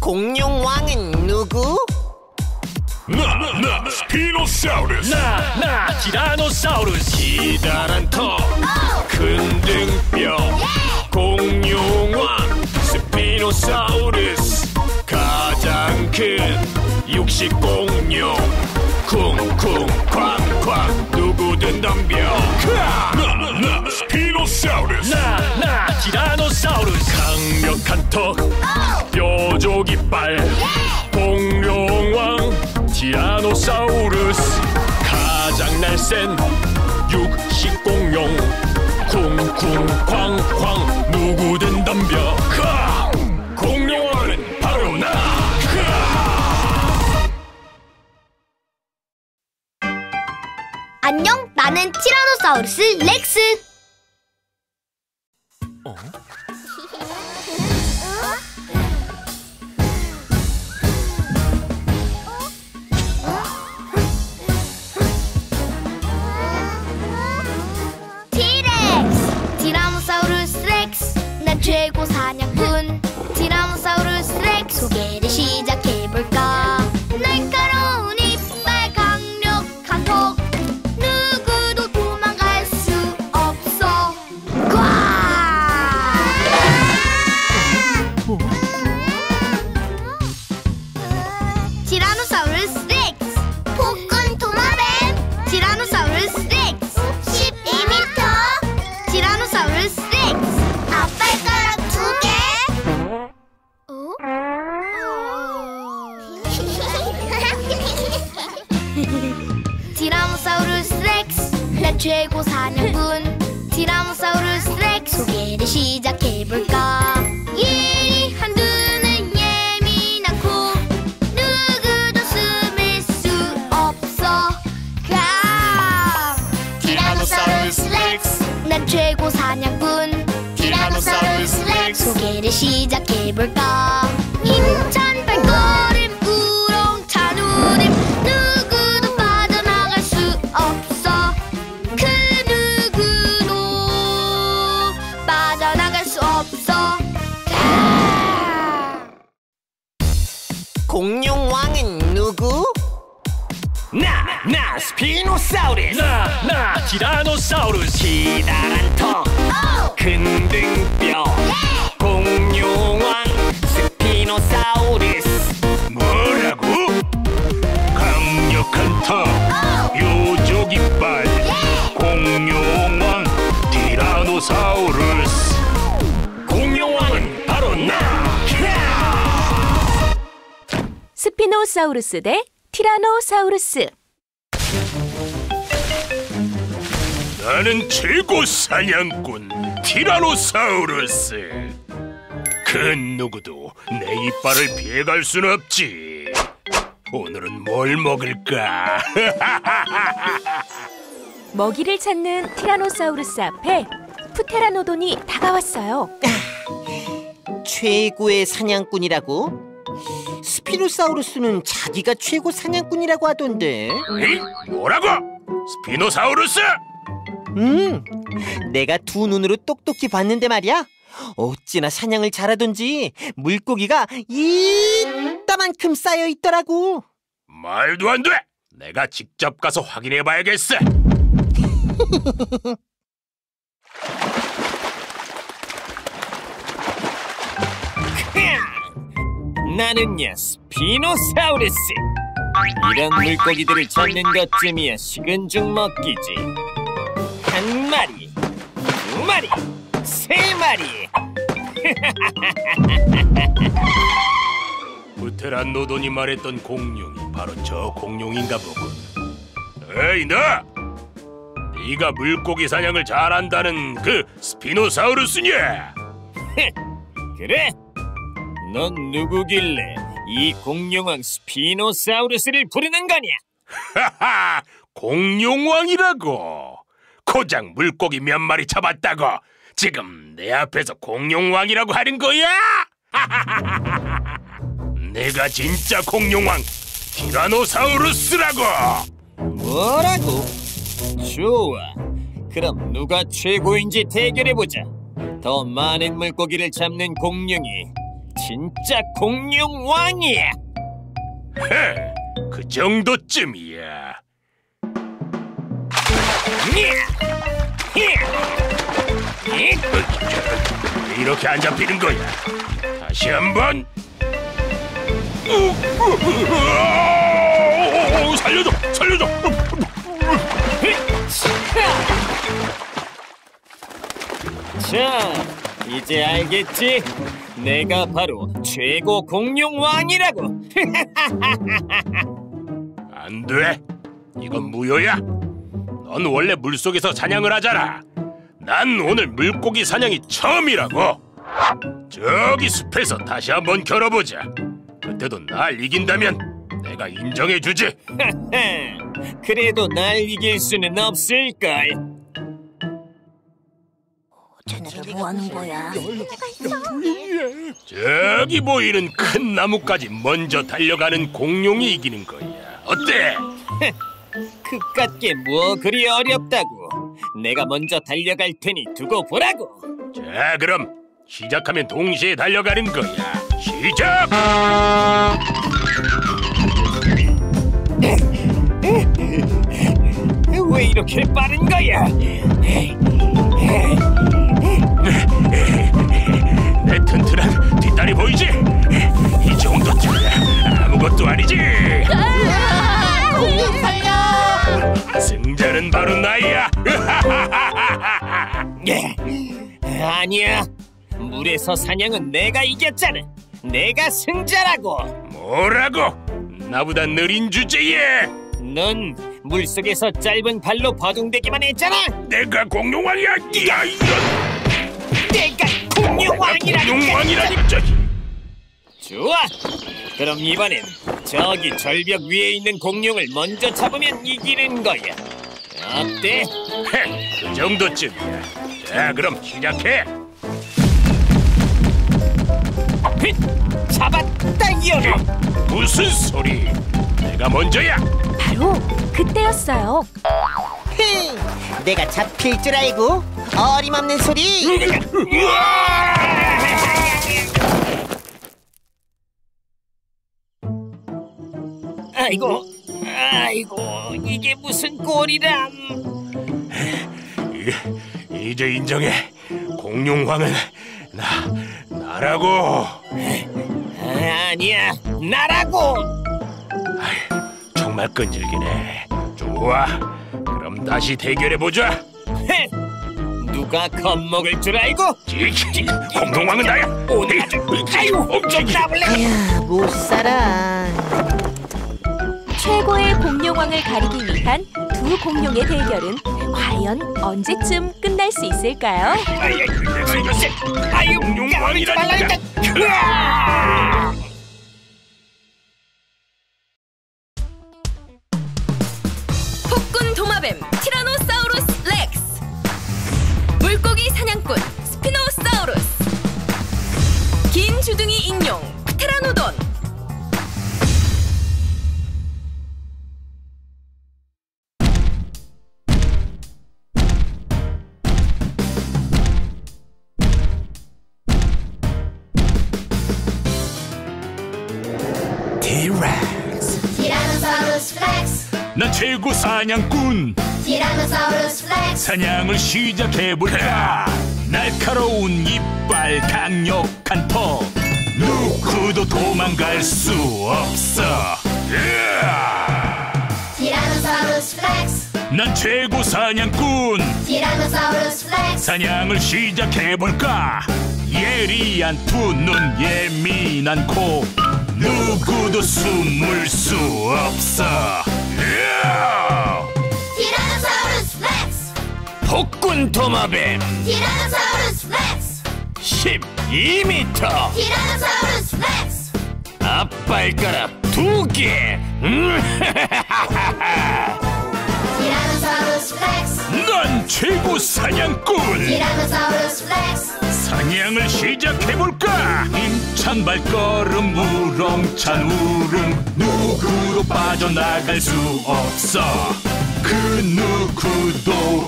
공룡 왕은 누구? 나 스피노사우루스. 나 티라노사우루스. 기다란 턱, 큰 등뼈, 공룡왕 스피노사우루스. 가장 큰 육식 공룡. 쿵쿵 쾅쾅 누구든 덤벼. 나 스피노사우루스. 나 티라노사우루스. 강력한 턱, 뾰족 이빨, 공룡왕 티라노사우루스. 가장 날쌘 육식 공룡. 쿵쿵 쾅쾅 누구든 덤벼. 공룡왕은 바로 나. 안녕, 나는 티라노사우루스 렉스. 티렉스! 티라노사우루스 렉스. 난 최고 사냥꾼 티라노사우루스 렉스. 소개를 시작해볼까? 날카로운 이빨, 강력한 턱, 누구도 도망갈 수 없어. 티라노사우루스 렉스. 복근 도마뱀 티라노사우루스 렉스. 12m 티라노사우루스 렉스. 앞발가락 2개. 티라노사우루스 렉스. 난 최고 사냥꾼 티라노사우루스 렉스. 소개를 시작해볼까? 예리한 눈은 예민하고 누구도 숨을 수 없어. 티라노사우루스 렉스. 난 최고 사냥꾼 티라노사우루스 렉스. 소개를 시작해볼까? 힘찬 발걸음, 우렁찬 울음, 누구도 빠져나갈 수 없어. 그 누구도 빠져나갈 수 없어. 공룡 왕은 누구? 나 스피노사우루스. 나 티라노사우루스. 기다란 턱, 큰 등뼈, 공룡왕 스피노사우루스. 뭐라고? 강력한 턱, 뾰족 이빨, 공룡왕 티라노사우루스. 공룡왕은 바로 나. 스피노사우루스 대 티라노사우루스. 나는 최고 사냥꾼 티라노사우루스. 그 누구도 내 이빨을 피해갈 순 없지. 오늘은 뭘 먹을까? 먹이를 찾는 티라노사우루스 앞에 프테라노돈이 다가왔어요. 최고의 사냥꾼이라고? 스피노사우루스는 자기가 최고 사냥꾼이라고 하던데. 에이, 뭐라고? 스피노사우루스? 내가 두 눈으로 똑똑히 봤는데 말이야. 어찌나 사냥을 잘하던지 물고기가 이따만큼 쌓여 있더라고. 말도 안 돼. 내가 직접 가서 확인해 봐야겠어. 나는야 스피노사우루스. 이런 물고기들을 잡는 것쯤이야 식은 죽 먹기지. 한 마리, 두 마리, 세 마리. 부테란노돈이 말했던 공룡이 바로 저 공룡인가 보군. 에이 너! 네가 물고기 사냥을 잘한다는 그 스피노사우루스냐? 그래? 넌 누구길래 이 공룡왕 스피노사우루스를 부르는 거냐? 하하! 공룡왕이라고! 고작 물고기 몇 마리 잡았다고 지금 내 앞에서 공룡왕이라고 하는 거야? 내가 진짜 공룡왕 티라노사우루스라고! 뭐라고? 좋아. 그럼 누가 최고인지 대결해보자. 더 많은 물고기를 잡는 공룡이 진짜 공룡 왕이야. 그 정도쯤이야. 왜 이렇게 안 잡히는 거야? 다시 한번. 살려줘, 살려줘. 자, 이제 알겠지? 내가 바로 최고 공룡 왕이라고. 안 돼. 이건 무효야. 넌 원래 물속에서 사냥을 하잖아. 난 오늘 물고기 사냥이 처음이라고. 저기 숲에서 다시 한번 겨뤄보자. 그때도 날 이긴다면 내가 인정해주지. 그래도 날 이길 수는 없을걸. 쟤네들 뭐 하는 거야? 저기 보이는 큰 나무까지 먼저 달려가는 공룡이 이기는 거야. 어때? 그깟게 뭐 그리 어렵다고. 내가 먼저 달려갈 테니 두고 보라고. 자, 그럼 시작하면 동시에 달려가는 거야. 시작! 왜 이렇게 빠른 거야? 내 튼튼한 뒷다리 보이지? 이 정도쯤이야 아무것도 아니지. 공룡 살려! 승자는 바로 나야. 아니야. 물에서 사냥은 내가 이겼잖아. 내가 승자라고. 뭐라고? 나보다 느린 주제에. 넌 물속에서 짧은 발로 버둥대기만 했잖아. 내가 공룡왕이야. 야, 이런. 내가 공룡왕이라니까. 공룡왕이라니까. 좋아. 그럼 이번엔 저기 절벽 위에 있는 공룡을 먼저 잡으면 이기는 거야. 어때? 그 정도쯤이야. 자, 그럼 시작해. 잡았다 이놈. 무슨 소리? 내가 먼저야. 바로 그때였어요. 내가 잡힐 줄 알고 어림없는 소리. 아이고, 이게 무슨 꼴이람? 이제 인정해. 공룡왕은 나라고. 아니야, 나라고. 정말 끈질기네. 좋아. 그럼 다시 대결해 보자. 누가 겁먹을 줄 알고? 공룡왕은 나야. 어디? 아유, 좀 나볼래. 아휴, 못 살아. 최고의 공룡왕을 가리기 위한 두 공룡의 대결은 과연 언제쯤 끝날 수 있을까요? 아유, 공룡왕이라니까. 폭군 도마뱀 티라노사우루스 렉스, 물고기 사냥꾼 스피노사우루스, 긴 주둥이 익룡 프테라노돈. 티라노사우루스 렉스. 난 최고 사냥꾼. 티라노사우루스 렉스. 사냥을 시작해볼까. 날카로운 이빨, 강력한 턱, 누구도 도망갈 수 없어. 티라노사우루스 렉스. 난 최고 사냥꾼. 티라노사우루스 렉스. 사냥을 시작해볼까. 예리한 두 눈, 예민한 코, 누구도 숨을 수 없어. 티라노사우루스 렉스. 폭군 도마뱀 티라노사우루스 렉스. 12m. 티라노사우루스 렉스. 앞발가락 2개. 티라노사우루스 렉스. 난 최고 사냥꾼. 티라노사우루스 렉스. 사냥을 시작해볼까. 힘찬 발걸음, 우렁찬 울음, 누구도 빠져나갈 수 없어. 그 누구도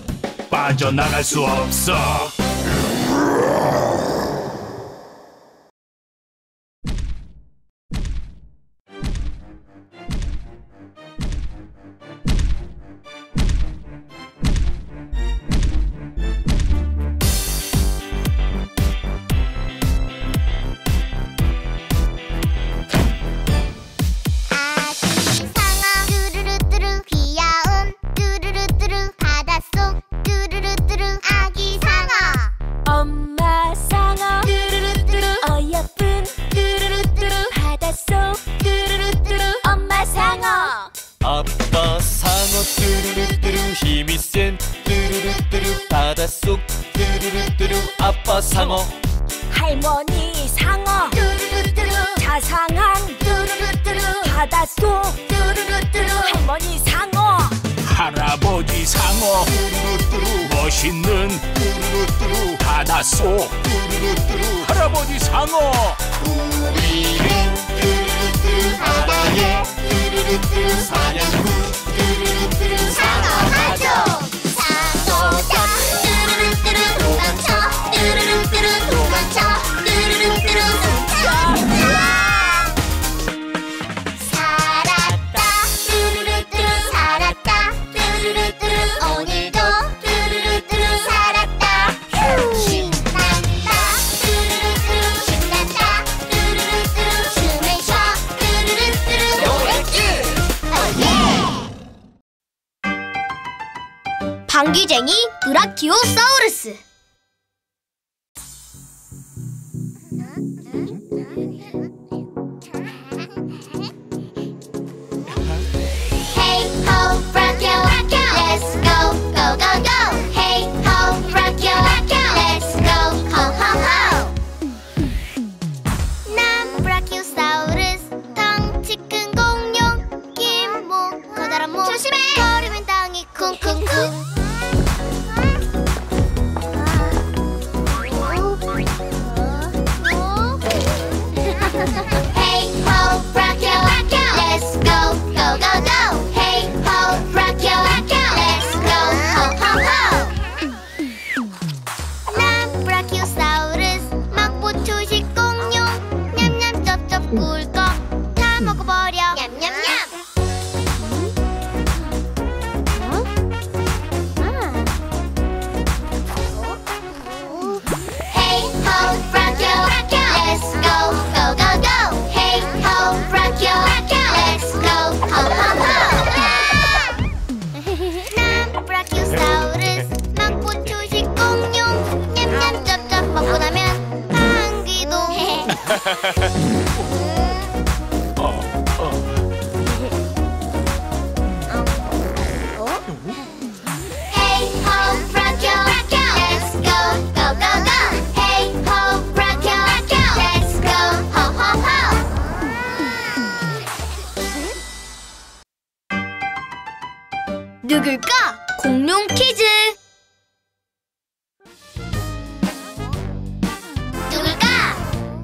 빠져나갈 수 없어. 뚜루루뚜루 힘이 센 뚜루루뚜루 바닷속 뚜루루뚜루 아빠 상어 할머니 상어 뚜루루뚜루 자상한 뚜루루뚜루 바닷속 뚜루루뚜루 할머니 상어 할아버지 상어 멋있는 바닷속 할아버지 상어 우리는 뚜루루뚜루 바다에 뚜루루뚜루 사냥꾼 뚜루루뚜루 상어 가족 상어다 뚜루루뚜루 도망쳐 뚜루루뚜루 도망쳐 뚜루루뚜루 도망쳐 살았다 뚜루루뚜루 살았다 뚜루루뚜루 오늘도 뚜루루뚜루 살았다 신난다 뚜루루뚜루 신난다 뚜루루뚜루 춤을 춰 뚜루루뚜루 노래길 방귀쟁이 브라키오사우루스 Hey ho, Brachio, let's go, go, go, go. Hey ho, Brachio, let's go, ho, ho, ho. 난 브라키오사우루스, 덩치 큰 공룡, 긴 목, 커다란 목. 조심해! 걸으면 땅이 쿵쿵쿵. Hey ho, Brachio, let's go, go, go, go. Hey ho, Brachio, let's go, ho, ho, ho. 난 브라키오사우루스, 막보 초식 공룡. 냠냠 쩝쩝 꿀꺽 다 먹어버려. 냠냠냠. Hey ho, Brachio, let's go, go, go, go. Hey ho, Brachio, let's go, ho, ho, ho. 난 브라키오사우루스, 막보 초식 공룡. 냠냠 쩝쩝 먹고 나면 방귀도. Hey ho, Brachio, let's go, go, go, go. Hey ho, Brachio, let's go, ho, ho, ho. 누굴까? 공룡 퀴즈. 누굴까?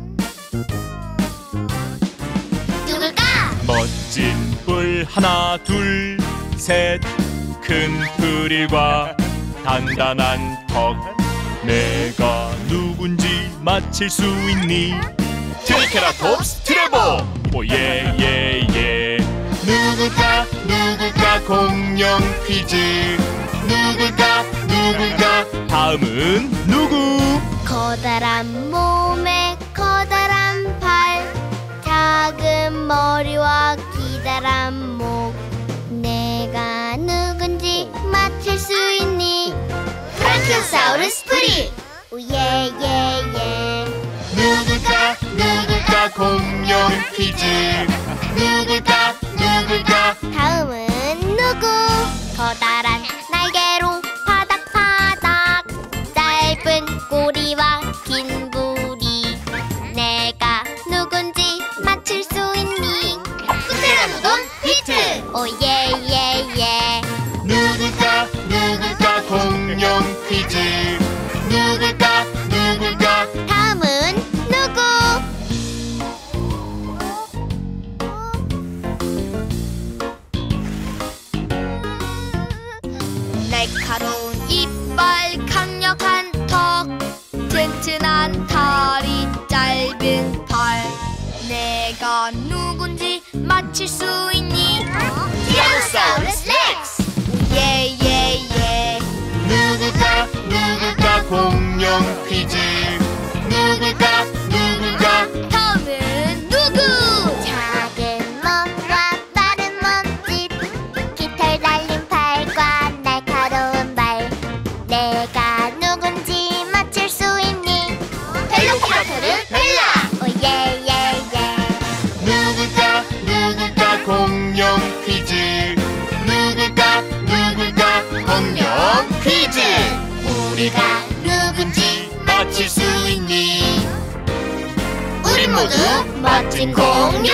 누굴까? 멋진 뿔 하나 둘 셋 큰 프릴과 단단한 턱 내가 누군지 맞힐 수 있니? 트리케라톱스 트레보 오예예예 누굴까 공룡 퀴즈 누굴까 다음은 누구? 커다란 몸에 커다란 팔 작은 머리와 기다란 목 내가 누군지 맞힐 수 있니? 브라키오사우루스 프리 오예예예 누굴까 공룡 퀴즈 누굴까 다음은 누구? 커다란 날개로 파닥파닥 짧은 꼬리와 긴 부리 내가 누군지 맞힐 수 있니? 프테라노돈 히트 오예예예 누굴까 공룡 퀴즈 누굴까 다음은 누구? 날카로운 이빨 강력한 턱 튼튼한 다리 짧은 팔 내가 누군지 맞힐 수 있니? 티라노사우루스 렉스 예예예 누굴까 공룡 퀴즈 누굴까 다음은 누구? 작은 몸과 빠른 몸짓 깃털 달린 팔과 날카로운 발 내가 누군지 맞힐 수 있니? 벨로키라토르 벨라 오예예예 누굴까 공룡 퀴즈 우리가 누군지 맞힐 수 있니? 우린 모두 멋진 공룡!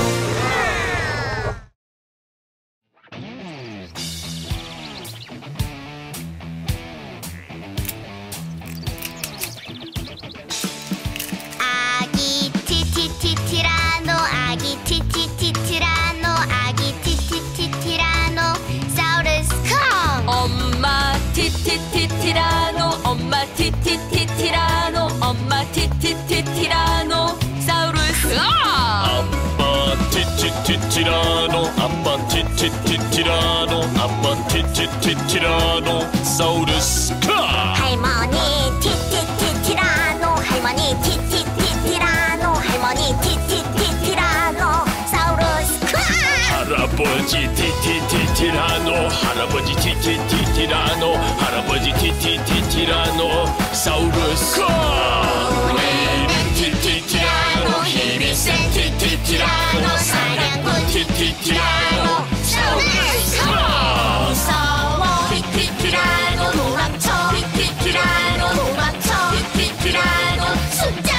아기 티티티티라노 아기 티티티티라노 아기 티티티티라노 사우루스 컴 엄마 티티티티라노 엄마 티티티티라노 엄마 티티티티라노 사우루스 아빠 티티티티라노 아빠 티티티티라노 아빠 티티티티라노 사우루스 카 할머니 티티티티라노 할머니 티티티티라노 할머니 티티티티라노 사우루스 컴 할아버지 티티티티라노 할아버지 티티티티라노 할아버지 티티티티라노 사우루스 우리는 티티티라노 힘이 센 티티티라노 사냥꾼 티티티라노 사우루스 무서워 티티티라노 도망쳐 티티티라노 도망쳐 티티티라노 숨자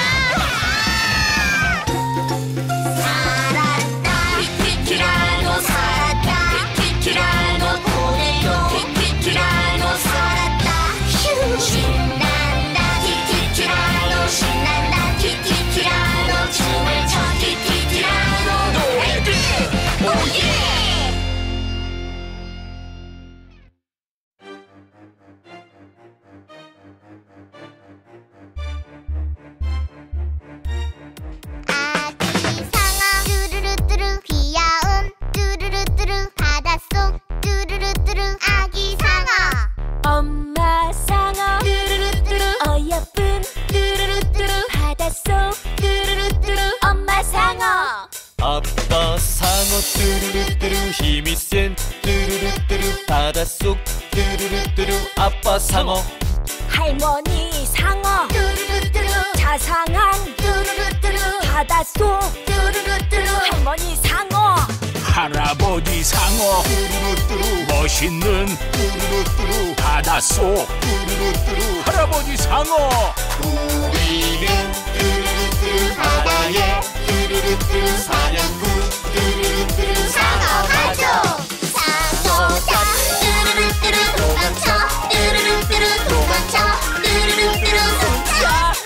살았다 티티티라노 살았다 티티티라노 오늘도 티티티라노 살았다 휴 신난다 티티티라노 신난다 티티티라노 춤을 춰 티티티라노 노래들 오예 아기 상어 뚜루루뚜루 귀여운 뚜루루뚜루 바닷속 뚜루루뚜루 아기 상어 엄마 상어 뚜루루뚜루 어여쁜 뚜루루뚜루 바닷속 뚜루루뚜루 엄마 상어 아빠 상어 뚜루루뚜루 힘이 센 뚜루루뚜루 바닷속 뚜루루뚜루 아빠 상어 할머니 상어 뚜루루뚜루 자상한 뚜루루뚜루 바닷속 뚜루루뚜루 할머니 상어 할아버지 상어 멋있는 바닷속 할아버지 상어 우리는 뚜루루뚜루 바다에 뚜루루뚜루 사냥꾼 뚜루루뚜루 상어 가족 상어다 뚜루루뚜루 도망쳐 뚜루루뚜루 도망쳐 뚜루루뚜루 숨자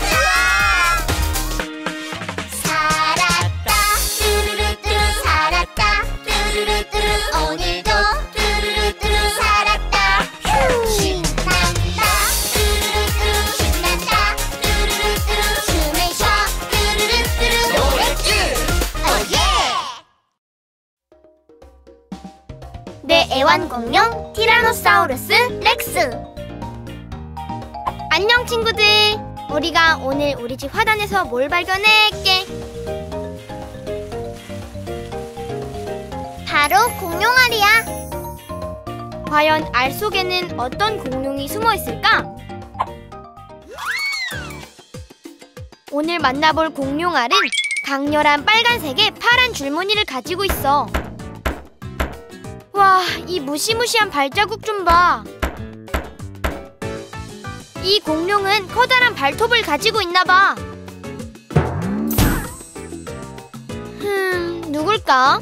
살았다 뚜루루뚜루 살았다 뚜루루뚜루 오늘도 뚜루루뚜루 살았다 휴 신난다 뚜루루뚜루 신난다 뚜루루뚜루 춤을 춰 뚜루루뚜루 노래길 오예 내 애완공룡 티라노사우루스 렉스. 안녕 친구들. 우리가 오늘 우리 집 화단에서 뭘 발견했게? 바로 공룡알이야. 과연 알 속에는 어떤 공룡이 숨어 있을까? 오늘 만나볼 공룡알은 강렬한 빨간색의 파란 줄무늬를 가지고 있어. 와, 이 무시무시한 발자국 좀 봐. 이 공룡은 커다란 발톱을 가지고 있나 봐. 누굴까?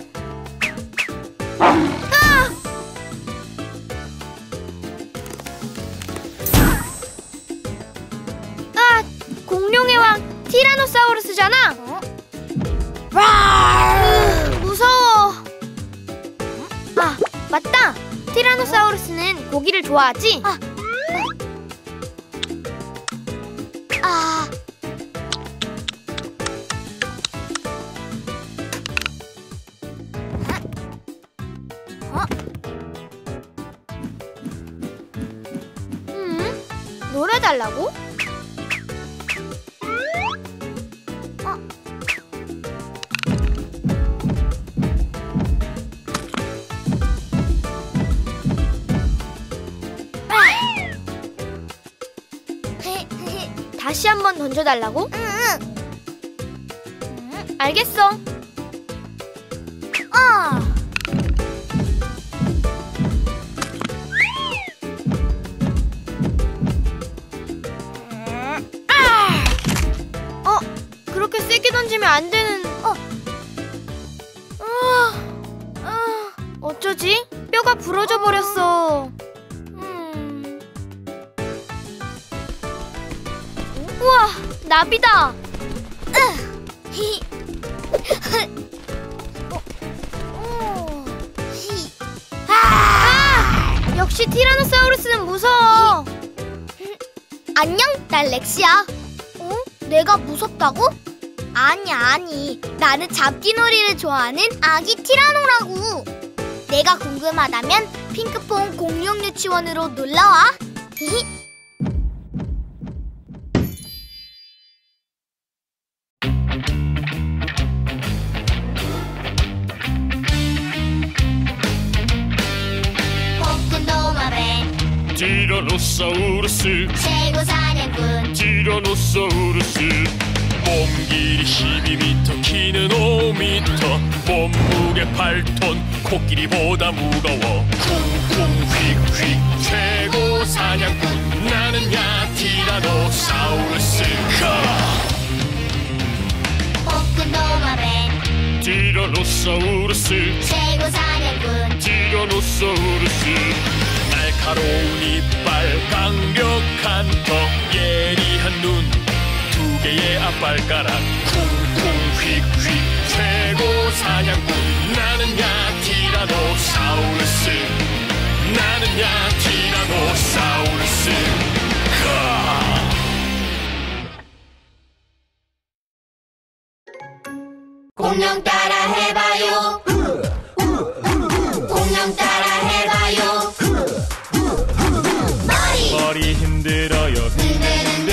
공룡의 왕 티라노사우루스잖아. 무서워. 아, 맞다. 티라노사우루스는 고기를 좋아하지? 놀아달라고? 다시 한번 던져달라고? 응. 알겠어. 때리면 안 되는. 어쩌지? 뼈가 부러져 버렸어. 우와, 나비다. 역시 티라노사우루스는 무서워. 안녕, 난 렉시야. 내가 무섭다고? 아니. 나는 잡기놀이를 좋아하는 아기 티라노라고. 내가 궁금하다면 핑크퐁 공룡 유치원으로 놀러와. 티라노사우루스 최고 사냥꾼 티라노사우루스 몸 길이 12m 키는 5m 몸무게 8톤 코끼리보다 무거워 쿵쿵 휙휙 최고 사냥꾼 나는야 티라노사우루스 포크노마벤 티라노사우루스 최고 사냥꾼 티라노사우루스 날카로운 이빨 강력한 턱 예리한 눈 두 개의 앞발가락 쿵쿵 휙휙 최고 사냥꾼 나는야 티라노사우루스 나는야 티라노사우루스 공룡 따라 해봐요. 공룡 따라 해봐요. 머리 흔들어요 흔들흔들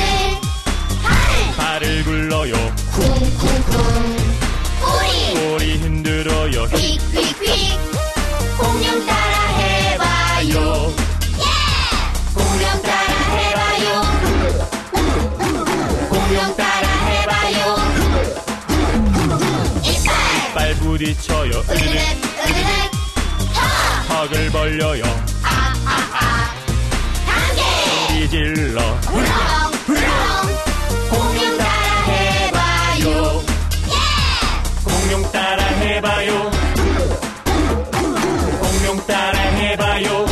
발을 굴러요 쿵쿵쿵 꼬리 흔들어요 휙휙휙 공룡 따라 해봐요. 공룡 따라 해봐요. 공룡 따라 해봐요. 이빨 부딪혀요 으르륵 으르륵 턱을 벌려요 소리 질러 공룡 따라 해봐요. 공룡 따라 해봐요 공룡 따라 해봐요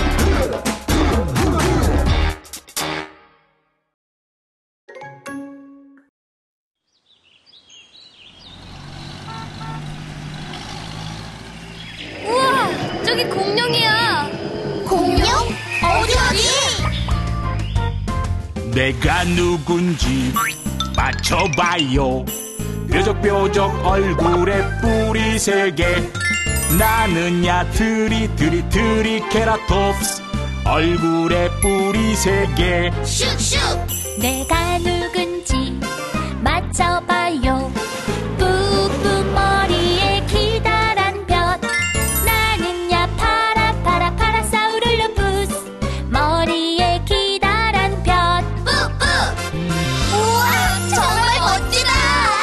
우와, 저기 공룡이야. 공룡? 어디? 내가 누군지 맞춰봐요 뾰족뾰족 얼굴에 뿌리 3개 나는야 트리케라톱스 얼굴에 뿌리 3개 슉슉 내가 누군지 맞춰봐요. 뿌뿌 머리에 기다란 볕 나는야 파라사우룰루푸스 머리에 기다란 볕 뿌뿌 우와, 정말 멋지다.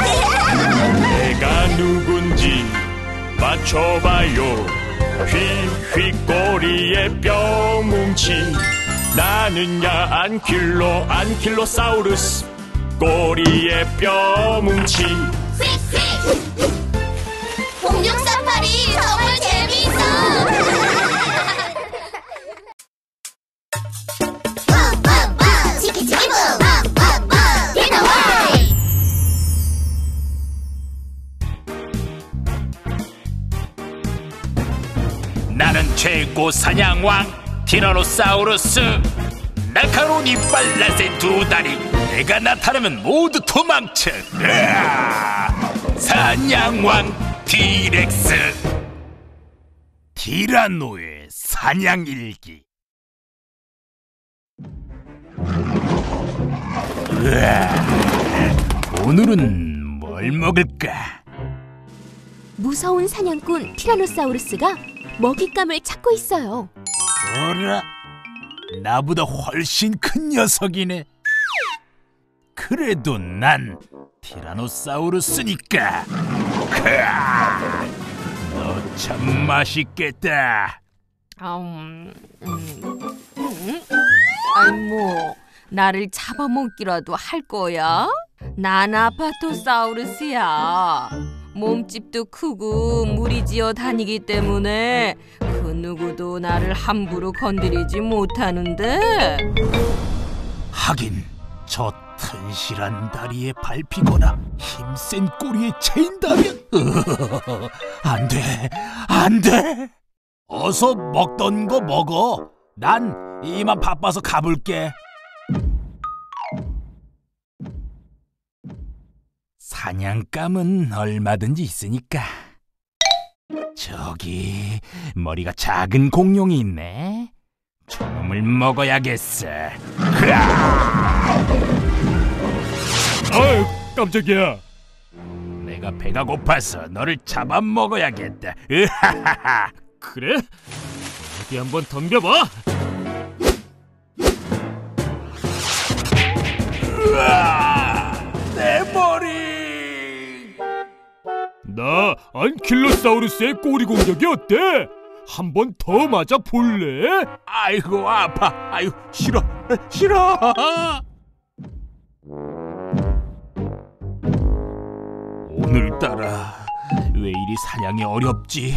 내가 누군지 맞춰봐요 휙휙 꼬리에 뼈뭉치 나는야 안킬로사우루스 꼬리에 뼈뭉치 휙휙 공룡 사파리 정말 재미있어. 뿜뿜뿜 치키치키붐 뿜뿜뿜 디너와이 나는 최고 사냥왕 티라노사우루스 날카로운 이빨 날쌘 2다리 내가 나타나면 모두 도망쳐 사냥왕 티렉스 티라노의 사냥일기 오늘은 뭘 먹을까? 무서운 사냥꾼 티라노사우루스가 먹잇감을 찾고 있어요. 어라? 나보다 훨씬 큰 녀석이네. 그래도 난 티라노사우루스니까. 너 참 맛있겠다. 아니 뭐 나를 잡아먹기라도 할 거야? 난 아파토사우루스야. 몸집도 크고 무리지어 다니기 때문에 그 누구도 나를 함부로 건드리지 못하는데. 하긴 저 튼실한 다리에 밟히거나 힘센 꼬리에 채인다면 안 돼. 어서 먹던 거 먹어. 난 이만 바빠서 가볼게. 사냥감은 얼마든지 있으니까. 저기 머리가 작은 공룡이 있네. 저놈을 먹어야겠어. 아유, 깜짝이야. 내가 배가 고파서 너를 잡아먹어야겠다. 그래? 어디 한번 덤벼봐. 내 머리. 나 안킬로사우루스의 꼬리 공격이 어때? 한 번 더 맞아 볼래? 아이고 아파. 아유 싫어. 오늘따라 왜 이리 사냥이 어렵지?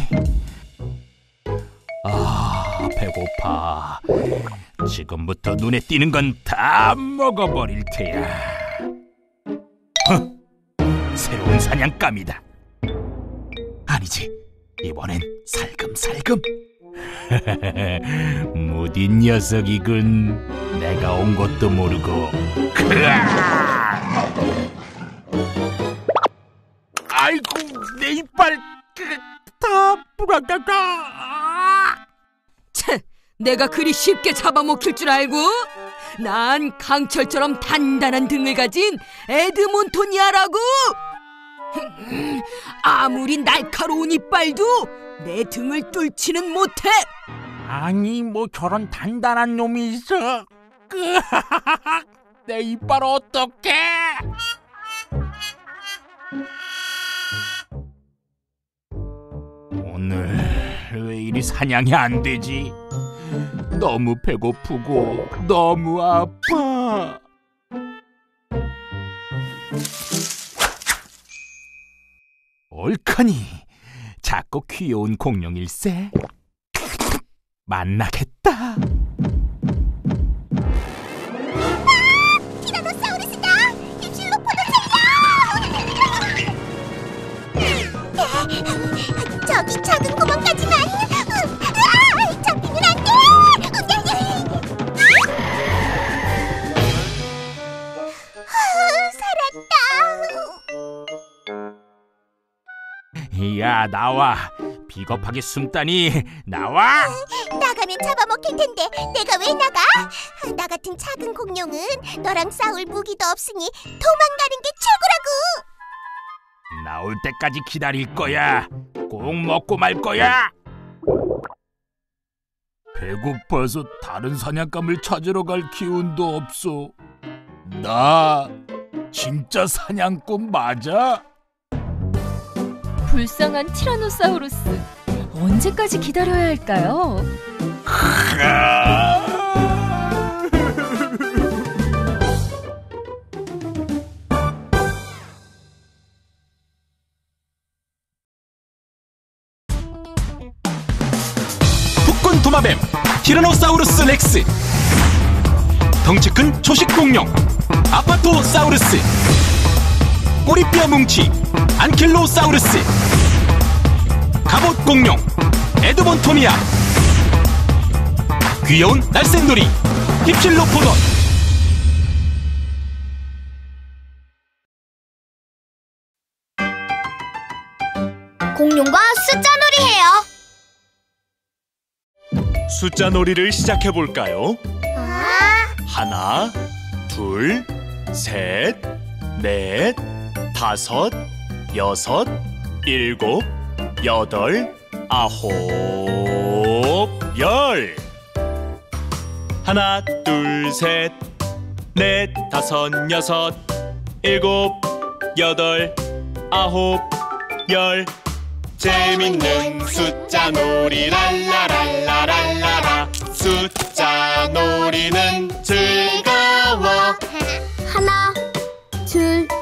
아, 배고파. 지금부터 눈에 띄는 건 다 먹어버릴 테야. 새로운 사냥감이다. 아니지, 이번엔 살금살금. 무딘 녀석이군. 내가 온 것도 모르고. 아이고, 내 이빨 다 부러졌다. 채, 내가 그리 쉽게 잡아먹힐 줄 알고? 난 강철처럼 단단한 등을 가진 에드몬토니아라고. 아무리 날카로운 이빨도 내 등을 뚫지는 못해. 아니, 뭐 저런 단단한 놈이 있어. 내 이빨 어떡해? 오늘 왜 이리 사냥이 안 되지? 너무 배고프고 너무 아파. 옳거니 작고 귀여운 공룡일세. 만나겠다. 티라노사우루스다! 입실로포도 살려! 저기 작은 구멍까지만! 잡히면 안 돼! 살았다! 야, 나와. 비겁하게 숨다니. 나와. 나가면 잡아먹힐 텐데 내가 왜 나가? 나 같은 작은 공룡은 너랑 싸울 무기도 없으니 도망가는 게 최고라고! 나올 때까지 기다릴 거야. 꼭 먹고 말 거야. 배고파서 다른 사냥감을 찾으러 갈 기운도 없어. 나 진짜 사냥꾼 맞아? 불쌍한 티라노사우루스. 언제까지 기다려야 할까요? 북극 도마뱀 티라노사우루스 렉스, 덩치 큰 초식 공룡 아파토사우루스, 꼬리뼈 뭉치 안킬로사우루스, 갑옷 공룡 에드몬토니아, 귀여운 날쌘돌이 딥실로포돈. 공룡과 숫자놀이 해요. 숫자 놀이를 시작해볼까요? 아, 1, 2, 3, 4, 5, 6, 7, 8, 9, 10. 하나, 둘, 셋, 넷, 다섯, 여섯, 일곱, 여덟, 아홉, 열. 재밌는 숫자 놀이 랄라랄라랄라라. 숫자 놀이는 즐거워. 하나, 둘,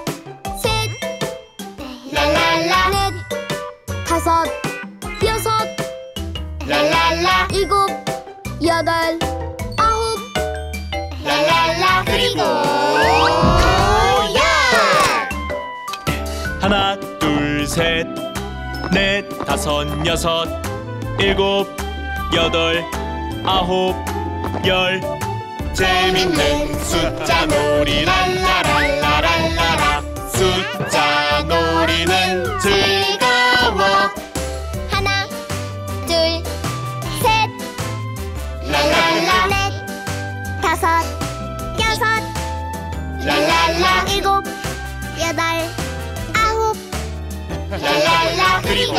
셋, 넷, 다섯, 여섯, 일곱, 여덟, 아홉, 열. 재밌는 숫자 놀이 랄라랄라랄라라. 숫자 놀이는 즐거워. 하나, 둘, 셋, 랄랄라. 넷, 다섯, 여섯, 랄랄라. 일곱, 여덟, 아홉, 랄랄라. 그리고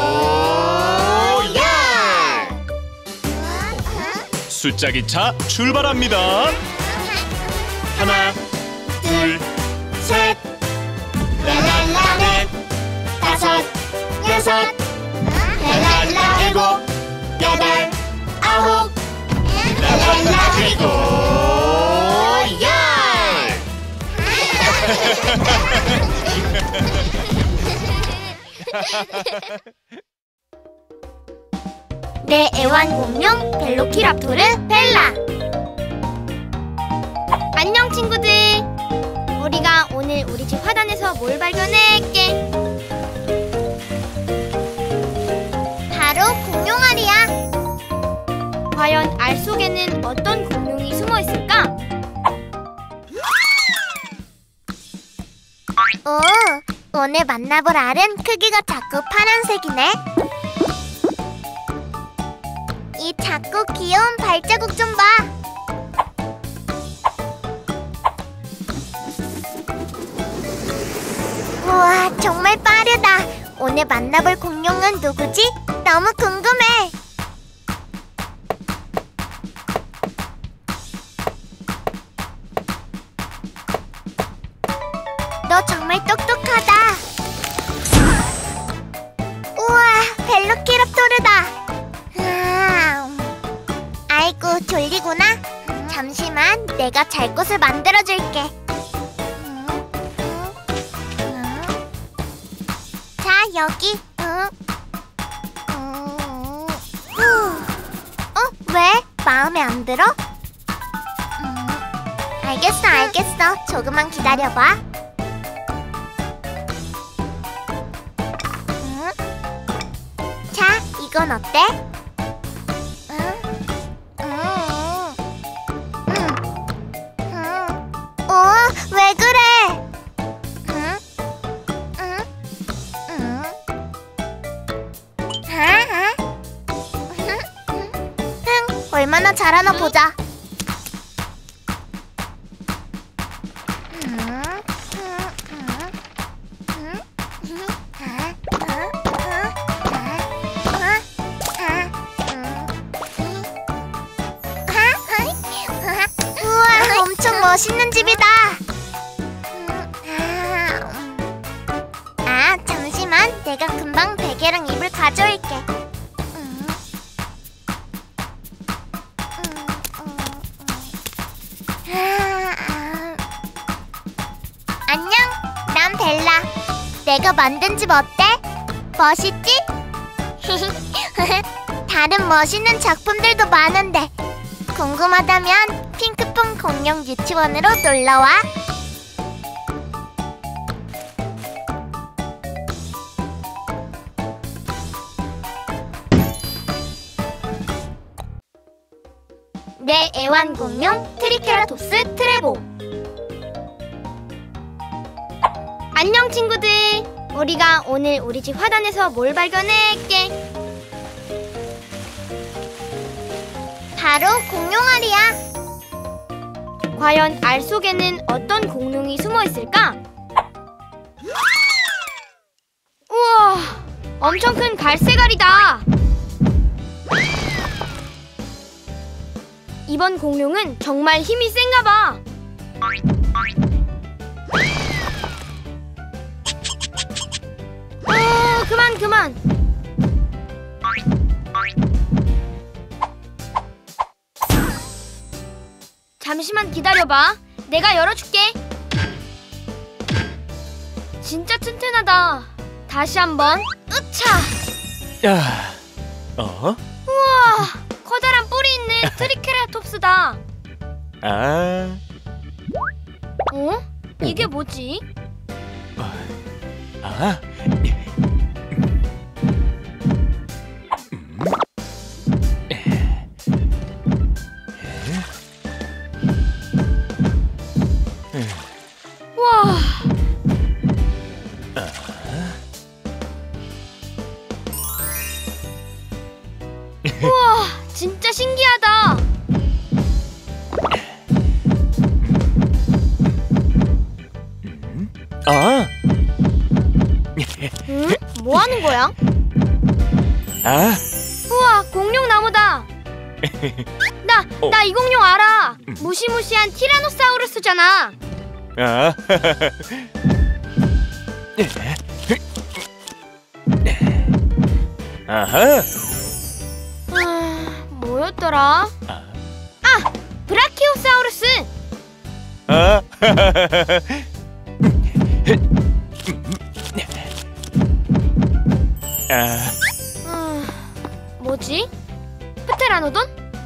열. 숫자 기차 출발합니다. 하나, 둘, 셋, 랄랄라. 넷, 다섯, 여섯, 랄랄라. 일곱, 여덟, 아홉, 랄랄라. 그리고 열. 내 애완공룡 벨로키랍토르 벨라. 안녕 친구들. 우리가 오늘 우리 집 화단에서 뭘 발견했게? 바로 공룡알이야. 과연 알 속에는 어떤 공룡이 숨어 있을까? 오, 오늘 만나볼 알은 크기가 작고 파란색이네. 이 작고 귀여운 발자국 좀 봐. 우와, 정말 빠르다. 오늘 만나볼 공룡은 누구지? 너무 궁금해. 너 정말 똑똑하다. 우와, 벨로키랍토르다. 아이고, 졸리구나. 잠시만, 내가 잘 곳을 만들어줄게. 자, 여기. 왜? 마음에 안 들어? 알겠어. 조금만 기다려봐. 자, 이건 어때? 왜 그래? 얼마나 잘하나 보자. 우와, 엄청 멋있는 집이다. 잠시만, 내가 금방 베개랑 이불 가져올게. 안녕, 난 벨라. 내가 만든 집 어때? 멋있지? 다른 멋있는 작품들도 많은데 궁금하다면 핑크퐁 공룡 유치원으로 놀러와. 내 애완공룡 트리케라톱스 트레보. 안녕 친구들. 우리가 오늘 우리 집 화단에서 뭘 발견했게? 바로 공룡알이야. 과연 알 속에는 어떤 공룡이 숨어 있을까? 우와, 엄청 큰 갈색알이다. 이번 공룡은 정말 힘이 센가 봐. 그만. 잠시만 기다려봐. 내가 열어줄게. 진짜 튼튼하다. 다시 한번. 으차. 우와, 커다란 뿔이 있는 트리케라톱스다. 이게 뭐지? 아, 응? 뭐 하는 거야? 아, 우와, 공룡 나무다. 나 이 공룡 알아. 무시무시한 티라노사우루스잖아. 아, 아하. 뭐였더라? 브라키오사우루스. 아, 뭐지? 프테라노돈?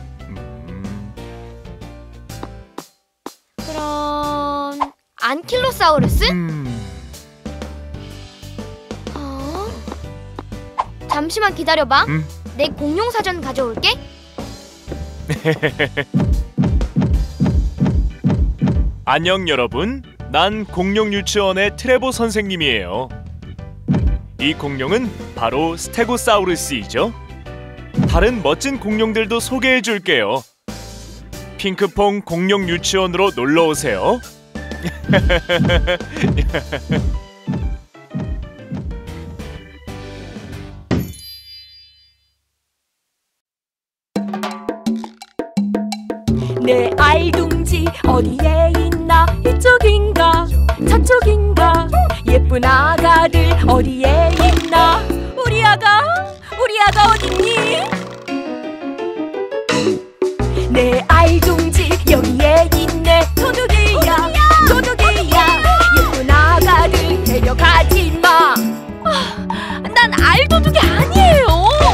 그럼 안킬로사우루스? 잠시만 기다려봐. 내 공룡 사전 가져올게. 안녕 여러분. 난 공룡 유치원의 트레보 선생님이에요. 이 공룡은 바로 스테고사우루스이죠. 다른 멋진 공룡들도 소개해 줄게요. 핑크퐁 공룡 유치원으로 놀러 오세요. 내 알둥지 어디에 있나? 이쪽인가 저쪽인가? 예쁜 아가들 어디에 있나? 우리 아가 어딨니? 내 알둥지 여기에 있네. 도둑이야 예쁜 아가들 데려가지마. 난 알도둑이 아니에요.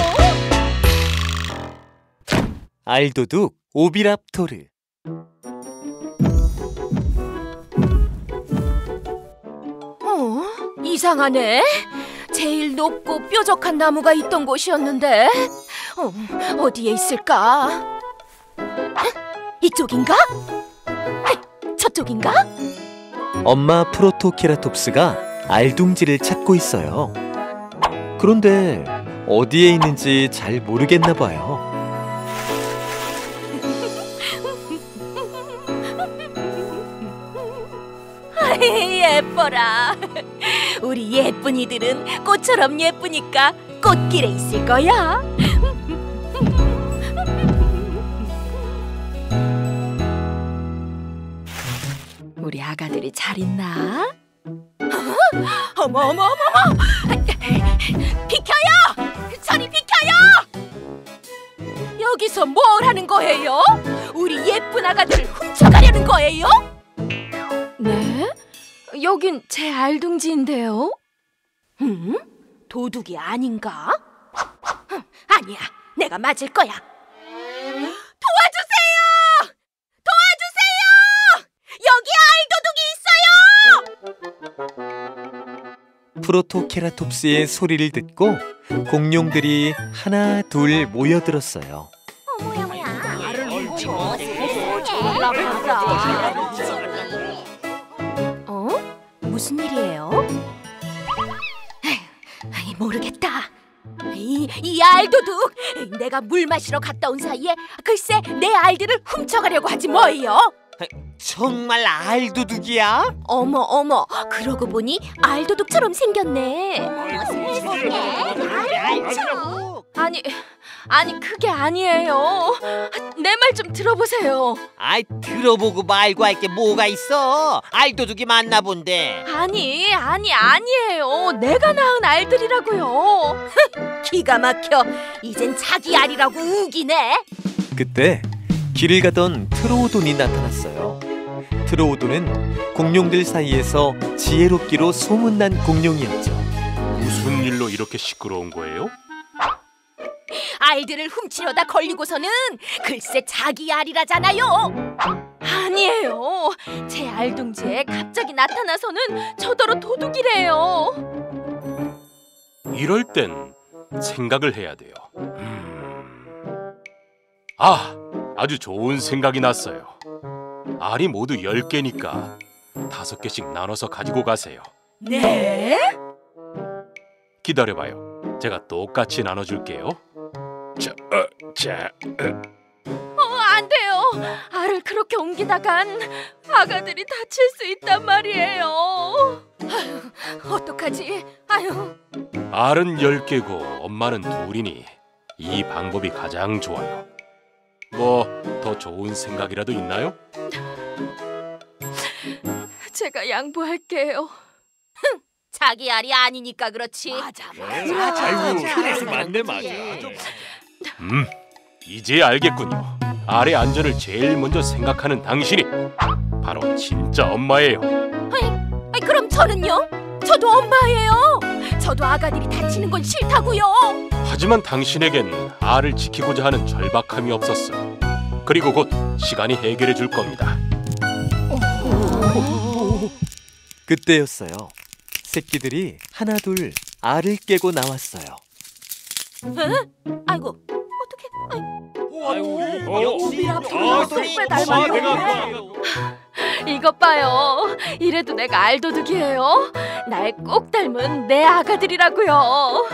알도둑 오비랍토르. 이상하네. 제일 높고 뾰족한 나무가 있던 곳이었는데 어디에 있을까? 이쪽인가? 저쪽인가? 엄마 프로토케라톱스가 알둥지를 찾고 있어요. 그런데 어디에 있는지 잘 모르겠나 봐요. 예뻐라. 우리 예쁜이들은 꽃처럼 예쁘니까 꽃길에 있을 거야. 우리 아가들이 잘 있나? 어머! 비켜요! 저리 비켜요! 여기서 뭘 하는 거예요? 우리 예쁜 아가들을 훔쳐가려는 거예요? 네? 여긴 제 알둥지인데요. 도둑이 아닌가? 아니야, 내가 맞을 거야. 도와주세요! 여기 알도둑이 있어요! 프로토케라톱스의 소리를 듣고 공룡들이 하나 둘 모여들었어요. 나를 보고 올라간다. 무슨 일이에요? 모르겠다. 이 알도둑! 내가 물 마시러 갔다 온 사이에 글쎄 내 알들을 훔쳐가려고 하지 뭐예요? 정말 알도둑이야? 어머, 그러고 보니 알도둑처럼 생겼네. 아니 그게 아니에요. 내 말 좀 들어보세요. 아이, 들어보고 말고 할 게 뭐가 있어? 알도둑이 맞나 본데. 아니에요. 내가 낳은 알들이라고요. 기가 막혀. 이젠 자기 알이라고 우기네. 그때 길을 가던 트로오돈이 나타났어요. 트로오돈은 공룡들 사이에서 지혜롭기로 소문난 공룡이었죠. 무슨 일로 이렇게 시끄러운 거예요? 알들을 훔치려다 걸리고서는 글쎄 자기 알이라잖아요. 아니에요. 제 알둥지에 갑자기 나타나서는 저더러 도둑이래요. 이럴 땐 생각을 해야 돼요. 아주 좋은 생각이 났어요. 알이 모두 10개니까 5개씩 나눠서 가지고 가세요. 네? 기다려봐요. 제가 똑같이 나눠줄게요. 안 돼요. 알을 그렇게 옮기다간 아가들이 다칠 수 있단 말이에요. 어떡하지? 아유. 알은 10개고 엄마는 2이니 이 방법이 가장 좋아요. 뭐 더 좋은 생각이라도 있나요? 제가 양보할게요. 자기 알이 아니니까 그렇지. 맞아. 아이고, 그래서 맞네. 이제 알겠군요. 알의 안전을 제일 먼저 생각하는 당신이 바로 진짜 엄마예요. 아이, 그럼 저는요? 저도 엄마예요. 저도 아가들이 다치는 건 싫다고요. 하지만 당신에겐 알을 지키고자 하는 절박함이 없었어. 그리고 곧 시간이 해결해 줄 겁니다. 그때였어요. 새끼들이 하나둘 알을 깨고 나왔어요. 아이고, 이것 봐요. 이래도 내가 알도둑이에요. 날 꼭 닮은 내 아가들이라고요.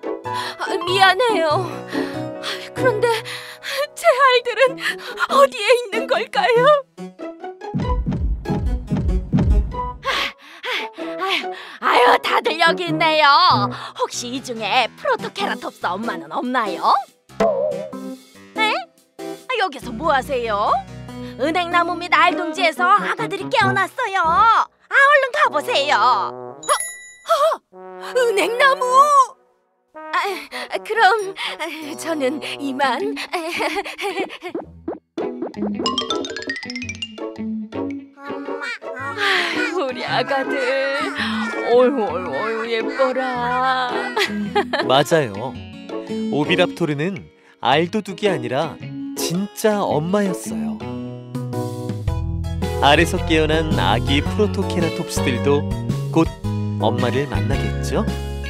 미안해요. 그런데 제 알들은 어디에 있는 걸까요? 아유, 다들 여기 있네요. 혹시 이 중에 프로토케라톱스 엄마는 없나요? 네? 여기서 뭐 하세요? 은행나무 및 알둥지에서 아가들이 깨어났어요. 얼른 가보세요. 은행나무! 그럼 저는 이만. 우리 아가들, 어휴 예뻐라. 맞아요. 오비랍토르는 알도둑이 아니라 진짜 엄마였어요. 알에서 깨어난 아기 프로토케라톱스들도 곧 엄마를 만나겠죠?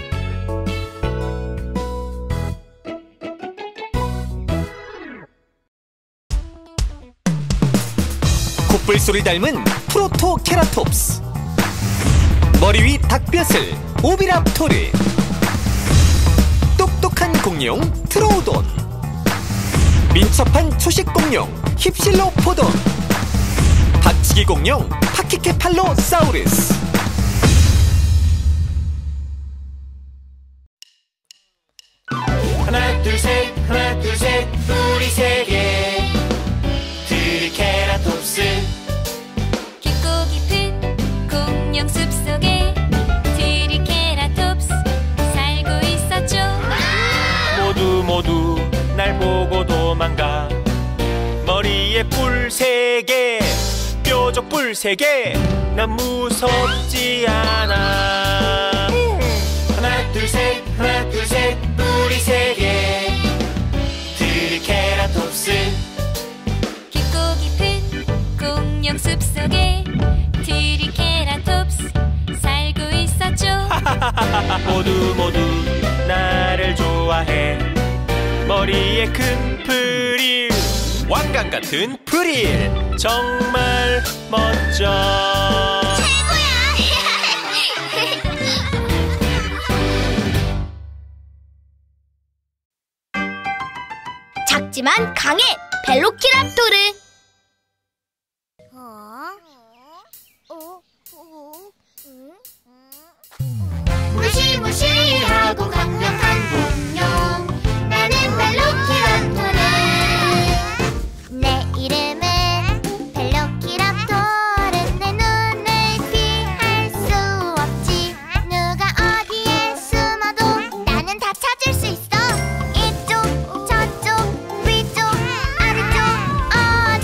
콧불소를 닮은 프로토케라톱스, 머리 위 닭뼈슬 오비랍토르, 똑똑한 공룡 트로우돈, 민첩한 초식 공룡 힙실로포돈, 박치기 공룡 파키케팔로사우루스. 하나 둘 셋 우리 세계 트리케라톱스. 깊고 깊은 공룡 숲속에 트리케라톱스 살고 있었죠. 모두 날 보고 도망가. 머리에 뿔 3개, 뾰족 뿔 3개. 난 무섭지 않아. 하나 둘 셋 우리 세계 트리케라톱스. 깊고 깊은 공룡 숲속에 트리케라톱스 살고 있었죠. 모두 나를 좋아해. 머리에 큰 프릴, 왕관 같은 프릴, 정말 멋져. 작지만 강해 벨로키랍토르. 무시무시하고 강력한 공룡, 나는 벨로키랍토르. 내 이름은 벨로키랍토르. 내 눈을 피할 수 없지. 누가 어디에 숨어도 나는 다 찾을 수 있어. 이쪽 저쪽 위쪽 아래쪽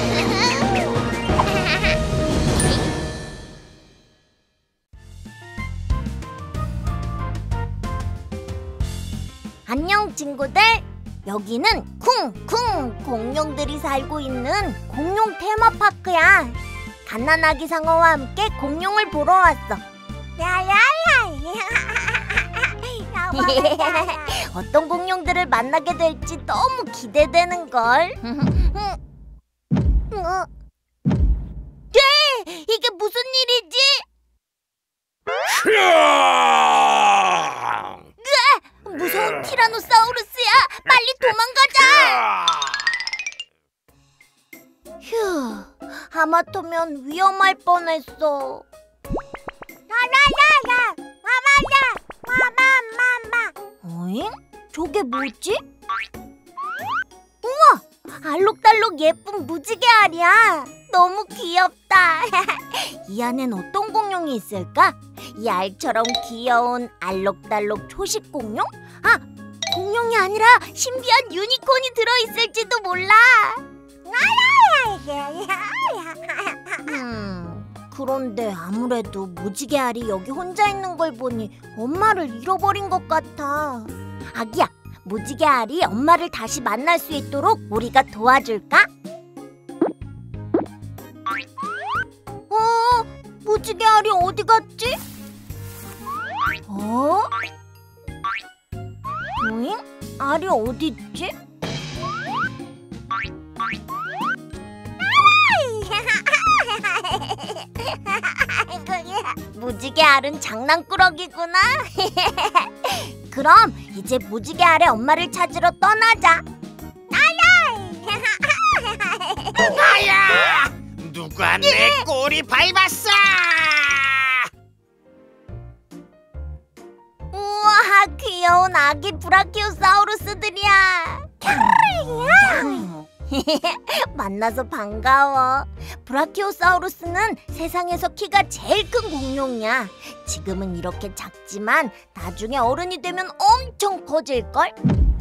안녕 친구들. 여기는 쿵쿵 공룡들이 살고 있는 공룡 테마파크야. 갓난아기 상어와 함께 공룡을 보러 왔어. 어떤 공룡들을 만나게 될지 너무 기대되는걸. 이게 무슨 일이지? 무서운 티라노사우루스야. 빨리 도망가자. 휴, 하마터면 위험할 뻔했어. 어잉? 저게 뭐지? 우와! 알록달록 예쁜 무지개 알이야. 너무 귀엽다. 이 안엔 어떤 공룡이 있을까? 이 알처럼 귀여운 알록달록 초식 공룡? 아! 공룡이 아니라 신비한 유니콘이 들어있을지도 몰라. 그런데 아무래도 무지개 알이 여기 혼자 있는 걸 보니 엄마를 잃어버린 것 같아. 아기야, 무지개 알이 엄마를 다시 만날 수 있도록 우리가 도와줄까? 무지개 알이 어디 갔지? 응? 알이 어디 있지? 무지개 알은 장난꾸러기구나. 그럼 이제 무지개 알의 엄마를 찾으러 떠나자. 나야! 누가 내 꼬리 밟았어? 우와, 귀여운 아기 브라키오사우루스들이야. 만나서 반가워. 브라키오사우루스는 세상에서 키가 제일 큰 공룡이야. 지금은 이렇게 작지만 나중에 어른이 되면 엄청 커질걸?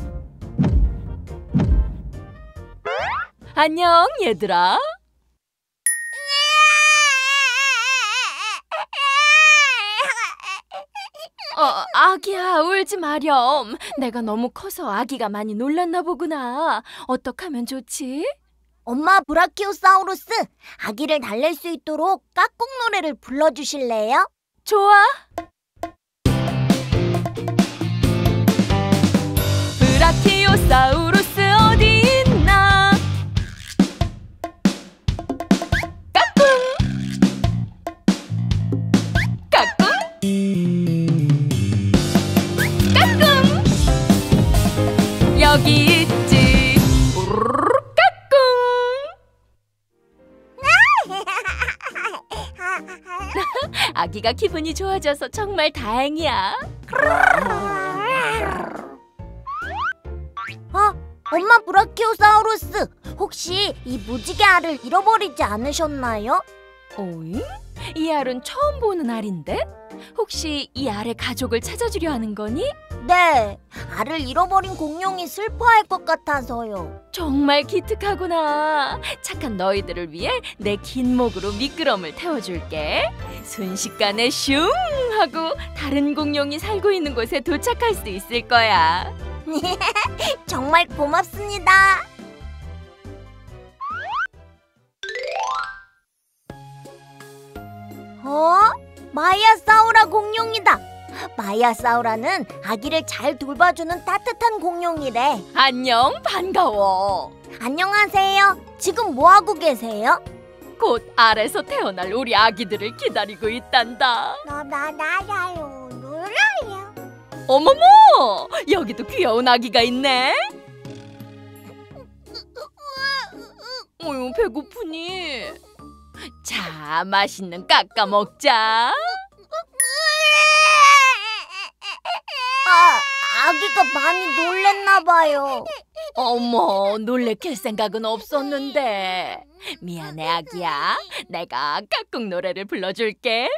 안녕 얘들아. 아기야, 울지 마렴. 내가 너무 커서 아기가 많이 놀랐나 보구나. 어떡하면 좋지? 엄마 브라키오사우루스, 아기를 달랠 수 있도록 깍꿍 노래를 불러주실래요? 좋아. 브라키오사우루스 어디 있나? 깍꿍! 깍꿍! 여기 있지. 까꿍. 아기가 기분이 좋아져서 정말 다행이야. 엄마 브라키오사우루스, 혹시 이 무지개 알을 잃어버리지 않으셨나요? 오잉? 이 알은 처음 보는 알인데? 혹시 이 알의 가족을 찾아주려 하는 거니? 네, 알을 잃어버린 공룡이 슬퍼할 것 같아서요. 정말 기특하구나. 착한 너희들을 위해 내 긴 목으로 미끄럼을 태워줄게. 순식간에 슝 하고 다른 공룡이 살고 있는 곳에 도착할 수 있을 거야. 정말 고맙습니다. 마이아사우라 공룡이다. 마이아사우라는 아기를 잘 돌봐주는 따뜻한 공룡이래. 안녕, 반가워. 안녕하세요. 지금 뭐하고 계세요? 곧 알에서 태어날 우리 아기들을 기다리고 있단다. 나요. 놀아요. 어머머, 여기도 귀여운 아기가 있네. 어휴, 배고프니? 자, 맛있는 깎아 먹자. 아기가 많이 놀랬나 봐요. 어머, 놀래킬 생각은 없었는데. 미안해, 아기야. 내가 깍꿍 노래를 불러줄게.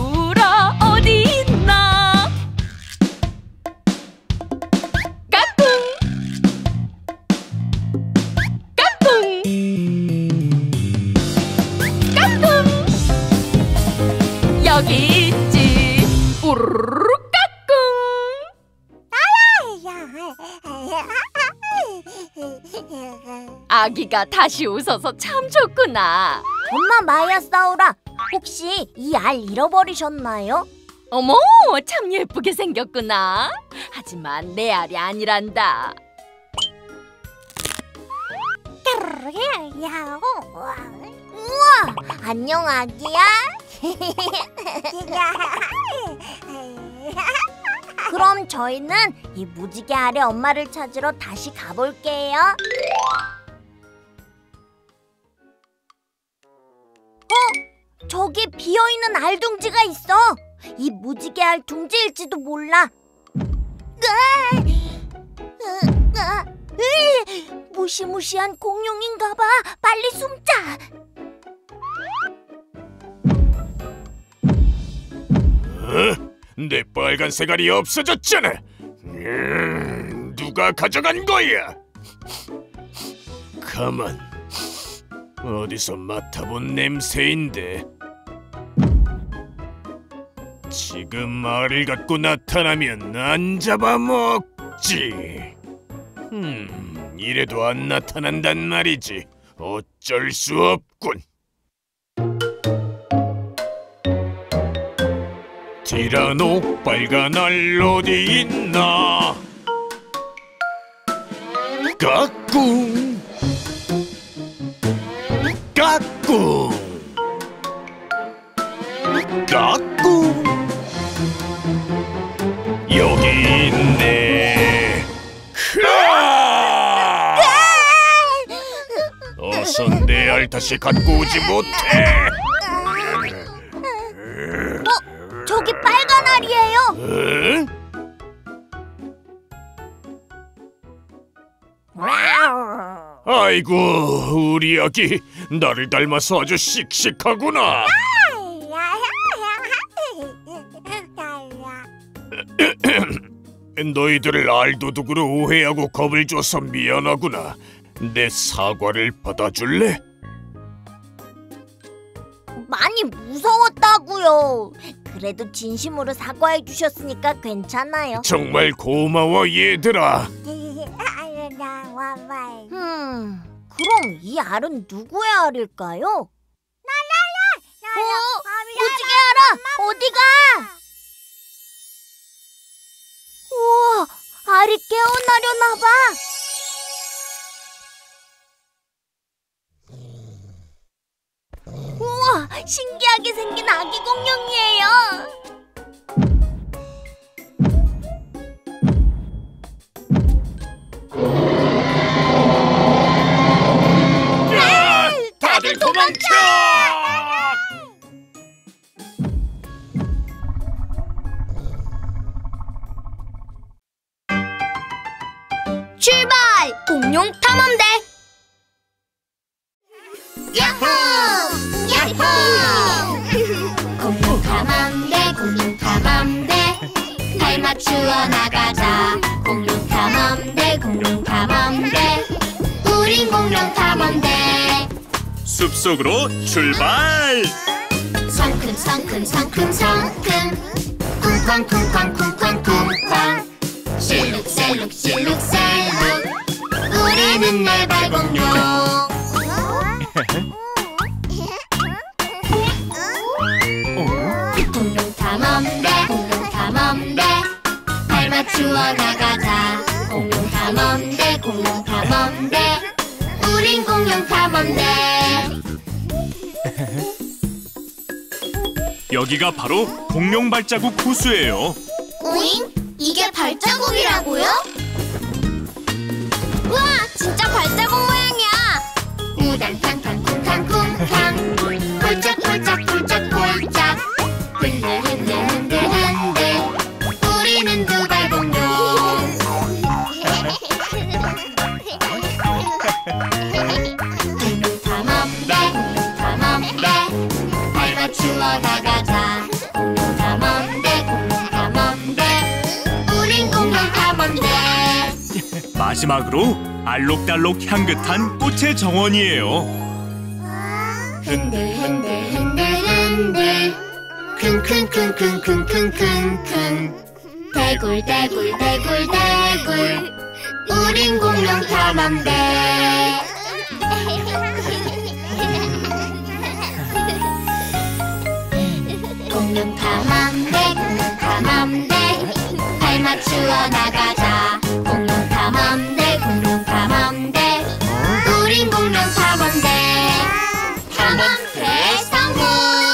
마이아사우라 어디 있나? 깍꿍! 아기가 다시 웃어서 참 좋구나. 엄마 마야사우라, 혹시 이 알 잃어버리셨나요? 어머, 참 예쁘게 생겼구나. 하지만 내 알이 아니란다. 우와, 안녕 아기야. 그럼 저희는 이 무지개 알의 엄마를 찾으러 다시 가볼게요. 저기 비어있는 알둥지가 있어. 이 무지개 알 둥지일지도 몰라. 무시무시한 공룡인가봐. 빨리 숨자. 내 빨간색 알이 없어졌잖아. 누가 가져간 거야? 가만, 어디서 맡아본 냄새인데. 지금 알을 갖고 나타나면 안 잡아먹지. 이래도 안 나타난단 말이지. 어쩔 수 없군. 티라노 빨간 알 어디 있나? 까꿍 까꿍 까꿍. 여기 있네. 어서 내 알 다시 갖고 오지 못해. 저기 빨간 알이에요. 아이고, 우리 아기 나를 닮아서 아주 씩씩하구나. 너희들을 알도둑으로 오해하고 겁을 줘서 미안하구나. 내 사과를 받아줄래? 많이 무서웠다고요. 그래도 진심으로 사과해 주셨으니까 괜찮아요. 정말 고마워 얘들아. 그럼 이 알은 누구의 알일까요? 무지개 알아, 어디가? 우와, 알이 깨어나려나 봐. 우와, 신기하게 생긴 아기 공룡이에요. 다들 도망쳐! 출발! 공룡 탐험대! 야호! 야호! 공룡 탐험대, 공룡 탐험대. 달 맞추어 나가자. 공룡 탐험대, 공룡 탐험대. 우린 공룡 탐험대. 숲속으로 출발! 성큼성큼 성큼성큼 쿵쾅쿵쾅쿵쾅쿵쾅 실룩셀룩 실룩셀룩 우리는 네발 공룡. 공룡 탐험대, 공룡 탐험대. 발 맞추어 나가자. 공룡 탐험대, 공룡 탐험대. 우린 공룡 탐험대. 여기가 바로 공룡 발자국 호수예요. 오잉? 이게 발자국이라고요? 우와! 진짜 발자국 모양이야! 우당탕탕 쿵탕쿵탕 폴짝폴짝 폴짝폴짝 흔들 흔들 흔들 흔들 우리는 두발 공룡. 공룡 탐험대, 공룡 탐험대. 발 맞추어 나가자. 공룡 탐험대, 공룡 탐험대. 우린 공룡 탐험대. 마지막으로 알록달록 향긋한 꽃의 정원이에요. 흔들 흔들 흔들 흔들 킁킁킁킁킁킁킁 대굴 대굴 대굴 대굴 우린 공룡 탐험대. 공룡 탐험대, 공룡 탐험대. 발 맞추어 나가자. 공룡 탐험대, 공룡 탐험대. 우린 공룡 탐험대. 탐험대 성공.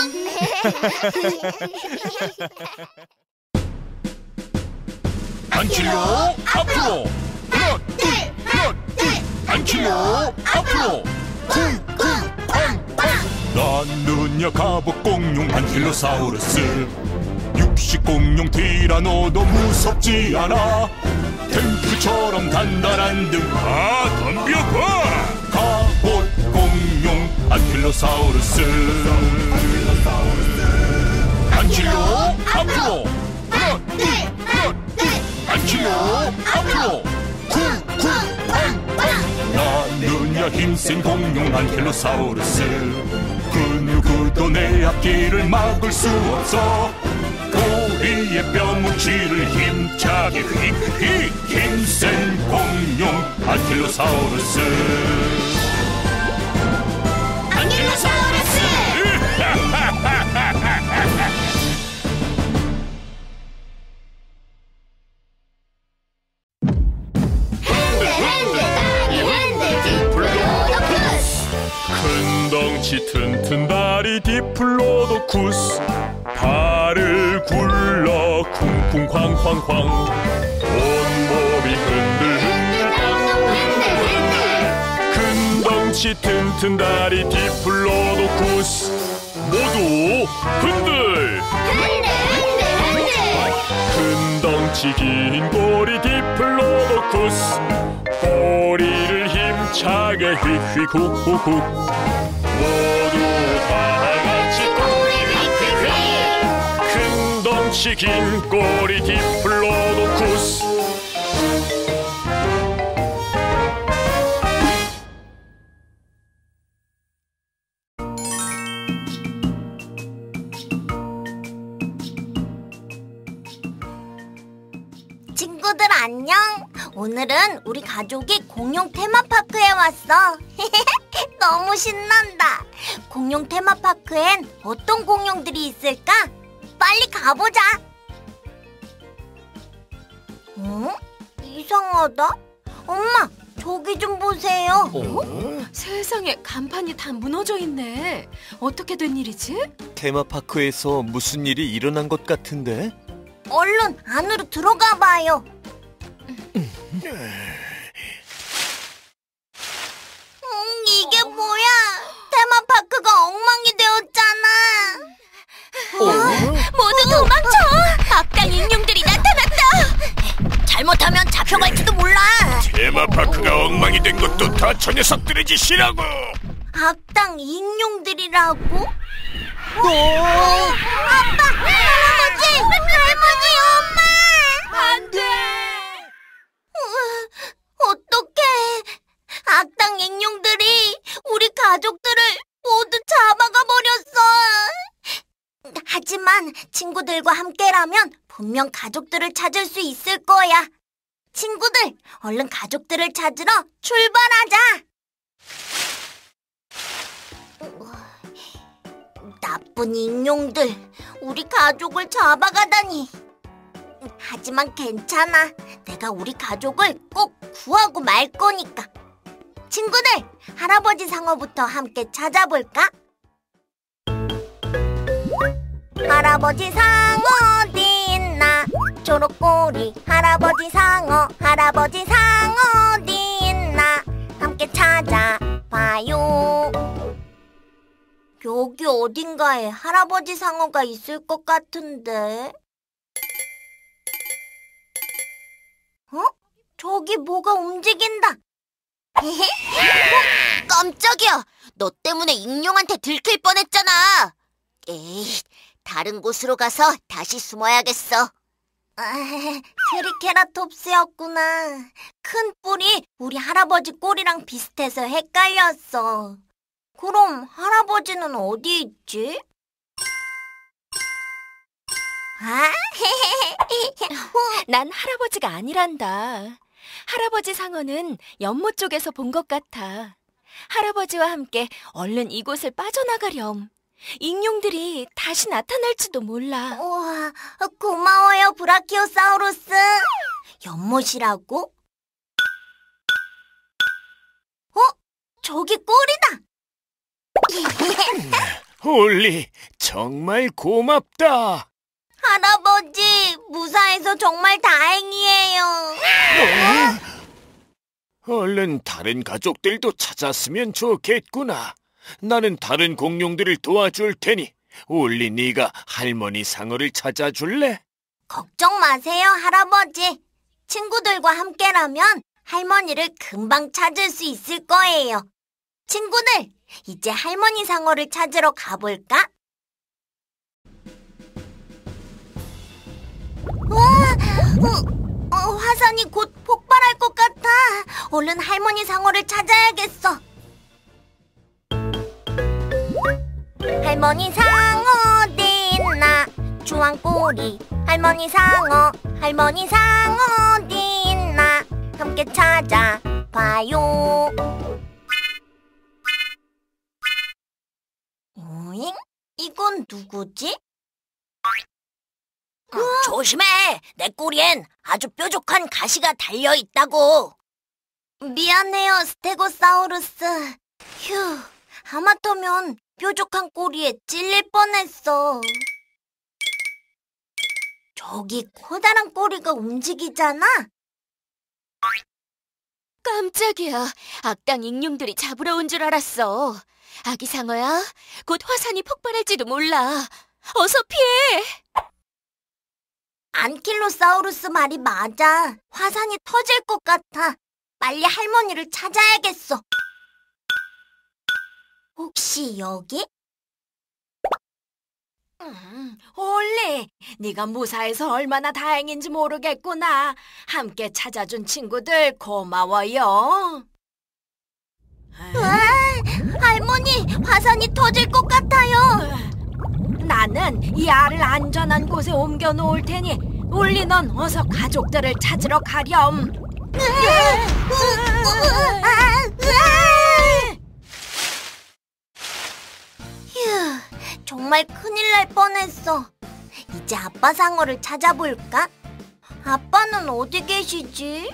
안킬로 앞으로 하나 둘 안킬로 앞으로 쿵쿵쾅쾅 나는 야가복 공룡 안킬로사우루스 육식 공룡 티라노도 무섭지 않아 탱크처럼 단단한 등 다 덤벼봐 가봇 공룡 안킬로사우루스 안킬로 앞으로 하나 둘 안킬로 앞으로 쿵쿵쾅쾅 나는야 힘센 공룡 안킬로사우루스 그 누구도 내 앞길을 막을 수 없어 꼬리에 뼈뭉치를 힘차게 휙휙 힘센 공룡 안킬로사우루스 안킬로사우루스 큰 덩치 튼튼 다리 디플로도쿠스 발을 굴러 쿵쿵쾅쾅쾅 온몸이 흔들흔들 큰 덩치 튼튼 다리 디플로도쿠스 모두 흔들 큰 덩치 긴 꼬리 디플로도쿠스 꼬리를 힘차게 휙휙 훅훅훅 모두 다같이 꼬리 휙휙휙 큰 덩치 긴 꼬리 디플로도쿠스 친구들 안녕. 오늘은 우리 가족이 공룡 테마파크에 왔어. 너무 신난다. 공룡 테마파크엔 어떤 공룡들이 있을까? 빨리 가보자. 어? 이상하다. 엄마, 저기 좀 보세요. 세상에, 간판이 다 무너져 있네. 어떻게 된 일이지? 테마파크에서 무슨 일이 일어난 것 같은데? 얼른 안으로 들어가 봐요. 이게 뭐야? 테마파크가 엉망이 되었잖아. 모두 도망쳐! 악당 익룡들이 나타났다! 잘못하면 잡혀갈지도 몰라. 테마파크가 엉망이 된 것도 다 저 녀석들의 짓이라고. 악당 익룡들이라고? 아빠! 할머니, 엄마! 안 돼! 어떡해. 악당 익룡들이 우리 가족들을 모두 잡아가 버렸어. 하지만 친구들과 함께라면 분명 가족들을 찾을 수 있을 거야. 친구들, 얼른 가족들을 찾으러 출발하자. 나쁜 익룡들, 우리 가족을 잡아가다니. 하지만 괜찮아. 내가 우리 가족을 꼭 구하고 말 거니까. 친구들, 할아버지 상어부터 함께 찾아볼까? 할아버지 상어 어디 있나? 초록꼬리 할아버지 상어, 할아버지 상어 어디 있나? 함께 찾아봐요. 여기 어딘가에 할아버지 상어가 있을 것 같은데. 저기 뭐가 움직인다. 깜짝이야! 너 때문에 익룡한테 들킬 뻔했잖아! 에이, 다른 곳으로 가서 다시 숨어야겠어. 트리케라톱스였구나. 큰 뿔이 우리 할아버지 꼴이랑 비슷해서 헷갈렸어. 그럼 할아버지는 어디 있지? 난 할아버지가 아니란다. 할아버지 상어는 연못 쪽에서 본 것 같아. 할아버지와 함께 얼른 이곳을 빠져나가렴. 익룡들이 다시 나타날지도 몰라. 우와, 고마워요, 브라키오사우루스. 연못이라고? 저기 꼴이다. 올리, 정말 고맙다. 할아버지, 무사해서 정말 다행이에요. 얼른 다른 가족들도 찾았으면 좋겠구나. 나는 다른 공룡들을 도와줄 테니 올리, 네가 할머니 상어를 찾아줄래? 걱정 마세요, 할아버지. 친구들과 함께라면 할머니를 금방 찾을 수 있을 거예요. 친구들, 이제 할머니 상어를 찾으러 가볼까? 화산이 곧 폭발할 것 같아. 얼른 할머니 상어를 찾아야겠어. 할머니 상어 어디 있나? 주황꼬리 할머니 상어 어디 있나? 함께 찾아봐요. 오잉? 이건 누구지? 조심해! 내 꼬리엔 아주 뾰족한 가시가 달려있다고. 미안해요, 스테고사우루스. 휴, 하마터면 뾰족한 꼬리에 찔릴 뻔했어. 저기 커다란 꼬리가 움직이잖아? 깜짝이야. 악당 익룡들이 잡으러 온 줄 알았어. 아기 상어야, 곧 화산이 폭발할지도 몰라. 어서 피해! 안킬로사우루스 말이 맞아. 화산이 터질 것 같아. 빨리 할머니를 찾아야겠어. 혹시 여기? 올리, 네가 무사해서 얼마나 다행인지 모르겠구나. 함께 찾아준 친구들 고마워요. 할머니, 화산이 터질 것 같아요. 나는 이 알을 안전한 곳에 옮겨 놓을 테니 올리, 넌 어서 가족들을 찾으러 가렴. 휴, 정말 큰일 날 뻔했어. 이제 아빠 상어를 찾아볼까? 아빠는 어디 계시지?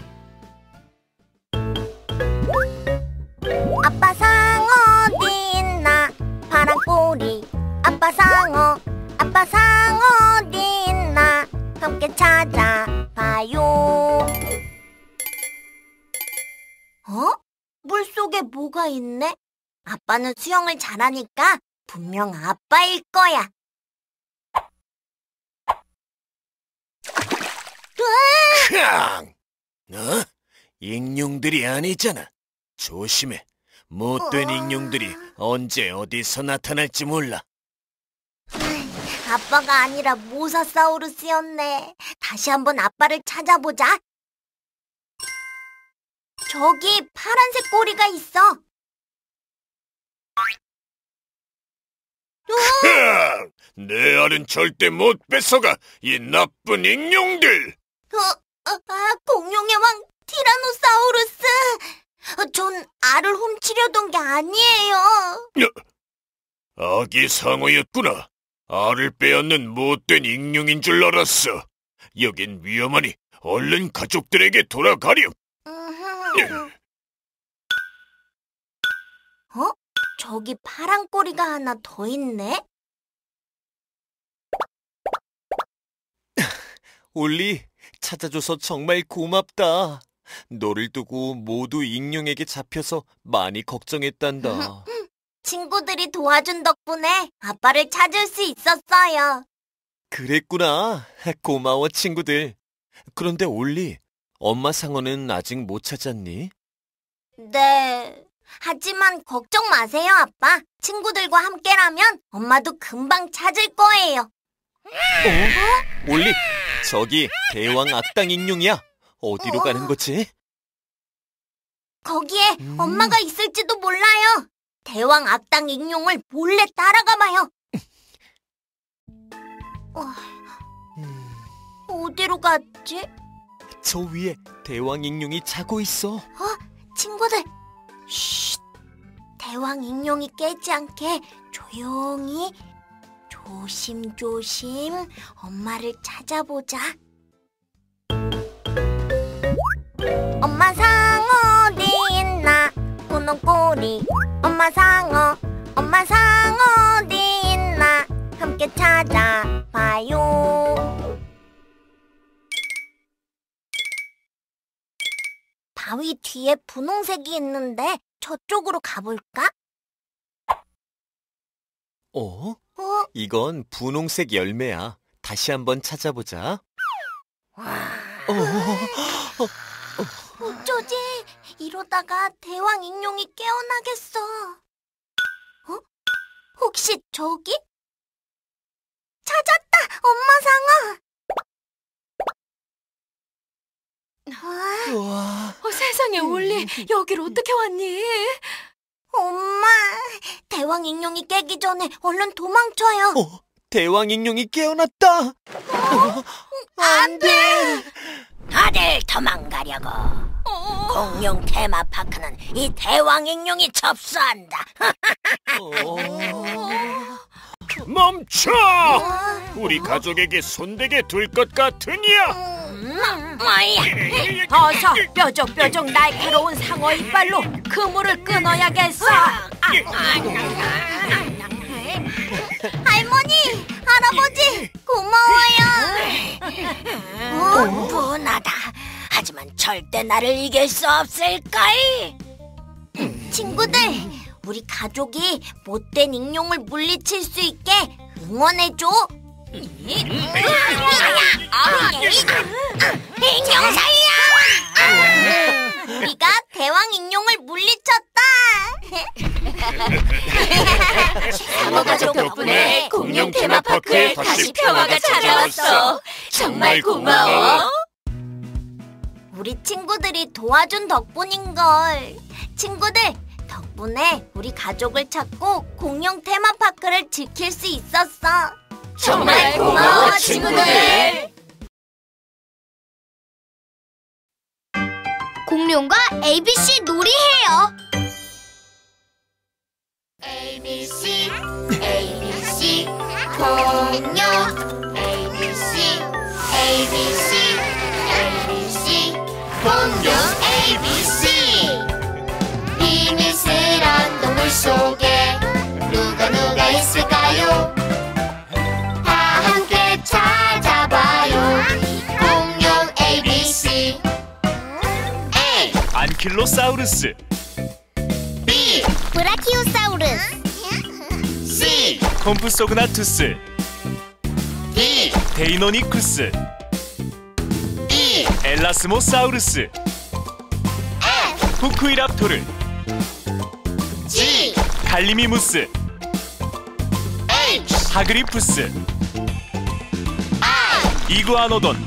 아빠 상어 어디 있나? 파란 꼬리 아빠 상어 어디 있나? 함께 찾아봐요. 물속에 뭐가 있네? 아빠는 수영을 잘하니까 분명 아빠일 거야. 익룡들이 아니잖아. 조심해. 못된 익룡들이 언제 어디서 나타날지 몰라. 아빠가 아니라 모사사우루스였네. 다시 한번 아빠를 찾아보자. 저기 파란색 꼬리가 있어. 내 알은 절대 못 뺏어가, 이 나쁜 익룡들! 공룡의 왕 티라노사우루스! 전 알을 훔치려던 게 아니에요. 아기 상어였구나. 알을 빼앗는 못된 익룡인 줄 알았어. 여긴 위험하니 얼른 가족들에게 돌아가렴. 저기 파란 꼬리가 하나 더 있네. 올리, 찾아줘서 정말 고맙다. 너를 두고 모두 익룡에게 잡혀서 많이 걱정했단다. 친구들이 도와준 덕분에 아빠를 찾을 수 있었어요. 그랬구나. 고마워, 친구들. 그런데 올리, 엄마 상어는 아직 못 찾았니? 네. 하지만 걱정 마세요, 아빠. 친구들과 함께라면 엄마도 금방 찾을 거예요. 올리, 저기 대왕 악당 익룡이야. 어디로 가는 거지? 거기에 엄마가 있을지도 몰라요. 대왕 악당 익룡을 몰래 따라가봐요. 어디로 갔지? 저 위에 대왕 익룡이 자고 있어. 친구들, 쉿. 대왕 익룡이 깨지 않게 조용히 조심조심 엄마를 찾아보자. 엄마 상어 어디 있나? 분홍꼬리 엄마 상어 어디 있나? 함께 찾아봐요. 바위 뒤에 분홍색이 있는데 저쪽으로 가볼까? 이건 분홍색 열매야. 다시 한번 찾아보자. 어쩌지? 이러다가 대왕 익룡이 깨어나겠어. 혹시 저기? 찾았다! 엄마 상어! 세상에, 올리, 여길 어떻게 왔니? 엄마, 대왕 익룡이 깨기 전에 얼른 도망쳐요. 대왕 익룡이 깨어났다. 안 돼! 다들 도망가려고. 공룡 테마파크는 이 대왕 익룡이 접수한다. 멈춰! 우리 가족에게 손대게 둘 것 같으냐? 뭐야? 어서 뾰족뾰족 날카로운 상어 이빨로 그물을 끊어야겠어. 할머니, 할아버지, 고마워요. 분하다. 하지만 절대 나를 이길 수 없을걸. 친구들, 우리 가족이 못된 익룡을 물리칠 수 있게 응원해줘. 익룡 살려! 우리가 대왕 익룡을 물리쳤다. 상어 가족 덕분에 공룡 테마파크에 다시 평화가 찾아왔어. 정말 고마워. 우리 친구들이 도와준 덕분인걸. 친구들, 덕분에 우리 가족을 찾고 공룡 테마파크를 지킬 수 있었어. 정말 고마워, 친구들. 공룡과 ABC 놀이해요. ABC ABC 공룡 ABC ABC ABC 공룡 ABC 비밀스런 동물 속에 누가 있을까요? 다 함께 찾아봐요. 공룡 ABC. A. 안킬로사우루스. B. 브라키오사우루스. C. 콤프소그나투스. D. 데이노니쿠스. E. 엘라스모사우루스. F. 후쿠이랍토르. G. 갈리미무스. H. 하그리푸스. I. 이구아노돈.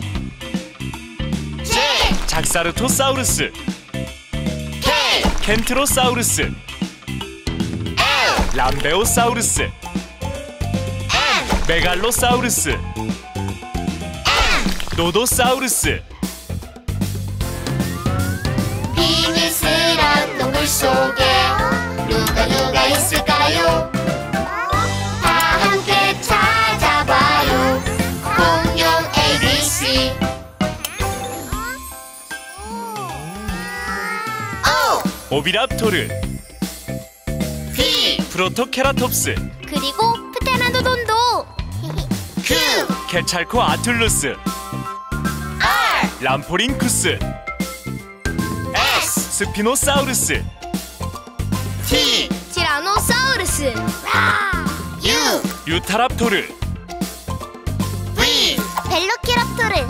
J. 작사르토사우루스. K. 켄트로사우루스. L. 람베오사우루스. M. 메갈로사우루스. N. 노도사우루스. 비밀스런 동물 속에 누가 있을까요? 다 함께 찾아봐요. 공룡 ABC. O. 오비랍토르. P. 프로토케라톱스. 그리고 프테나도돈도. Q. 케찰코 아툴루스. R. 람포링쿠스. S. 스피노사우루스. T. 티라노사우루스. U. 유타랍토르. V. 벨로키랍토르.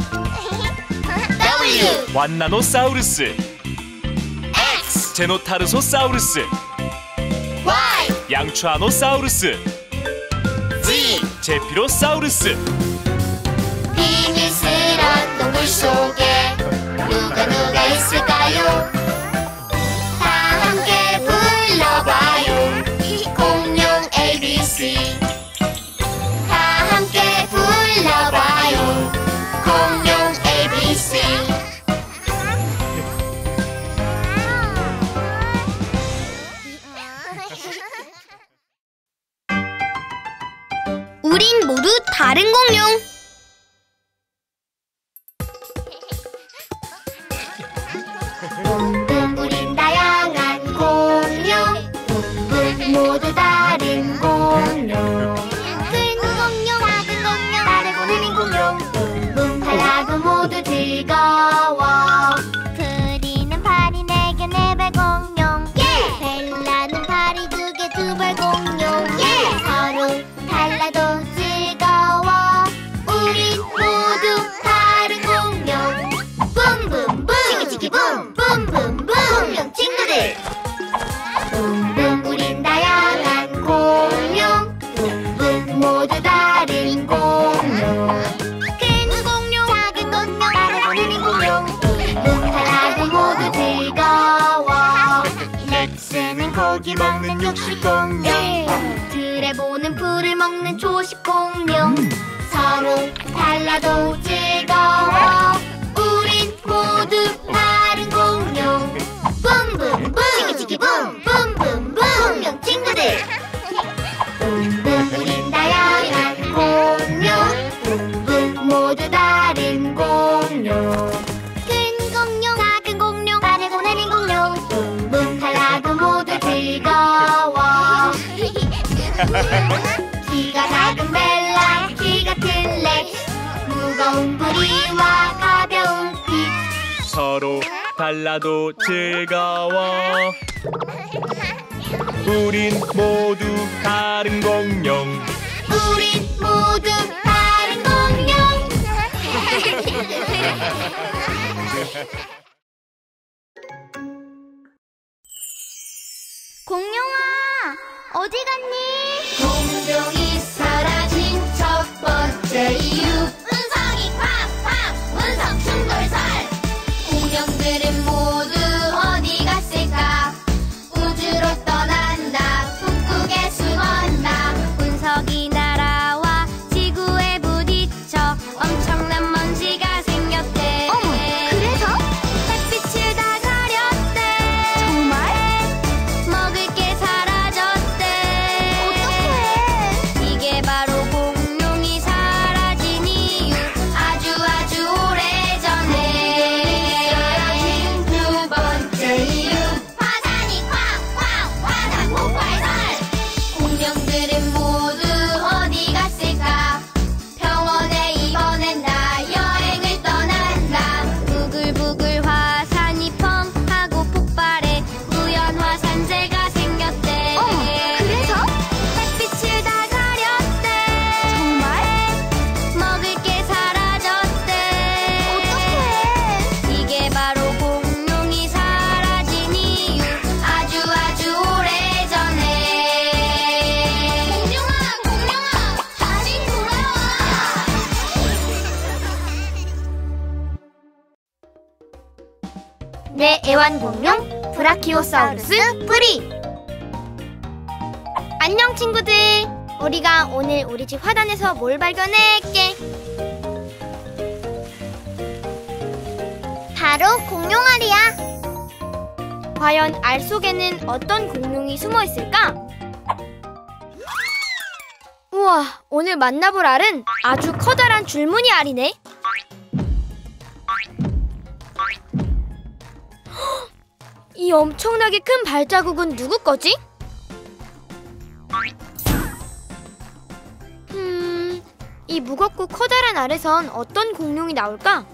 W. 완나노사우루스. X. 제노타르소사우루스. Y. 양추아노사우루스. Z. 제피로사우루스. 비밀스런 동물 속에 누가 있을까요? 다 함께 불러봐요. 공룡 ABC. 다 함께 불러봐요. 공룡 ABC. 다른 공룡. 붕붕 우린 다양한 공룡, 붕붕 모두 다른 공룡. 큰 공룡, 작은 공룡, 다르고 느린 공룡, 붕붕 달라도 모두 즐거워. 프리는 팔이 4개 4발 공룡, 벨라는 팔이 2개 2발 공룡. 서로 달라도 즐거워. 우린 모두 다른 공룡. 붐붐붐 치키치키 붐붐붐붐 공룡 친구들. 붐붐 우린 다양한 공룡, 붐붐 모두 다른 공룡. 큰 공룡, 작은 공룡, 다르고 느린 공룡, 붐붐 달라도 모두 즐거워. 렉스는 고기 먹는 육식 공룡, 드래보는 풀을 먹는 초식 공룡. 서로 달라도 즐거워. 우린 모두 다른 공룡. 붐붐붐 치키치키 붐붐붐붐 공룡 친구들. 붐붐 우린 다양한 공룡, 붐붐 모두 다른 공룡. 큰 공룡, 작은 공룡, 다르고 느린 공룡, 붐붐 달라도 모두 즐거워. 키가 작은 벨라, 키 같은 렉스, 무거운 부리와 가벼운 핏. 서로 달라도 즐거워. 우린 모두 다른 공룡. 우린 모두 다른 공룡. 공룡아, 어디 갔니? 공룡이 사라진 첫 번째 이유. 운석이 쾅쾅, 운석 충돌설. 공룡들은 모두 어디 갔을까? 우주로 떠난다, 북극에 숨었다. 운석이 날아와 지구에 부딪혀 엄청난 먼지가 생겼대. 어머, 그래서? 햇빛을 다 가렸대. 정말? 먹을 게 사라졌대. 어떡해? 이게 바로 공룡이 사라진 이유. 아주 오래전에. 사라진 두 번째 이유. 화산이 쾅쾅, 화산 폭발설. 공룡들은 모두 어디 갔을까? 병원에 입원한다, 여행을 떠난다. 부글부글 화산이 펑 하고 폭발해 우연 화산재가 생겼대. 그래서? 햇빛을 다 가렸대. 정말? 먹을 게 사라졌대. 어떡해? 이게 바로 공룡이 사라진 이유. 아주 오래전에. 공룡아, 다시 돌아와. 내 애완공룡 브라키오사우루스 프리. 안녕 친구들. 우리가 오늘 우리 집 화단에서 뭘 발견했게? 바로 공룡알이야. 과연 알 속에는 어떤 공룡이 숨어 있을까? 우와, 오늘 만나볼 알은 아주 커다란 줄무늬 알이네. 이 엄청나게 큰 발자국은 누구 거지? 이 무겁고 커다란 알에선 어떤 공룡이 나올까?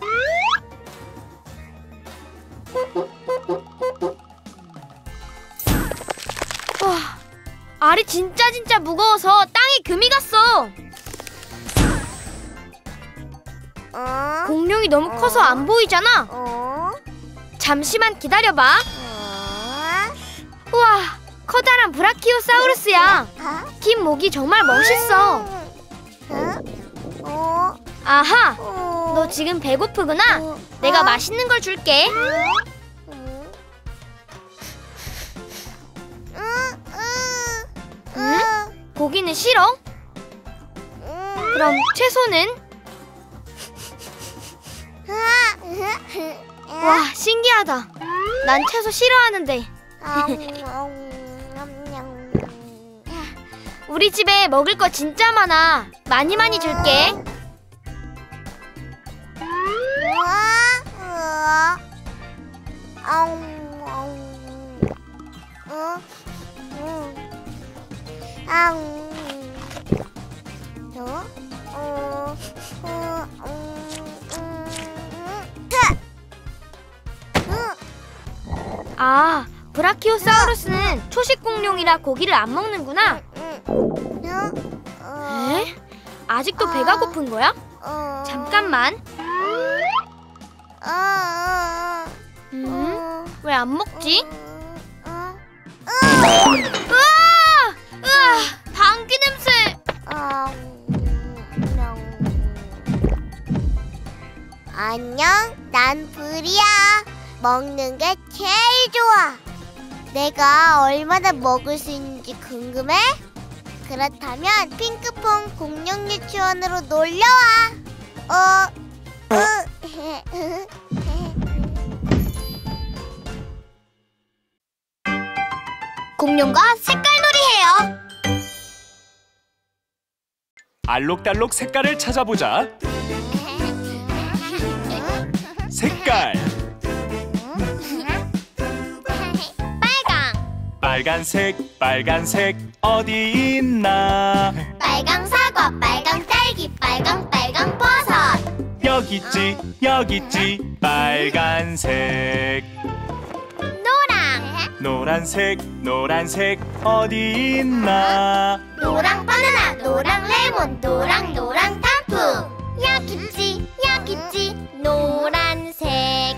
와, 알이 진짜 무거워서 땅에 금이 갔어. 공룡이 너무 커서 안 보이잖아. 잠시만 기다려봐. 우와, 커다란 브라키오사우루스야. 긴 목이 정말 멋있어. 아하, 너 지금 배고프구나. 내가 맛있는 걸 줄게. 응? 고기는 싫어? 그럼 채소는? 와, 신기하다. 난 채소 싫어하는데. 우리 집에 먹을 거 진짜 많아. 많이 줄게. 아, 브라키오사우루스는 초식 공룡이라 고기를 안 먹는구나. 에? 아직도 배가 고픈 거야? 잠깐만. 왜 안 먹지? 으아! 방귀 냄새! 안녕, 난 브리야. 먹는 게 제일 좋아. 내가 얼마나 먹을 수 있는지 궁금해? 그렇다면 핑크퐁 공룡 유치원으로 놀러와. 공룡과 색깔놀이 해요. 알록달록 색깔을 찾아보자. 색깔. 빨간색 어디 있나? 빨강 사과, 빨강 딸기, 빨강 버섯. 여기 있지 빨간색. 노란색 어디 있나? 노랑 바나나, 노랑 레몬, 노랑 단풍. 여기 있지 노란색.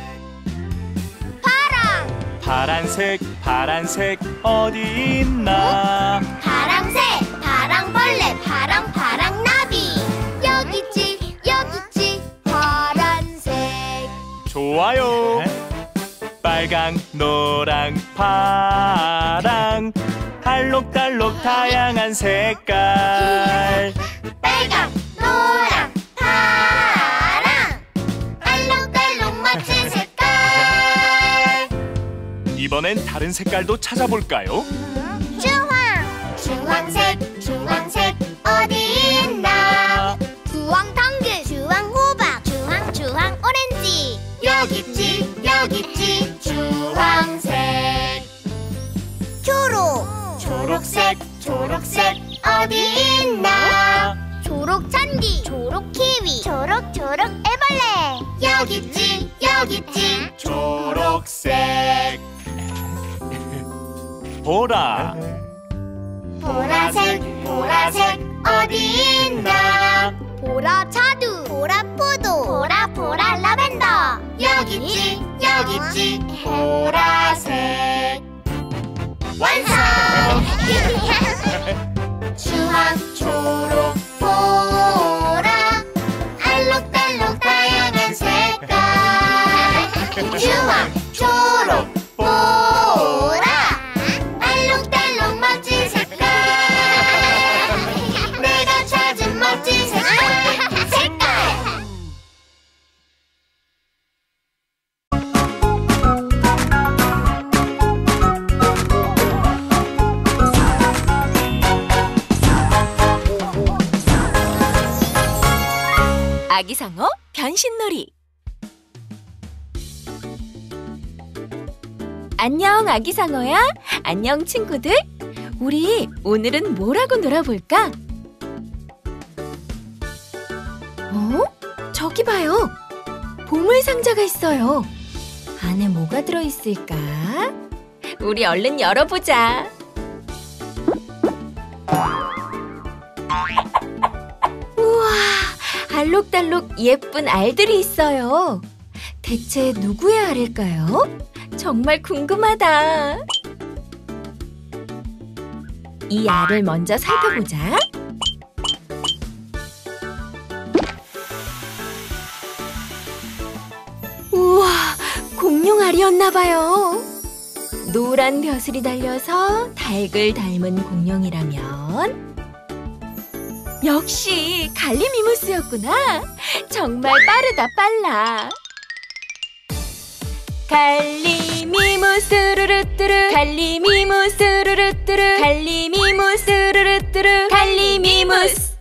파란색 어디 있나? 파랑새, 파랑벌레, 파랑 나비. 여기 있지 파란색. 좋아요. 빨강, 노랑, 파랑, 알록달록 다양한 색깔. 빨강, 노랑, 파랑, 알록달록 멋진 색깔. 이번엔 다른 색깔도 찾아볼까요? 주황색 어디 있나? 주황당근, 주황호박, 주황 오렌지. 여기 있지 주황색. 초록색 어디 있나? 초록잔디, 초록키위, 초록 애벌레. 여기 있지 초록색. 보라색 어디 있나? 보라자두, 보라포도, 보라 라벤더. 여기 있지 보라색. 완성! 주황, 초록, 보라, 알록달록 다양한 색깔. 주황, 초록, 보라, 알록달록 멋진 색깔. 내가 찾은 멋진 색깔. 아기상어 변신놀이. 안녕 아기상어야. 안녕 친구들. 우리 오늘은 뭐라고 놀아볼까? 저기 봐요. 보물상자가 있어요. 안에 뭐가 들어있을까? 우리 얼른 열어보자. 우와, 알록달록 예쁜 알들이 있어요. 대체 누구의 알일까요? 정말 궁금하다. 이 알을 먼저 살펴보자. 우와, 공룡 알이었나봐요. 노란 벼슬이 달려서 닭을 닮은 공룡이라면 역시 갈리미무스였구나. 정말 빠르다, 빨라. 갈리미무스 갈리미무스르르뜨르 갈리미무스르르뜨르 갈리미무스르르뜨르 갈리미무스.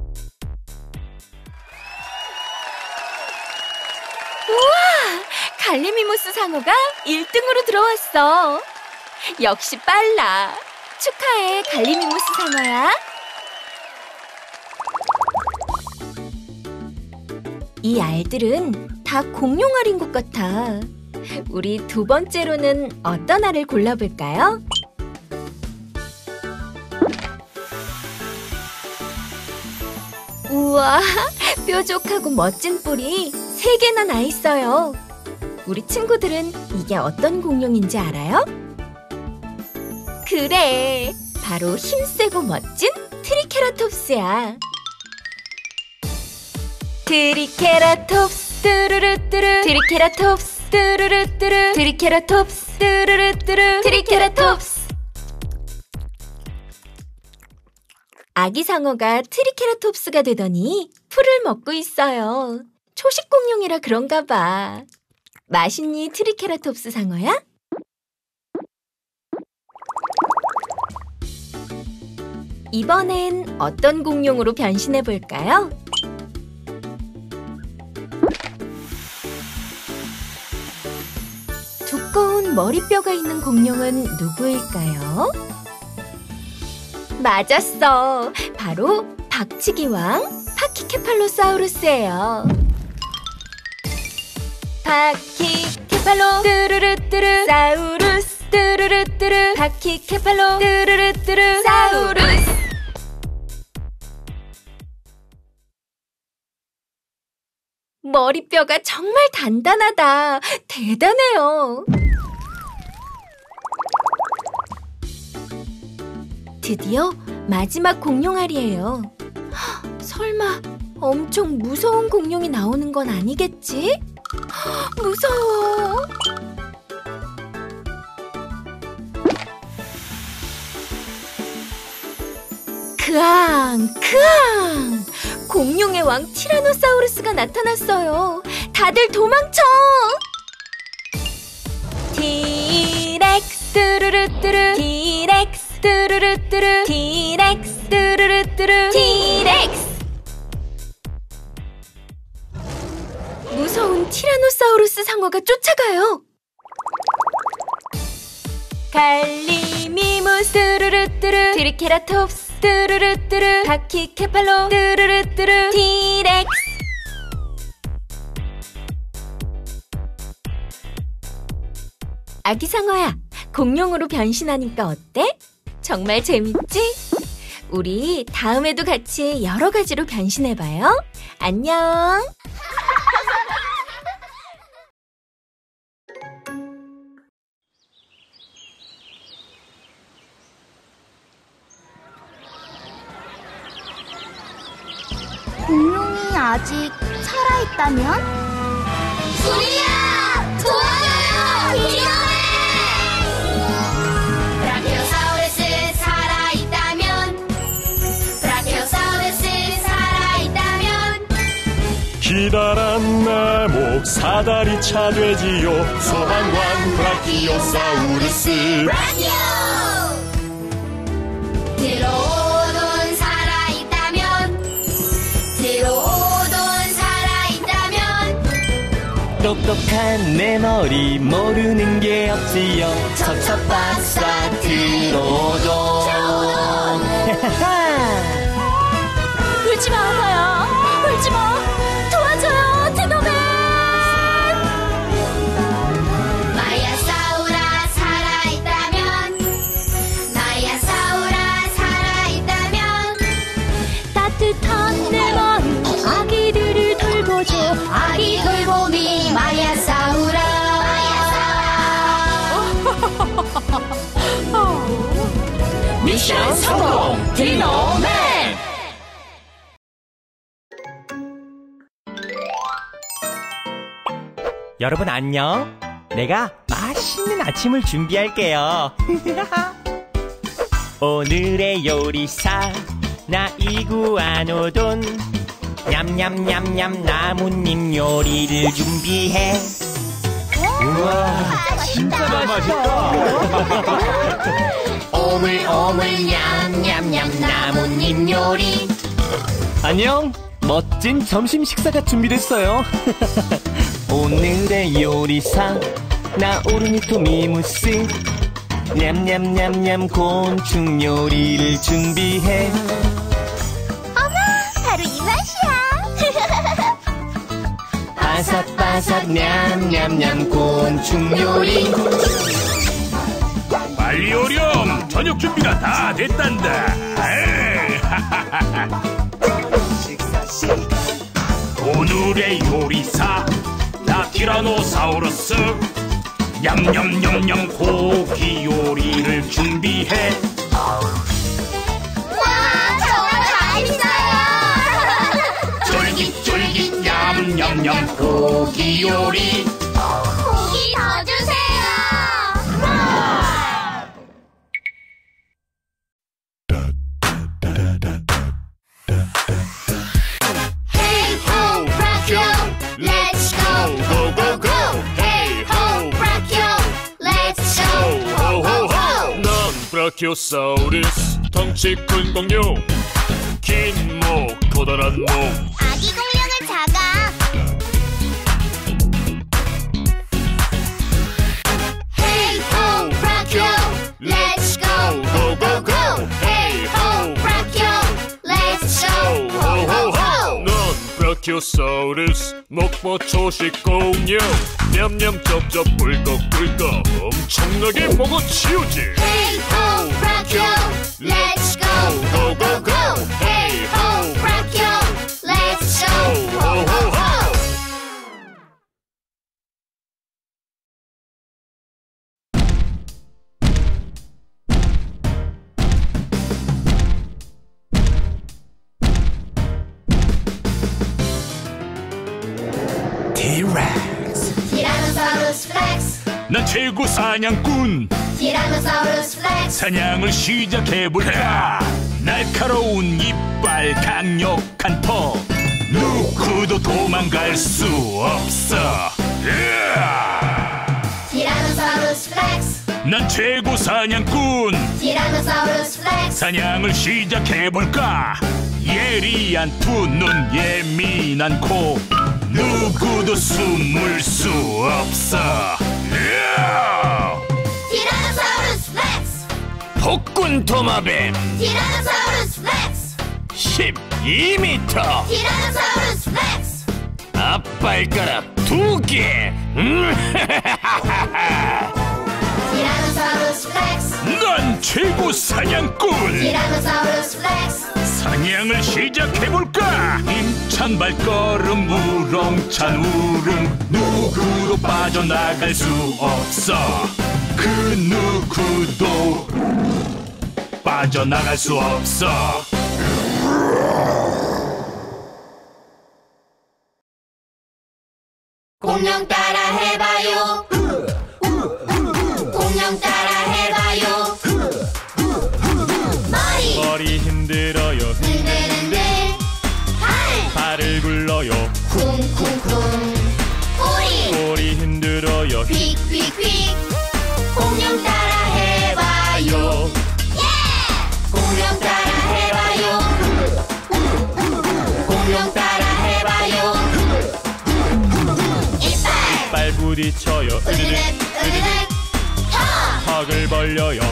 우와! 갈리미무스 상어가 1등으로 들어왔어. 역시 빨라. 축하해, 갈리미무스 상어야. 이 알들은 다 공룡알인 것 같아. 우리 두 번째로는 어떤 알을 골라볼까요? 우와, 뾰족하고 멋진 뿔이 3개나 나 있어요. 우리 친구들은 이게 어떤 공룡인지 알아요? 그래, 바로 힘세고 멋진 트리케라톱스야. 트리케라톱스 뚜루루뚜루 트리케라톱스 뚜루루뚜루 트리케라톱스 뚜루루뚜루 트리케라톱스. 아기 상어가 트리케라톱스가 되더니 풀을 먹고 있어요. 초식 공룡이라 그런가 봐. 맛있니, 트리케라톱스 상어야? 이번엔 어떤 공룡으로 변신해 볼까요? 두꺼운 머리뼈가 있는 공룡은 누구일까요? 맞았어. 바로 박치기왕 파키케팔로사우루스예요. 파키케팔로 뚜루루뚜루 사우루스 뚜루루뚜루 파키케팔로 뚜루루뚜루 사우루스. 머리뼈가 정말 단단하다. 대단해요. 드디어 마지막 공룡알이에요. 설마 엄청 무서운 공룡이 나오는 건 아니겠지? 무서워. 크앙, 크앙! 공룡의 왕 티라노사우루스가 나타났어요. 다들 도망쳐! 티렉스 뚜루루뚜루 티렉스 뚜루루뚜루 티렉스 뚜루루뚜루 티렉스. 무서운 티라노사우루스 상어가 쫓아가요. 갈리미무스 뚜루루뚜루 트리케라톱스 뚜루루뚜루 파키케팔로 뚜루루뚜루 티렉스. 아기 상어야, 공룡으로 변신하니까 어때? 정말 재밌지? 우리 다음에도 같이 여러 가지로 변신해봐요. 안녕! 공룡이 아직 살아있다면? 우리야! 도와줘요! 위험해! 브라키오사우루스 살아있다면 브라키오사우루스 살아있다면 기다란 나목 사다리차 되지요. 소방관 브라키오사우루스 브라키오! 들어오돈 살아있다면 들어오돈 살아있다면 똑똑한 내 머리 모르는 게 없지요. 척척박사 들어오돈. 울지 마봐요. 울지 마. 도와줘요, 디노맨. 마야사우라 살아있다면 마야사우라 살아있다면 따뜻한 내 마음 아기들을 돌보죠. 아기 돌봄이 마야사우라. 미션 성공, 디노맨. 여러분 안녕. 내가 맛있는 아침을 준비할게요. 오늘의 요리사 나 이구아노돈. 냠냠냠냠 나뭇잎 요리를 준비해. 우와, 진짜 맛있다. 오물오물 냠냠냠 나뭇잎 요리. 안녕. 멋진 점심 식사가 준비됐어요. 오늘의 요리사 나 오르니토 미무스. 냠냠냠냠 곤충 요리를 준비해. 어머, 바로 이 맛이야. 바삭바삭 냠냠냠 곤충 요리. 빨리 오렴. 저녁 준비가 다 됐단다. 오늘의 요리사 나 티라노사우루스. 냠냠냠냠 고기 요리를 준비해. 와, 정말 맛있어요. 쫄깃쫄깃 냠냠냠 고기 요리. 고기 더 주세요. Hey ho, Brachio, let's go, go go go. Hey ho, Brachio, let's go, ho ho ho. 난 브라키오사우루스 덩치 큰 공룡 긴 목 커다란 목 아기 공룡은 작아. Hey ho, Brachio, let's go, go go go. Hey ho, Brachio, let's go, ho ho ho. 난 브라키오사우루스 목보 초식 공룡 냠냠 쩝쩝 꿀꺽꿀꺽 엄청나게 먹어 치우지. Hey ho, Brachio, let's go, go go go. Hey ho, Brachio, let's go, ho ho ho. 티렉스. Tyrannosaurus Rex, 난 최고 사냥꾼. Tyrannosaurus Rex. 사냥을 시작해볼까. 날카로운 이빨 강력한 턱 누구도 도망갈 수 없어. Tyrannosaurus Rex, 난 최고 사냥꾼. Tyrannosaurus Rex. 사냥을 시작해볼까. 예리한 두 눈 예민한 코 누구도 숨을 수 없어. Tyrannosaurus Rex, 폭군 도마뱀 Tyrannosaurus Rex, 12m Tyrannosaurus Rex. 앞발가락 2개. Tyrannosaurus Rex, 난 최고 사냥꾼. Tyrannosaurus Rex. 사냥을 시작해볼까. 힘찬 발걸음 우렁찬 울음 누구도 빠져나갈 수 없어. 그 누구도 빠져나갈 수 없어. 공룡 따라 해봐요. 공룡 따라 해봐요. 머리 흔들어요 흔들흔들. 발을 굴러요 쿵쿵쿵. 꼬리 꼬리 흔들어요 휙휙휙. 공룡 따라 해봐요. 공룡 따라 해봐요. 공룡 따라 해봐요. 이빨 부딪혀요 으르륵 으르륵. 턱을 벌려요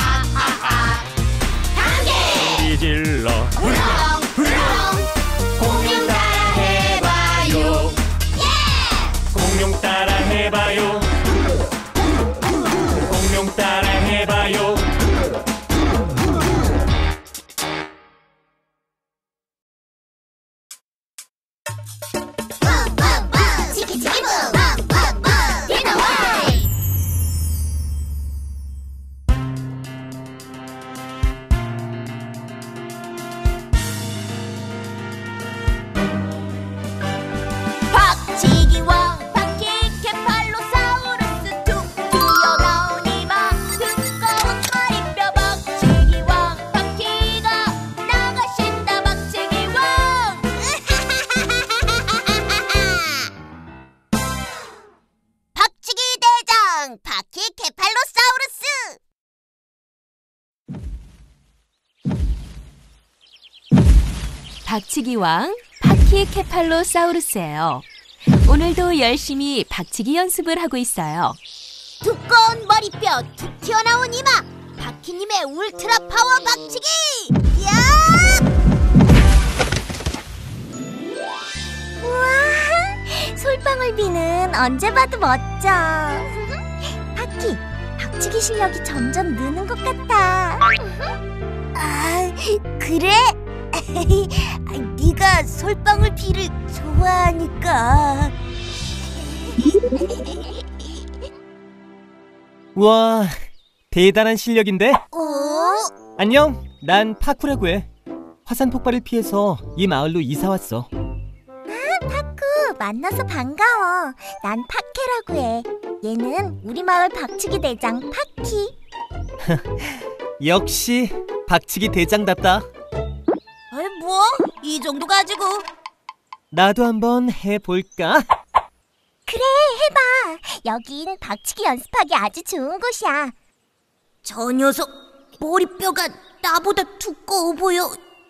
소리 질러 공룡 따라 해봐요. 공룡 따라 해봐요 공룡 따라 해봐요 치키치키붐. 디너와이. 박치기왕 바퀴 케팔로사우루스. 박치기 왕 파키케팔로사우루스예요. 오늘도 열심히 박치기 연습을 하고 있어요. 두꺼운 머리뼈, 툭 튀어나온 이마, 바퀴님의 울트라 파워 박치기! 야! 우와, 솔방울비는 언제 봐도 멋져. 바퀴, 박치기 실력이 점점 느는 것 같아. 아, 그래? 네가 솔방울비를 좋아하니까. 와, 대단한 실력인데? 안녕, 난 파쿠라고 해. 화산 폭발을 피해서 이 마을로 이사 왔어. 파쿠, 만나서 반가워. 난 파케라고 해. 얘는 우리 마을 박치기 대장 파키. 역시 박치기 대장답다. 뭐? 이 정도 가지고. 나도 한번 해볼까? 그래, 해봐. 여긴 박치기 연습하기 아주 좋은 곳이야. 저 녀석 머리뼈가 나보다 두꺼워 보여.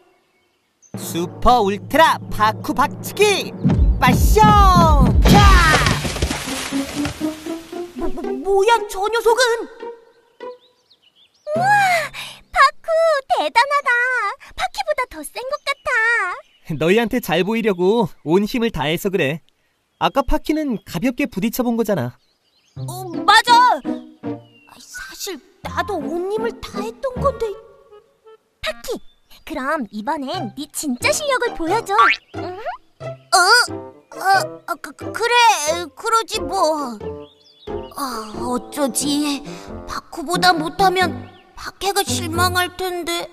슈퍼 울트라 파쿠 박치기 빠쇼! 뭐야 저 녀석은? 우와, 파쿠 대단하다. 파키보다 더 센 것 같아. 너희한테 잘 보이려고 온 힘을 다해서 그래. 아까 파키는 가볍게 부딪혀본 거잖아. 맞아. 사실 나도 온 힘을 다했던 건데. 파키, 그럼 이번엔 네 진짜 실력을 보여줘. 응? 그래, 그러지 뭐. 어쩌지. 파쿠보다 못하면 파케가 실망할 텐데.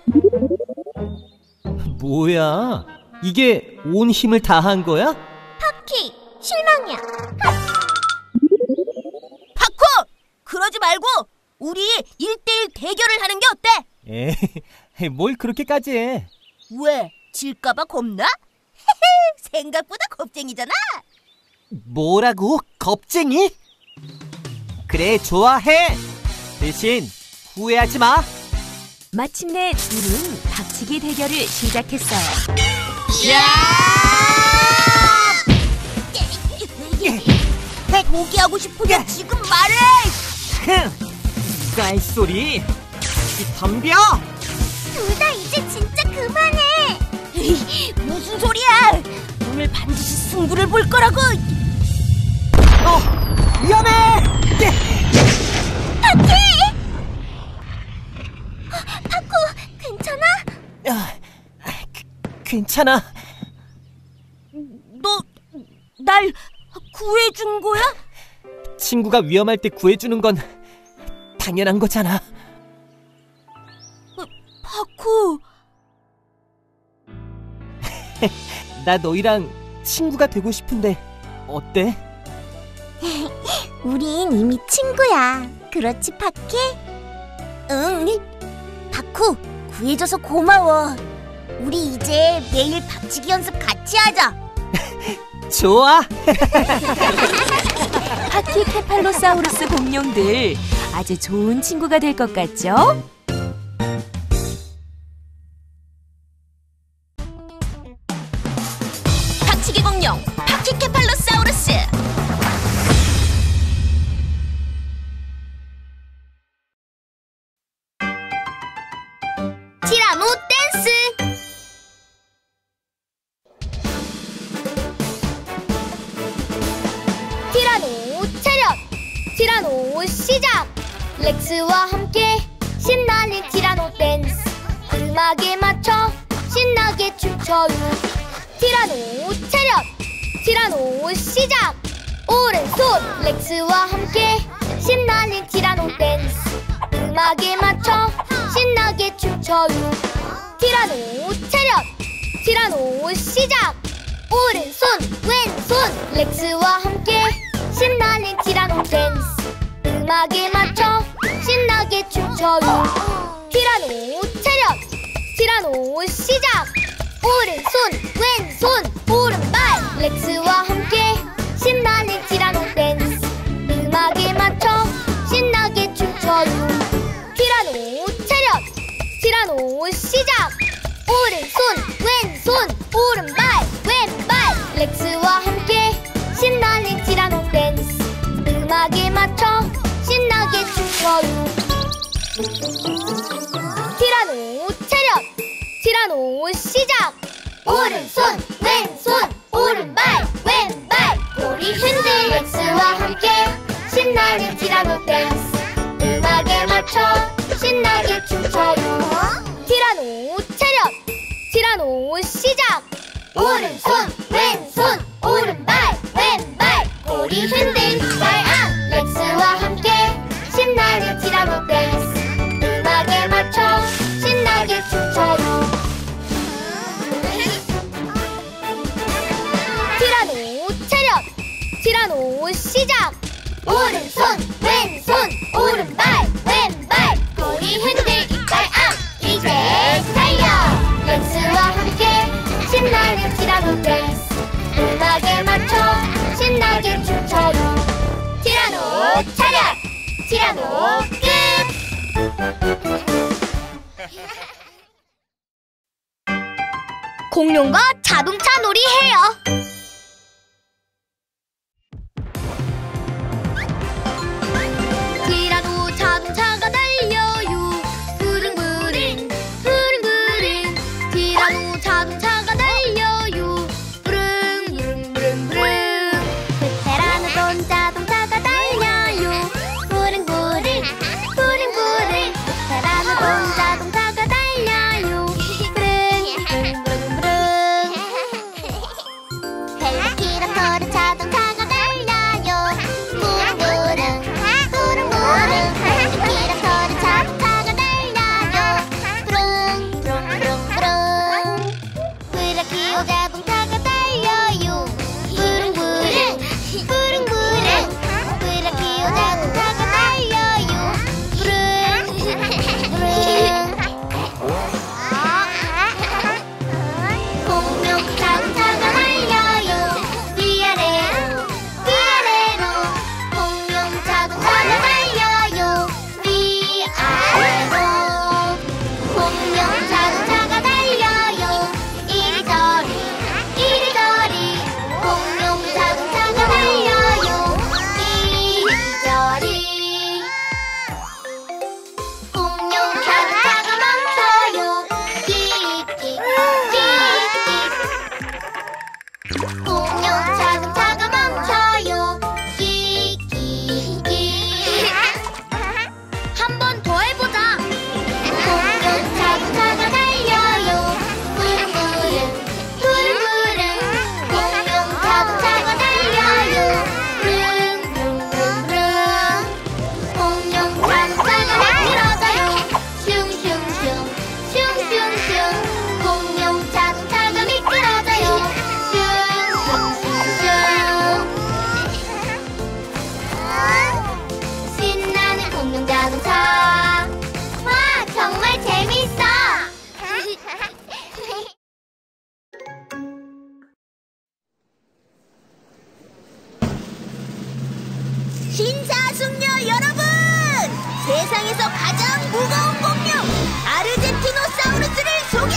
뭐야? 이게 온 힘을 다한 거야? 파키, 실망이야. 파쿠! 그러지 말고 우리 1대1 대결을 하는 게 어때? 에이, 뭘 그렇게까지 해? 왜? 질까봐 겁나? 생각보다 겁쟁이잖아. 뭐라고? 겁쟁이? 그래, 좋아해. 대신 후회하지 마. 마침내 둘은 박치기 대결을 시작했어요. 포기하고 싶으면 지금 말해. 쌀소리. 덤벼. 둘 다 이제 진짜 그만해. 무슨 소리야? 오늘 반드시 승부를 볼 거라고. 위험해. 파키! 파쿠, 괜찮아? 괜찮아. 너 날 구해준 거야? 친구가 위험할 때 구해주는 건 당연한 거잖아. 파쿠. 나 너희랑 친구가 되고 싶은데 어때? 우린 이미 친구야. 그렇지, 파키? 응. 파쿠, 구해줘서 고마워. 우리 이제 매일 박치기 연습 같이 하자. 좋아. 파키케팔로사우루스 공룡들 아주 좋은 친구가 될 것 같죠? 박치기 공룡 파키케팔로사우루스. 티라노 댄스. 티라노 차렷, 티라노 시작. 렉스와 함께 신나는 티라노 댄스. 음악에 맞춰 신나게 춤춰요. 티라노 차렷, 티라노 시작. 오른손 렉스와 함께 신나는 티라노 댄스. 음악에 맞춰 신나게 춤춰요. 티라노 차렷, 티라노 시작. 오른손 왼손 렉스와 함께 신나는 티라노 댄스. 음악에 맞춰 신나게 춤춰요. 티라노 차렷, 티라노 시작. 오른손 왼손 오른발 렉스와 함께 신나는 티라노 댄스. 음악에 맞춰 신나게 춤춰요. 티라노 차렷, 티라노 시작. 오른손 왼손 오른발 왼발 렉스와 함께 신나는 티라노 댄스 음악에 맞춰 신나게 춤춰요. 티라노 차렷 티라노 시작. 오른손 왼손 오른발 왼발 꼬리 흔들 렉스와 함께 신나는 티라노 댄스 음악에 맞춰 신나게 춤춰요. 티라노 차렷 티라노 시작. 오른손 왼손 오른발 왼발 꼬리 흔들 발악 렉스와 함께 신나는 티라노 댄스 음악에 맞춰 신나게 춤춰요. 티라노 차렷 티라노 시작. 오른손 왼손 오른발 왼발 꼬리 흔들 발악 이제 달려 렉스와 함께 신나는 티라노 댄스 음악에 맞춰 신나게 춤춰요. 티라노 차렷 티라노 끝. 공룡과 자동차 놀이 해요. 티라노 자동차가 달려요. 부릉부릉 부릉부릉 티라노 자동차가 달려요. 부릉부릉부릉부릉 베테라노돈 자동차가 달려요. 부릉부릉 부릉부릉 베테라노돈 자동차가 달려요. 부릉부릉부릉부릉 헬리콥터는 자동차가 달려요. 부릉부릉 부릉부릉 헬리콥터는 자동차가 달려요. 부릉부릉부릉부릉 브라키오 자동차가 달려요. 부릉부릉 부릉부릉 브라키오 자동차가 달려요. 부릉부릉 공룡 자동차가 달려요. 위아래로 위아래로 공룡 자동차가 달려요. 위아래로 공룡 자동차가 달려요. 이리저리 이리저리 공룡 자동차가 달려요. 이리저리 공룡 자동차가 멈춰요. 끽끽 끽끽 공룡 자동차가 멈춰요. 끽끽 한 번 더 해보자. 공룡 자동차가 달려요. 부릉부릉 부릉부릉 공룡 자동차가 달려요. 부릉부릉부릉 공룡 자동차가 미끄러져요. 슝슝슝 슝슝슝 공룡 자동차가 미끄러져요. 슝슝슝 신나는 공룡 자동차. 와 정말 재밌어. 신사숙녀 여러분! 세상에서 가장 무거운 공룡 아르젠티노사우루스를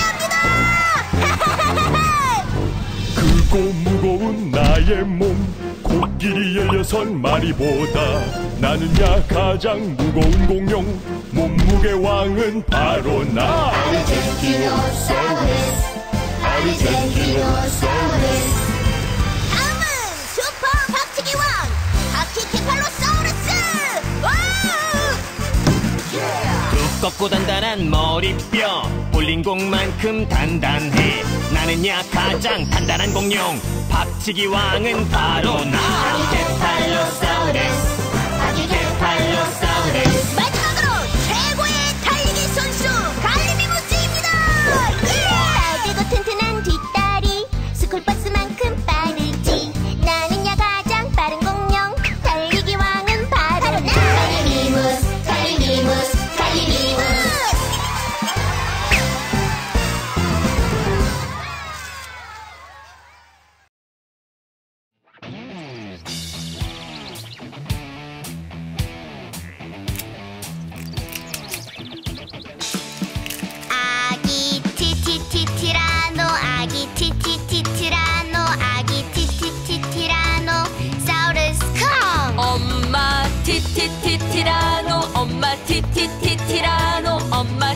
소개합니다! 크고 무거운 나의 몸 코끼리 16마리보다 나는야 가장 무거운 공룡 몸무게 왕은 바로 나 아르젠티노사우루스 아르젠티노사우루스 다음은 슈퍼 박치기 왕 바퀴케팔로사우루스! 두껍고 단단한 머리뼈 볼린 공만큼 단단해. 나는야 가장 단단한 공룡 박치기 왕은 바로 나 바퀴케팔로사우루스 바퀴케팔로사우루스. 마지막으로 최고의 달리기 선수 갈리미무스입니다! 빠지고 튼튼한 뒷다리 스쿨버스만큼 빠르지. 나는야 가장 빠른 공룡 달리기 왕은 바로 나 갈리미무스 갈리미무스 갈리미무스.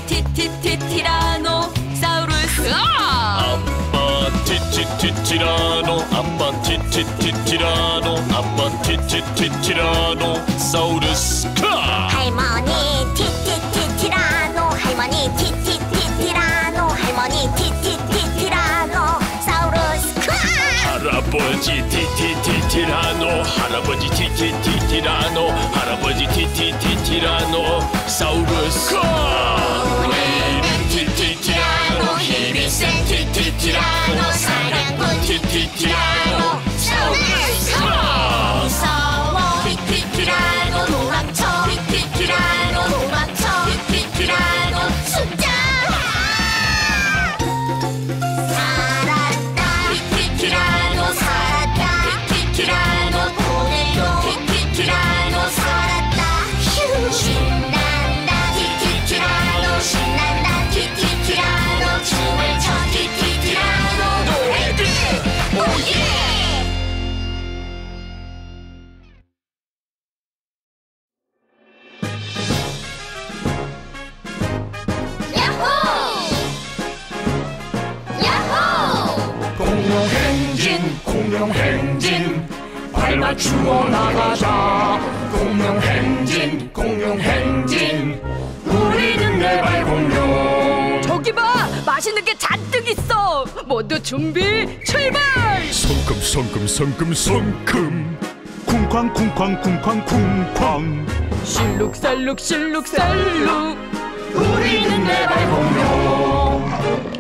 티라노사우루스. 아빠 티라노 아빠 티라노 아빠 티라노사우루스. 할머니 티라노 할머니 티라노 할머니 티라노사우루스. 할아버지 티라노 할아버지 티라노 할아버지 티라노사우루스. 우리는 티라노 힘이 센 티라노 사냥꾼 티라노사우루스. 무서워 티라노 도망쳐 티라노 도망쳐 티라노 숨자. 살았다 티라노 살았다 티라노 오늘도 티라노 살았다. 신난다 티라노 신난다 티라노 춤을 춰 티라노 노래들 오예. 공룡행진 밟아주어 나가자. 공룡행진 우리는 내발공룡. 저기 봐, 맛있는 게 잔뜩 있어. 모두 준비 출발. 성큼 쿵쾅 실룩살룩 우리는 내발공룡.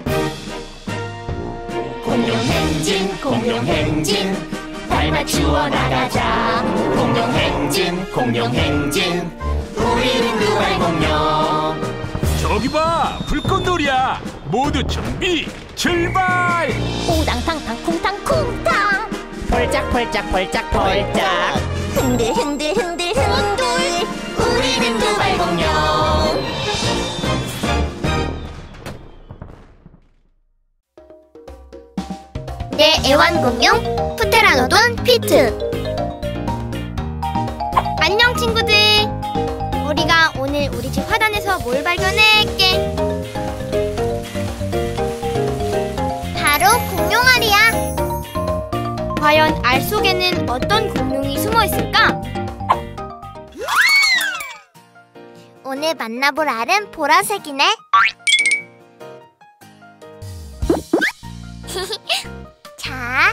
공룡행진 밟아주어 나가자. 공룡행진 우리는 내발공룡. 저기 봐, 불꽃놀이야. 모두 준비 출발. 오당탕탕 쿵탕 폴짝 흔들 우리는 두발공룡. 내 애완공룡 프테라노돈 피트. 안녕 친구들. 우리가 오늘 우리 집 화단에서 뭘 발견했게? 바로 공룡알이야. 과연 알 속에는 어떤 공룡이 숨어 있을까? 오늘 만나볼 알은 보라색이네. 자,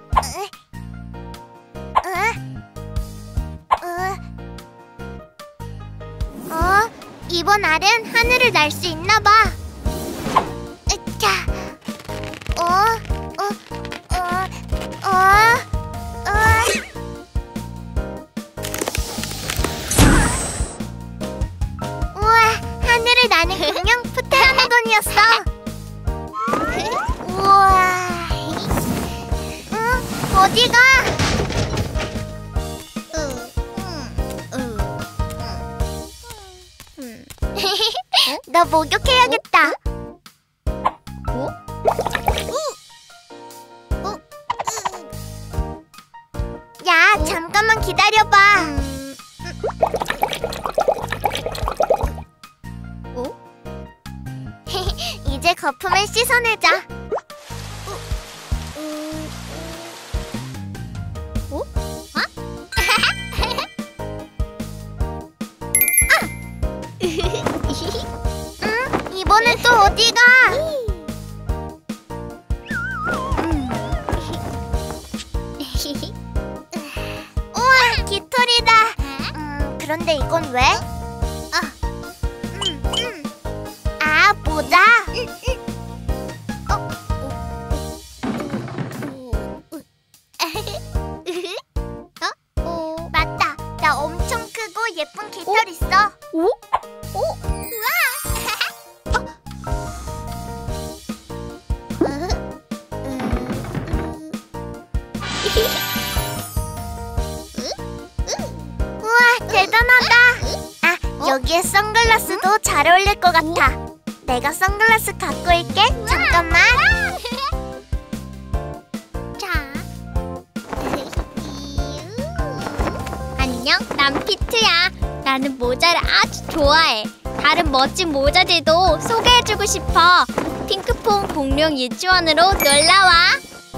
이번 알은 하늘을 날 수 있나 봐. 자, 우와, 하늘을 나는 공룡 프테라노돈이었어. 우와. 어디가? 너 목욕해야겠다. 야, 잠깐만 기다려봐. 이제 거품을 씻어내자. 이번엔 또 어디가? 우와, 깃털이다. 그런데 이건 왜? 아, 모자. 맞다. 나 엄청 크고 예쁜 깃털 있어. 오? 우와. 우와, 대단하다. 아, 여기에 선글라스도 잘 어울릴 것 같아. 내가 선글라스 갖고 올게. 잠깐만. 자. 안녕, 난 피트야. 나는 모자를 아주 좋아해. 다른 멋진 모자들도 소개해주고 싶어. 핑크퐁 공룡 유치원으로 놀러와.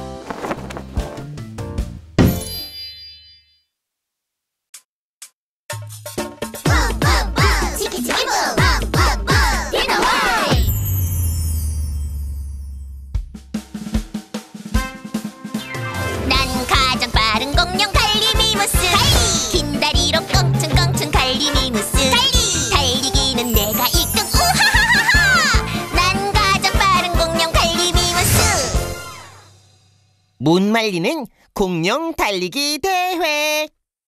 난 가장 빠른 공룡 갈리미무스. 긴 다리로 껑충껑충 갈리미무스. 달리기는 내가 1등. 우하하하하. 난 가장 빠른 공룡 갈리미무스. 못 말리는 공룡 달리기 대회.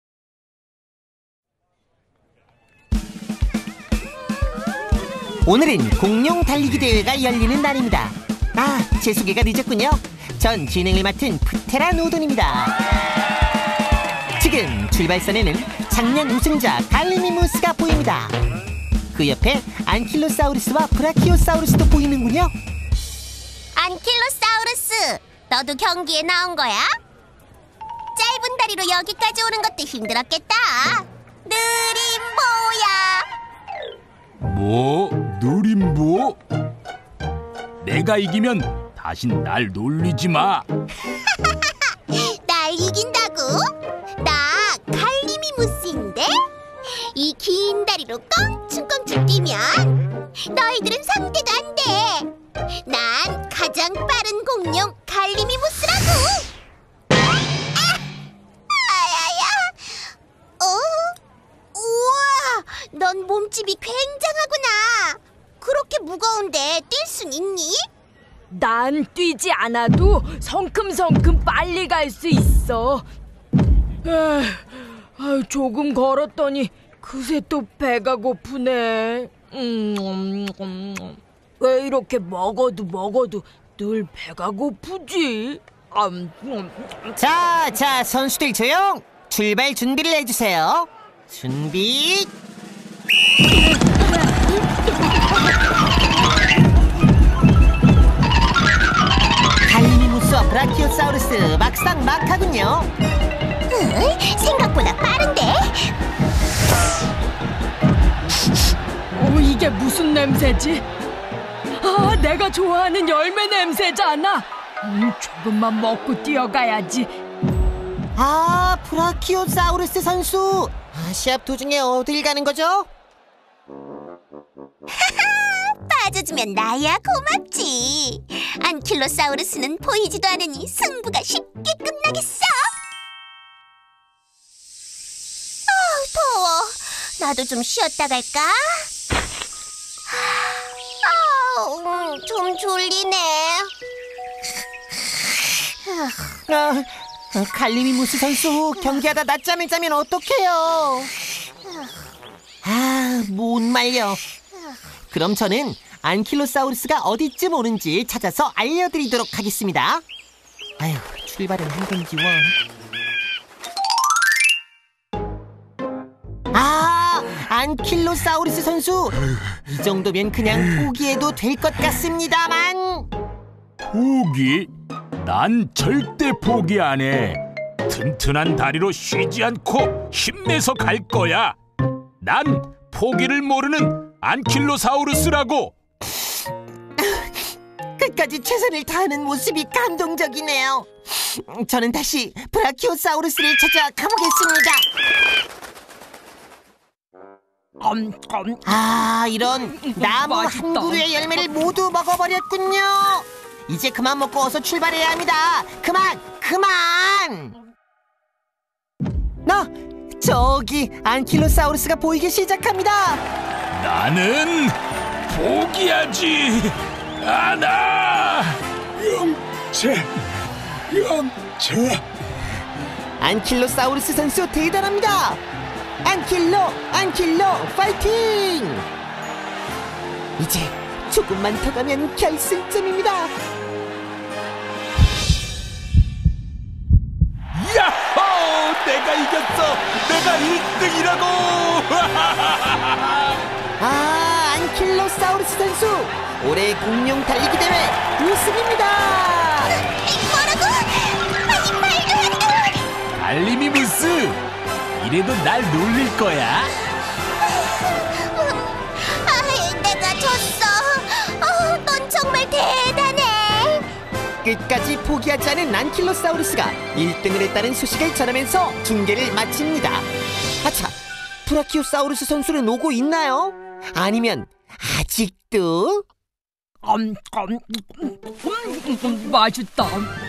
오늘은 공룡 달리기 대회가 열리는 날입니다. 제 소개가 늦었군요. 전 진행을 맡은 프테라 노돈입니다. 지금 출발선에는 작년 우승자 갈리미무스가 보입니다. 그 옆에 안킬로사우루스와 브라키오사우루스도 보이는군요. 안킬로사우루스, 너도 경기에 나온 거야? 짧은 다리로 여기까지 오는 것도 힘들었겠다. 느린 보야. 뭐? 느림보? 내가 이기면 다신 날 놀리지 마. 날 이긴다고? 나 갈리미무스인데? 이 긴 다리로 껑충껑충 뛰면 너희들은 상대가 안 돼. 난 가장 빠른 공룡 갈리미무스라고. 우와, 넌 몸집이 굉장하구나. 그렇게 무거운데 뛸 순 있니? 난 뛰지 않아도 성큼성큼 빨리 갈 수 있어. 조금 걸었더니 그새 또 배가 고프네. 왜 이렇게 먹어도 늘 배가 고프지? 자, 선수들 조용! 출발 준비를 해주세요. 준비. 갈리미무스와 브라키오사우루스 막상막하군요. 생각보다 빠른데? 이게 무슨 냄새지? 내가 좋아하는 열매 냄새잖아. 조금만 먹고 뛰어가야지. 브라키오사우루스 선수, 시합 도중에 어딜 가는 거죠? 빠져주면 나야 고맙지. 안킬로사우루스는 보이지도 않으니 승부가 쉽게 끝나겠어. 더워. 나도 좀 쉬었다 갈까? 좀 졸리네. 갈리미무스 선수, 경기하다 낮잠을 자면 어떡해요? 못 말려. 그럼 저는 안킬로사우루스가 어디쯤 오는지 찾아서 알려드리도록 하겠습니다. 출발은 한 건지 원. 안킬로사우루스 선수, 이 정도면 그냥 포기해도 될 것 같습니다만. 포기? 난 절대 포기 안 해. 튼튼한 다리로 쉬지 않고 힘내서 갈 거야. 난 포기를 모르는 안킬로사우루스라고. 끝까지 최선을 다하는 모습이 감동적이네요. 저는 다시 브라키오사우루스를 찾아 가보겠습니다. 이런, 나무 한 그루의 열매를 모두 먹어버렸군요. 이제 그만 먹고 어서 출발해야 합니다. 그만! 저기 안킬로사우루스가 보이기 시작합니다. 나는 포기하지 않아. 영체. 안킬로사우루스 선수 대단합니다. 안킬로 파이팅! 이제 조금만 더 가면 결승점입니다. 야호! 내가 이겼어! 내가 1등이라고! 안킬로사우루스 선수, 올해 공룡 달리기 대회 우승입니다. 뭐라고? 말도 안 돼! 갈리미무스! 이래도 날 놀릴 거야? 끝까지 포기하지 않은 안킬로사우루스가 1등을 했다는 소식을 전하면서 중계를 마칩니다. 아차, 브라키오사우루스 선수는 오고 있나요? 아니면 아직도? 맛있다.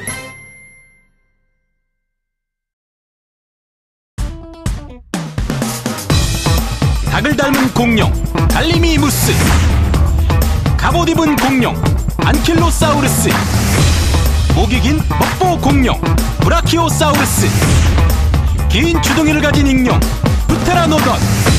닭을 닮은 공룡 갈리미무스, 갑옷 입은 공룡 안킬로사우루스, 목이 긴 법보 공룡 브라키오사우루스, 긴 주둥이를 가진 익룡 프테라노돈.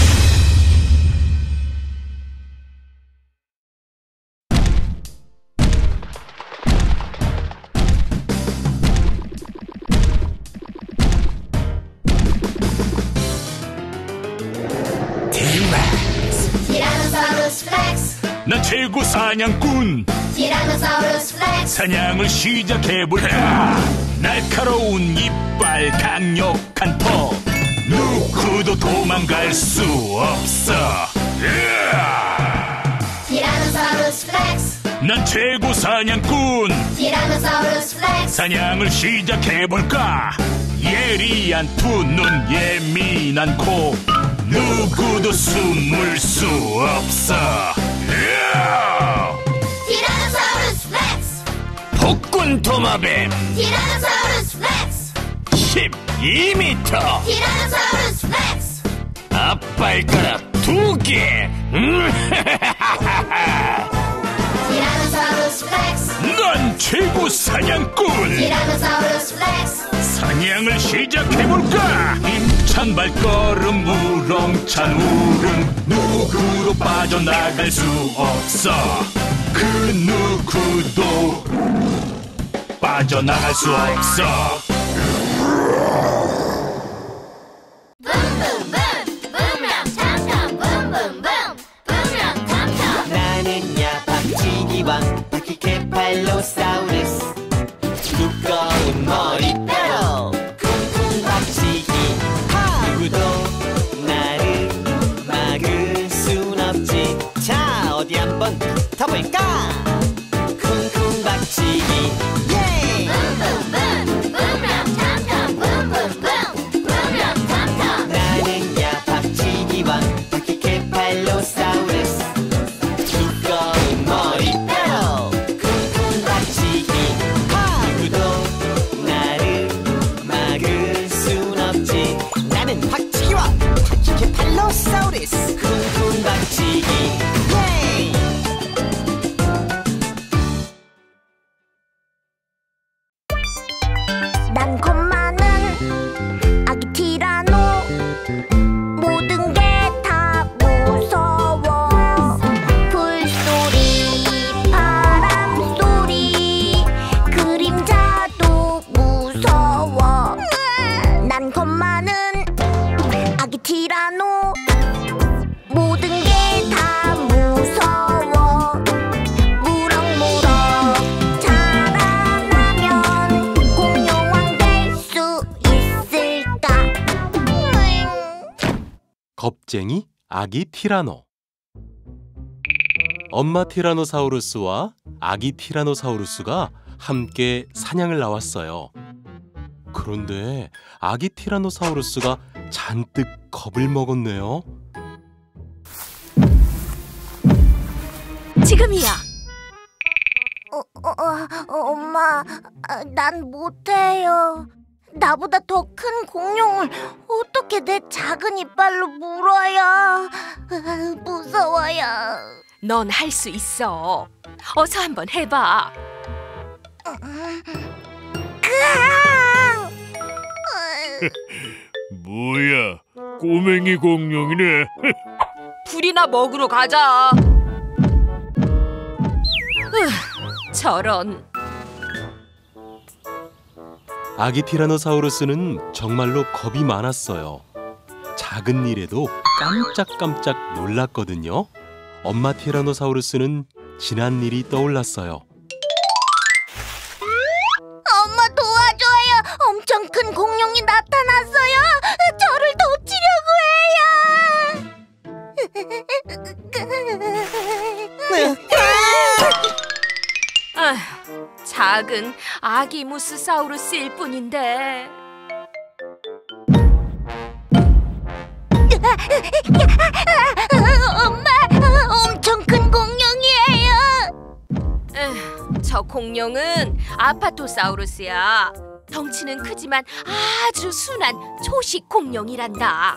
티라노사우루스 렉스, 난 최고 사냥꾼. 티라노사우루스 렉스, 사냥을 시작해볼까. 날카로운 이빨, 강력한 턱, 누구도 도망갈 수 없어. 티라노사우루스 렉스, 난 최고 사냥꾼. 티라노사우루스 렉스, 사냥을 시작해볼까. 예리한 두 눈, 예민한 코, 누구도 숨을 수 없어. 티라노사우루스 렉스, 폭군 도마뱀 티라노사우루스 렉스, 12m, 티라노사우루스 렉스, 앞발가락 2개. 티라노사우루스 렉스, 난 최고 사냥꾼. 티라노사우루스 렉스, 사냥을 시작해볼까. 힘찬 발걸음, 우렁찬 울음, 누구도 빠져나갈 수 없어. 그 누구도 빠져나갈 수 없어. 붐붐붐, 붐랑 탐탐, 붐붐붐, 붐랑 탐탐. 나는야 박치기왕 바퀴케팔로사우루스, 두꺼운 머리뼈로 쿵쿵 박치기. 누구도 나를 막을 순 없지. 자, 어디 한번 붙어볼까. 쿵쿵 박치기. 예! 붐붐붐, 붐랑 탐탐, 붐붐붐, 붐랑 탐탐. 나는야 박치기왕 바퀴케팔로사우루스, 두꺼운 머리뼈로 쿵쿵 박치기. 누구도 나를 막을 순 없지. 나는 박치기왕 바퀴케팔로사우루스, 쿵쿵 박치기. 예! 난 겁 많은 아기 티라노, 모든 게 다 무서워. 불소리, 바람소리, 그림자도 무서워. 난 겁 많은 아기 티라노, 모든 게 다 무서워. 무럭무럭 자라나면 공룡왕 될 수 있을까? 겁쟁이 아기 티라노. 엄마 티라노사우루스와 아기 티라노사우루스가 함께 사냥을 나왔어요. 그런데 아기 티라노사우루스가 잔뜩 겁을 먹었네요. 지금이야. 엄마, 난 못해요. 나보다 더 큰 공룡을 어떻게 내 작은 이빨로 물어요? 무서워요. 넌 할 수 있어. 어서 한번 해봐. 뭐야, 꼬맹이 공룡이네. 불이나 먹으러 가자. 저런. 아기 티라노사우루스는 정말로 겁이 많았어요. 작은 일에도 깜짝깜짝 놀랐거든요. 엄마 티라노사우루스는 지난 일이 떠올랐어요. 엄마 도와줘요. 엄청 큰 공룡이 나타났어요. 저를 돕치려고 해요. 작은 아기 무스사우루스일 뿐인데. 엄마, 엄청 큰 공룡이에요. 저 공룡은 아파토사우루스야. 덩치는 크지만 아주 순한 초식 공룡이란다.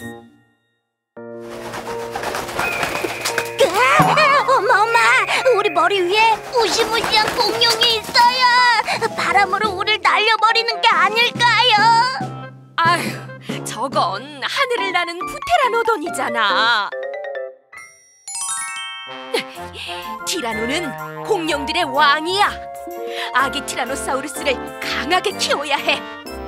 엄마, 우리 머리 위에 무시무시한 공룡이 있어요. 바람으로 우릴 날려버리는 게 아닐까요? 아휴, 저건 하늘을 나는 프테라노돈이잖아. 티라노는 공룡들의 왕이야. 아기 티라노사우루스를 강하게 키워야 해.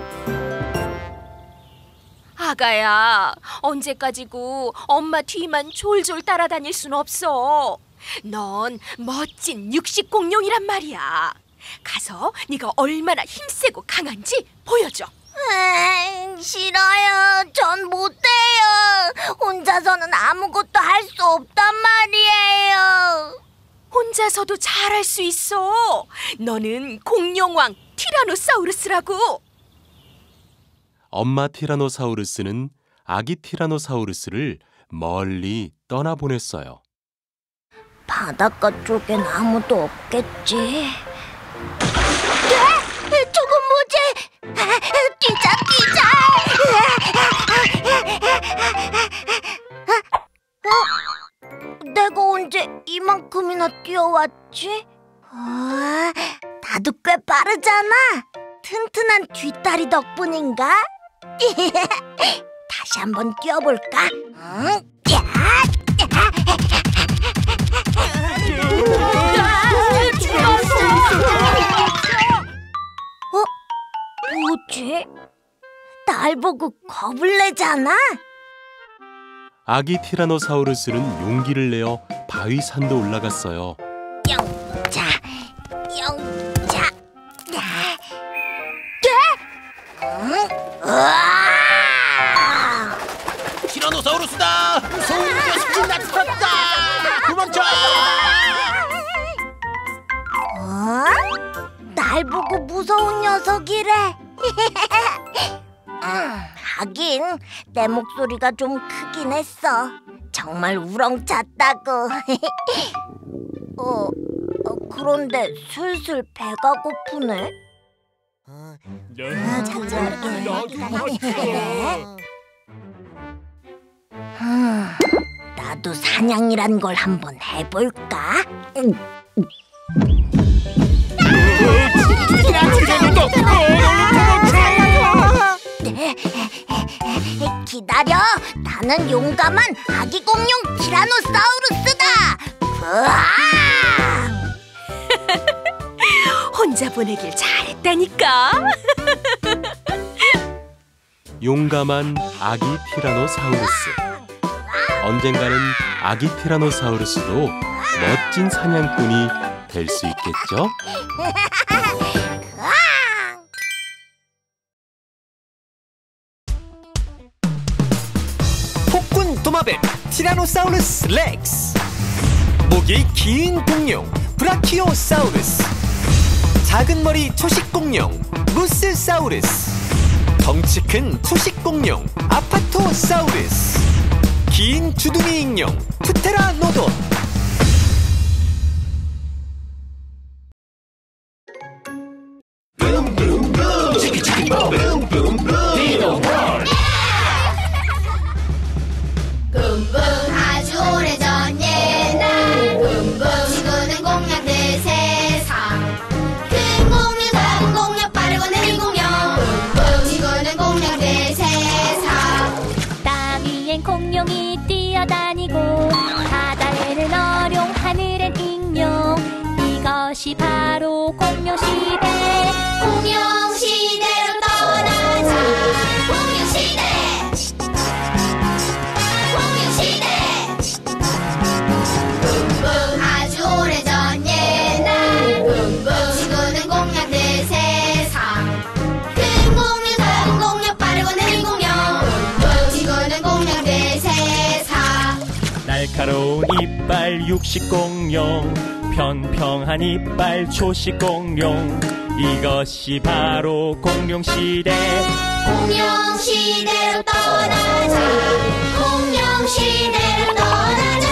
아가야, 언제까지고 엄마 뒤만 졸졸 따라다닐 순 없어. 넌 멋진 육식 공룡이란 말이야. 가서 네가 얼마나 힘세고 강한지 보여줘. 싫어요. 전 못해요. 혼자서는 아무것도 할 수 없단 말이에요. 혼자서도 잘할 수 있어. 너는 공룡왕 티라노사우루스라고. 엄마 티라노사우루스는 아기 티라노사우루스를 멀리 떠나보냈어요. 바닷가 쪽엔 아무도 없겠지. 저건 뭐지? 뛰자. 내가 언제 이만큼이나 뛰어왔지? 나도 꽤 빠르잖아. 튼튼한 뒷다리 덕분인가? 다시 한번 뛰어볼까? 뭐지? 날 보고 겁을 내잖아? 아기 티라노사우루스는 용기를 내어 바위산도 올라갔어요. 영자. 티라노사우루스다! 무서운 녀석이 나타났다! 도망쳐! 날 보고 무서운 녀석이래. 하긴 내 목소리가 좀 크긴 했어. 정말 우렁찼다고. 그런데 슬슬 배가 고프네. 나도 사냥이란 걸 한번 해볼까? 기다려. 나는 용감한 아기 공룡 티라노사우루스다. 혼자 보내길 잘했다니까. 용감한 아기 티라노사우루스. 언젠가는 아기 티라노사우루스도 멋진 사냥꾼이 될 수 있겠죠? 폭군 도마뱀 티라노사우루스 렉스. 목이 긴 공룡 브라키오사우루스. 작은 머리 초식 공룡 무스사우루스. 덩치 큰 초식 공룡 아파토사우루스. 긴 주둥이 익룡 프테라노돈. 붐붐 아주 오래전 옛날 붐붐 지구는 공룡들 세상. 큰 공룡 작은 공룡 빠르고 느린 공룡 붐붐 지구는 공룡들 세상. 땅 위엔 공룡이 뛰어다니고 바다에는 어룡 하늘엔 익룡. 이것이 바로 공룡시대. 공룡시대로 떠나자. 공룡시대 붐붐 아주 오래전 옛날 붐붐 지구는 공룡들 세상. 큰 공룡 작은 공룡 빠르고 느린 공룡 붐붐 지구는 공룡들 세상. 날카로운 이빨 육식 공룡 평평한 이빨 초식 공룡. 이것이 바로 공룡시대. 공룡시대로 떠나자. 공룡시대로 떠나자.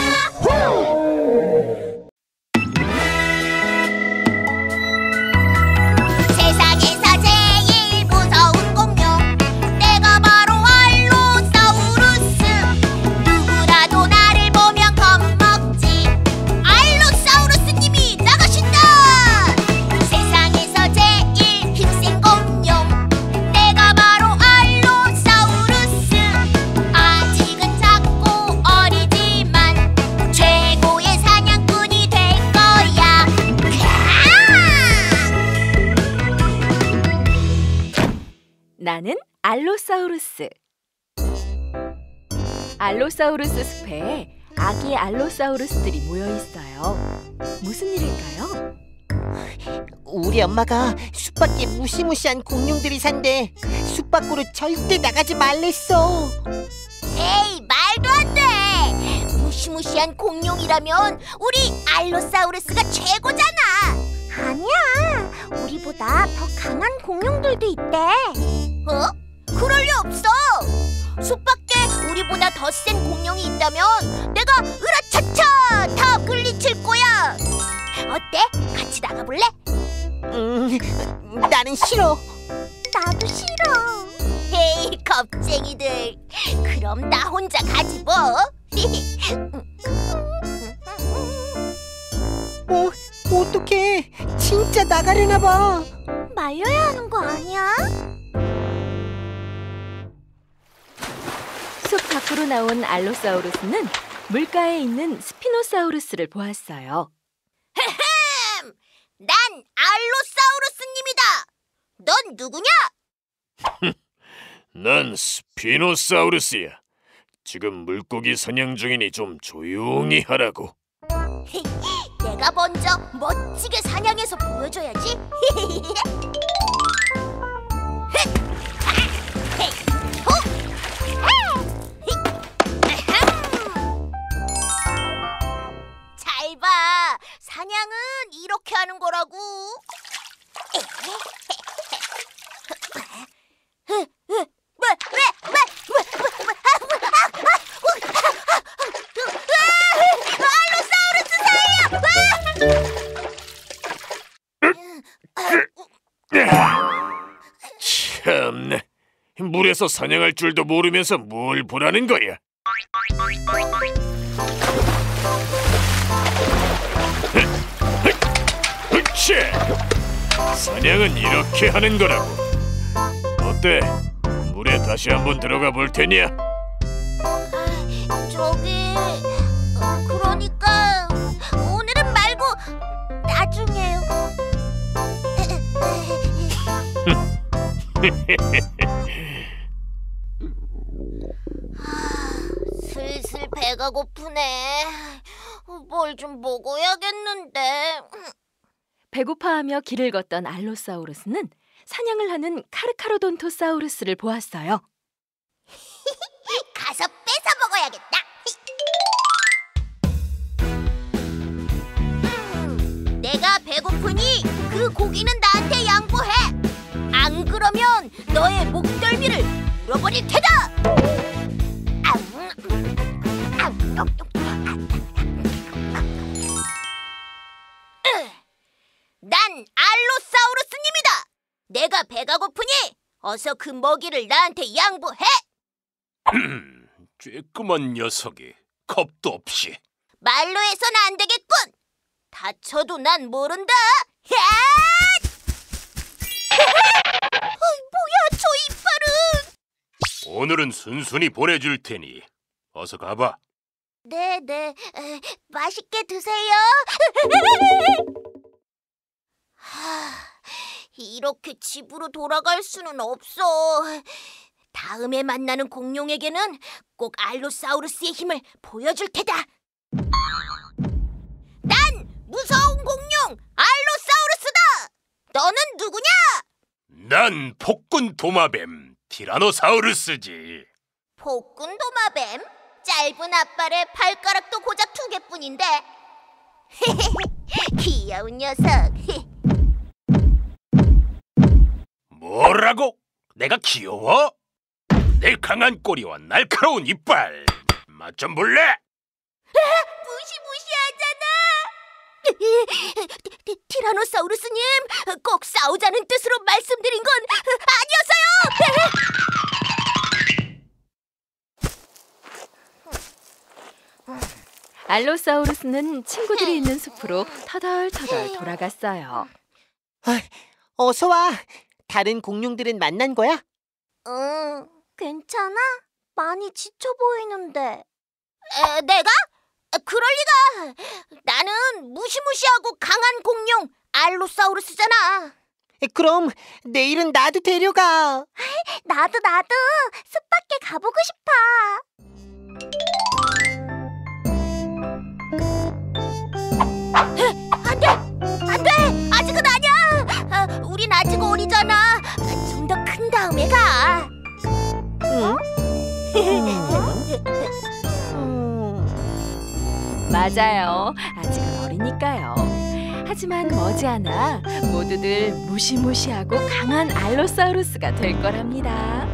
세상에서 제일 무서운 공룡, 내가 바로 알로사우루스. 누구라도 나를 보면 겁먹지. 알로사우루스님이 나가신다. 세상에서 제일 힘센 공룡, 내가 바로 알로사우루스. 아직은 작고 어리지만 최고의 사냥꾼이 될 거야. 나는 알로사우루스. 알로사우루스 숲에 아기 알로사우루스들이 모여 있어요. 무슨 일일까요? 우리 엄마가 숲 밖에 무시무시한 공룡들이 산대. 숲 밖으로 절대 나가지 말랬어. 에이, 말도 안 돼. 무시무시한 공룡이라면 우리 알로사우루스가 최고잖아. 아니야. 우리보다 더 강한 공룡들도 있대. 어? 그럴 리 없어. 숲 밖에 우리보다 더 센 공룡이 있다면 내가 으라차차 다 물리칠 거야. 어때? 같이 나가볼래? 나는 싫어. 나도 싫어. 헤이, 겁쟁이들. 그럼 나 혼자 가지 뭐. 어떡해. 진짜 나가려나 봐. 말려야 하는 거 아니야? 숲 밖으로 나온 알로사우루스는 물가에 있는 스피노사우루스를 보았어요. 헤헴! 난 알로사우루스님이다. 넌 누구냐? 난 스피노사우루스야. 지금 물고기 사냥 중이니 좀 조용히 하라고. 내가 먼저 멋지게 사냥해서 보여줘야지. 잘 봐. 사냥은 이렇게 하는 거라고. 참나, 물에서 사냥할 줄도 모르면서 뭘 보라는 거야. 사냥은 이렇게 하는 거라고. 어때? 물에 다시 한번 들어가 볼 테냐? 그러니까 오늘은 말고 나중에요. 슬슬 배가 고프네. 뭘 좀 먹어야겠는데. 배고파하며 길을 걷던 알로사우루스는 사냥을 하는 카르카로돈토사우루스를 보았어요. 가서 뺏어 먹어야겠다. 내가 배고프니 그 고기는 나한테 양보해. 안 그러면 너의 목덜미를 물어버릴 테다. 난 알로사우루스님이다. 내가 배가 고프니 어서 그 먹이를 나한테 양보해. 쬐끄만 녀석이 겁도 없이. 말로 해선 안 되겠군. 다쳐도 난 모른다. 뭐야, 저 이빨은. 오늘은 순순히 보내줄 테니 어서 가봐. 네, 맛있게 드세요. 이렇게 집으로 돌아갈 수는 없어. 다음에 만나는 공룡에게는 꼭 알로사우루스의 힘을 보여줄 테다. 난 무서운 공룡 알로사우루스다. 너는 누구냐? 난 폭군 도마뱀 티라노사우루스지. 폭군 도마뱀? 짧은 앞발에 발가락도 고작 2개뿐인데. 귀여운 녀석. 뭐라고? 내가 귀여워? 내 강한 꼬리와 날카로운 이빨 맛 좀 볼래? 무시무시하잖아. 티라노사우루스님, 꼭 싸우자는 뜻으로 말씀드린 건 아니었어요. 알로사우루스는 친구들이 있는 숲으로 터덜터덜 돌아갔어요. 어서 와. 다른 공룡들은 만난 거야? 괜찮아? 많이 지쳐 보이는데. 내가? 그럴 리가. 나는 무시무시하고 강한 공룡 알로사우루스잖아. 그럼 내일은 나도 데려가. 나도 숲 밖에 가보고 싶어. 안 돼! 아직은 아니야! 우린 아직 어리잖아. 좀 더 큰 다음에 가. 맞아요. 아직은 어리니까요. 하지만 머지않아 모두들 무시무시하고 강한 알로사우루스가 될 거랍니다.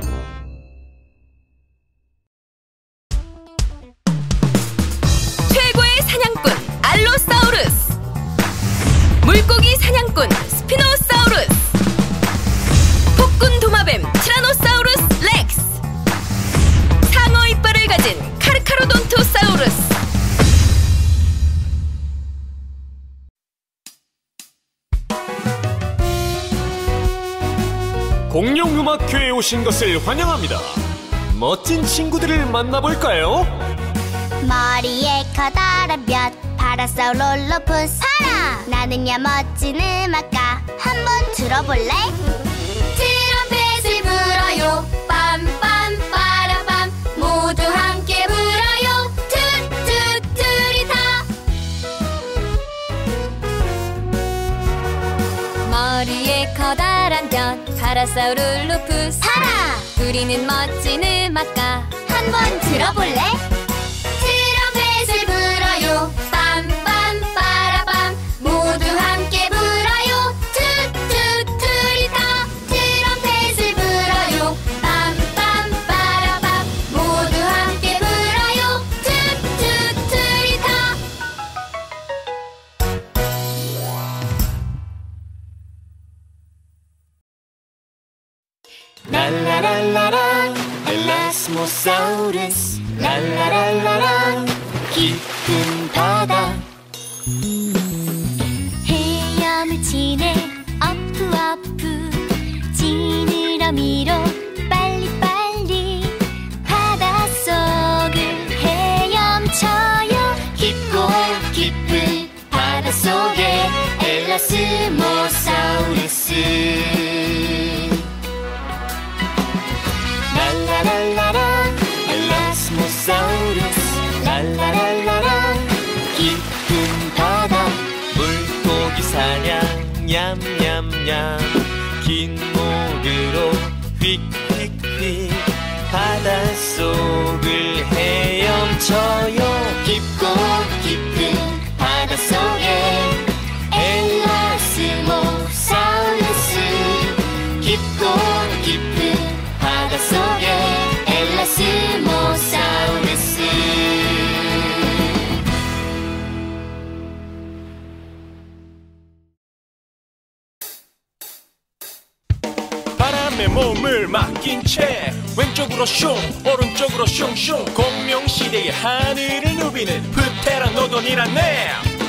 최고의 사냥꾼 알로사우루스, 물고기 사냥꾼 스피노사우루스, 폭군 도마뱀 티라노사우루스 렉스, 상어 이빨을 가진 카르카로돈토사우루스. 공룡음악회에 오신 것을 환영합니다. 멋진 친구들을 만나볼까요? 머리에 커다란 볕 파라사우롤로푸스 살아. 나는야 멋진 음악가. 한번 들어볼래? 트럼펫을 불어요. 빰빰 빠라빰. 모두 함께 불어요. 뚜뚜뚜리타. 머리에 커다란 볕 파라사우룰로푸스 살아. 우리는 멋진 음악가. 한번 들어볼래? 트럼펫을 불어요. 빰빰 빠라빰. 모두 함께 불어요. 뚜뚜뚜리타. 트럼펫을 불어요. 빰빰 빠라빰. 모두 함께 불어요. 뚜뚜뚜리타. 랄라랄라라 엘라스모사우루스 랄라랄라라 깊은 바다 헤엄을 치네 어프어프. 지느러미로 빨리빨리 바닷속을 헤엄쳐요. 깊고 깊은 바닷속에 엘라스모사우루스 랄라랄라라 엘라스모사우루스 랄라랄라라 깊은 바다 물고기 사냥 냠냠냠 긴 목으로 휙휙휙 바닷속을 헤엄쳐요. 깊고 깊은 바닷속에 엘라스모사우루스 깊고 깊은 바닷속에 엘라스모사우루스. 바람에 몸을 맡긴 채 왼쪽으로 슝 오른쪽으로 슝슝 공룡시대의 하늘을 누비는 프테라노돈이라네.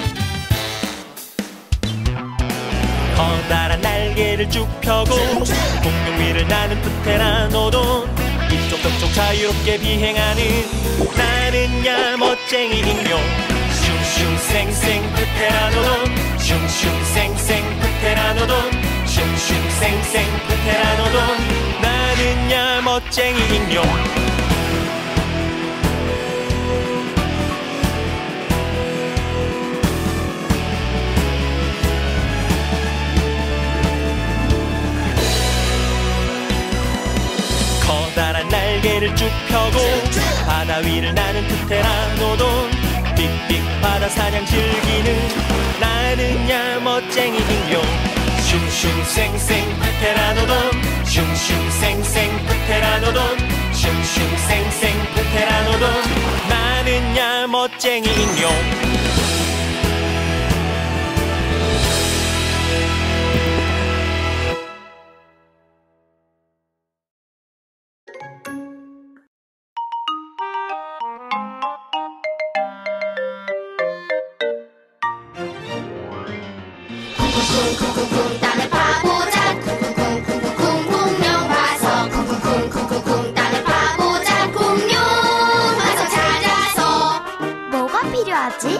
커다란 날개를 쭉 펴고 공룡 위를 나는 프테라노돈. 이쪽 저쪽 자유롭게 비행하는 나는야 멋쟁이 익룡. 슝슝쌩쌩 프테라노돈. 슝슝쌩쌩 프테라노돈. 슝슝쌩쌩 프테라노돈. 나는야 멋쟁이 익룡. 커다란 날개를 쭉 펴고 바다 위를 나는 프테라노돈. 삑삑 바다 사냥 즐기는 나는야 멋쟁이 인형 슝슝쌩쌩 프테라노돈 슝슝쌩쌩 프테라노돈 슝슝쌩쌩 프테라노돈 나는야 멋쟁이 인형 쿵쿵쿵쿵쿵 땅을 파보자 쿵쿵쿵쿵쿵 공룡 화석 쿵쿵쿵쿵쿵 땅을 파보자 공룡 화석 찾아서 뭐가 필요하지?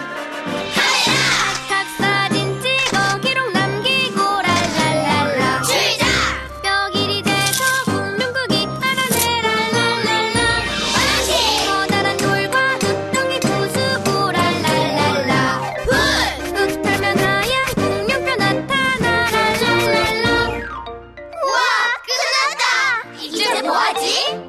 각사진 찍어 기록 남기고 랄랄랄라 주의자 뼈 길이 재서 공룡국이 알아내라 랄랄라 화장실 커다란 돌과 흙덩이 부수고 랄랄랄라 훗 흙하면 하얀 공룡뼈 나타나 랄랄랄라 우와 끝났다 이제 뭐하지?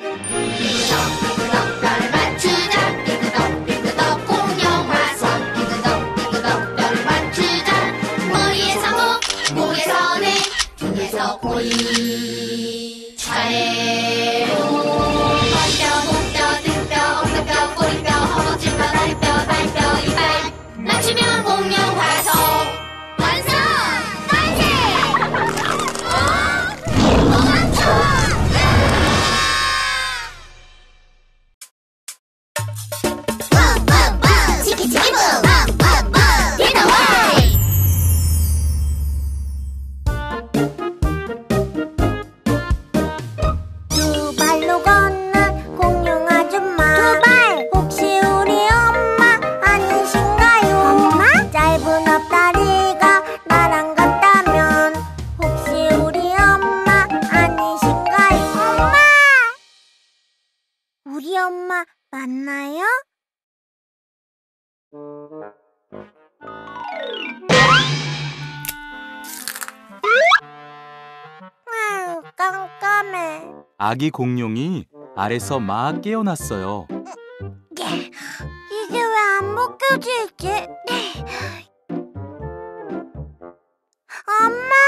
삐그덕 뼈를 맞추자 삐그덕 공룡 화석 삐그덕 뼈를 맞추자 머리에서 목에서 뇌 등에서 꼬리 차례로 머리뼈 목뼈 등뼈 엉덩뼈 꼬리뼈 허벅지뼈 다리뼈 발뼈 이빨 맞추면 공룡 화석 완성! 만세! 도망쳐! 치키치키붐 디너와이 두 발로 걷는 공룡 아줌마 두 발! 혹시 우리 엄마 아니신가요? 엄마? 짧은 앞다리가 나랑 같다면 혹시 우리 엄마 아니신가요? 엄마! 우리 엄마 맞나요? 깜깜해. 아기 공룡이 알에서 막 깨어났어요. 이게 왜 안 벗겨지지? 엄마!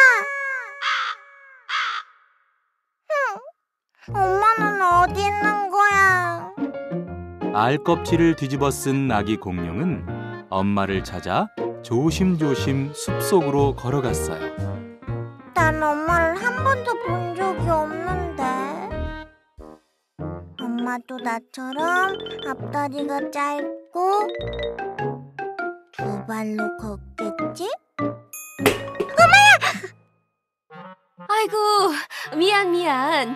엄마는 어디 있는 거야? 알 껍질을 뒤집어 쓴 아기 공룡은 엄마를 찾아 조심조심 숲속으로 걸어갔어요. 난 엄마를 한 번도 본 적이 없는데. 엄마도 나처럼 앞다리가 짧고 두 발로 걷겠지? 아이고, 미안.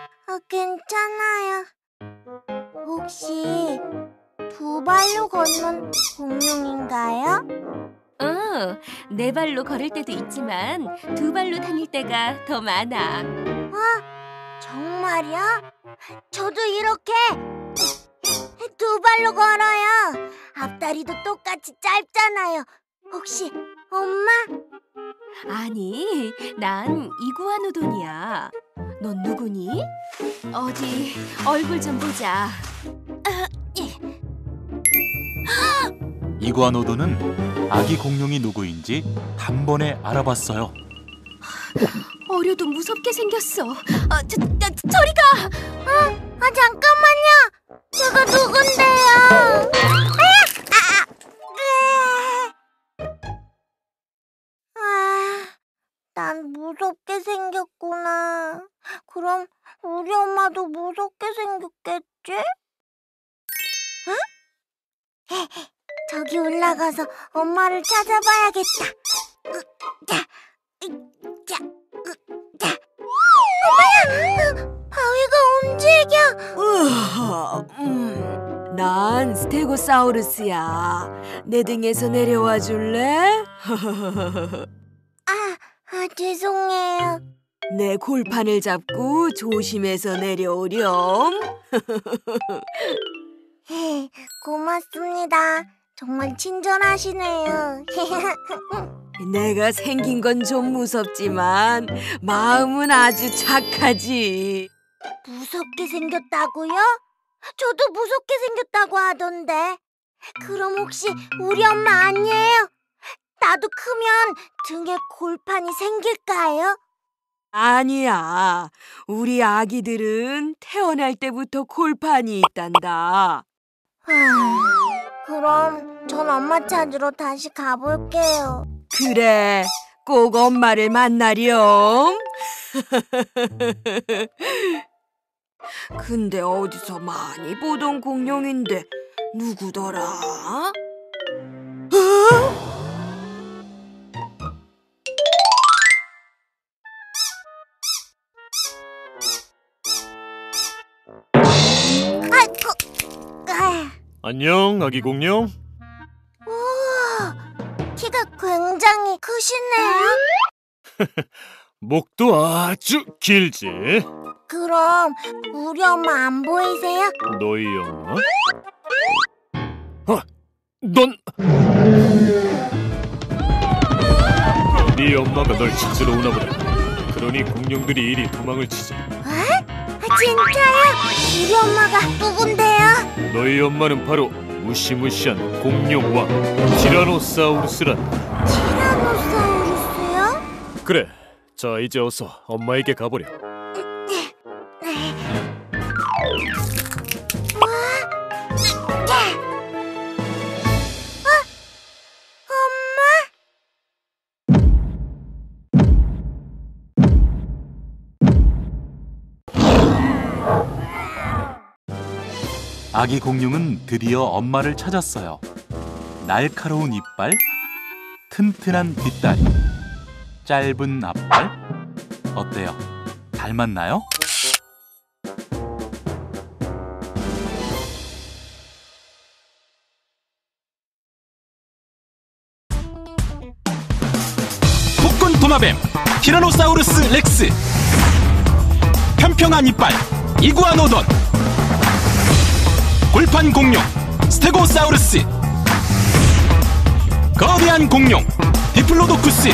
괜찮아요. 혹시 두 발로 걷는 공룡인가요? 네 발로 걸을 때도 있지만 두 발로 다닐 때가 더 많아. 정말요? 저도 이렇게 두 발로 걸어요. 앞다리도 똑같이 짧잖아요. 혹시 엄마? 아니, 난 이구아노돈이야. 넌 누구니? 어디 얼굴 좀 보자. 이구아노돈은 아기 공룡이 누구인지 단번에 알아봤어요. 어려도 무섭게 생겼어. 저리 가! 잠깐만요. 제가 누군데요? 난 무섭게 생겼구나. 그럼 우리 엄마도 무섭게 생겼겠지? 저기 올라가서 엄마를 찾아봐야겠다. 엄마야! 바위가 움직여! 난 스테고사우루스야. 내 등에서 내려와 줄래? 죄송해요. 내 골판을 잡고 조심해서 내려오렴. 고맙습니다. 정말 친절하시네요. 내가 생긴 건 좀 무섭지만 마음은 아주 착하지. 무섭게 생겼다고요? 저도 무섭게 생겼다고 하던데. 그럼 혹시 우리 엄마 아니에요? 나도 크면 등에 골판이 생길까요? 아니야. 우리 아기들은 태어날 때부터 골판이 있단다. 그럼 전 엄마 찾으러 다시 가볼게요. 그래, 꼭 엄마를 만나렴. 근데 어디서 많이 보던 공룡인데 누구더라? 안녕, 아기 공룡. 우와, 키가 굉장히 크시네요. 목도 아주 길지. 그럼 우리 엄마 안 보이세요? 너희 엄마? 넌... 네 엄마가 널 찾으러 오나 보다. 그러니 공룡들이 이리 도망을 치지. 진짜요? 우리 엄마가 누군데요? 너희 엄마는 바로 무시무시한 공룡 왕 티라노사우루스란다. 티라노사우루스요? 그래, 자 이제 어서 엄마에게 가보렴. 아기 공룡은 드디어 엄마를 찾았어요. 날카로운 이빨, 튼튼한 뒷다리, 짧은 앞발. 어때요? 닮았나요? 폭군 도마뱀 티라노사우루스 렉스, 평평한 이빨 이구아노돈, 골판 공룡 스테고사우루스, 거대한 공룡 디플로도쿠스.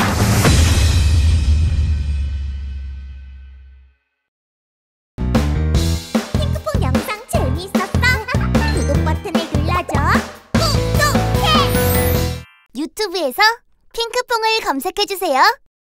핑크퐁 영상 재미있었어? 구독 버튼을 눌러줘. 구독해! 유튜브에서 핑크퐁을 검색해주세요.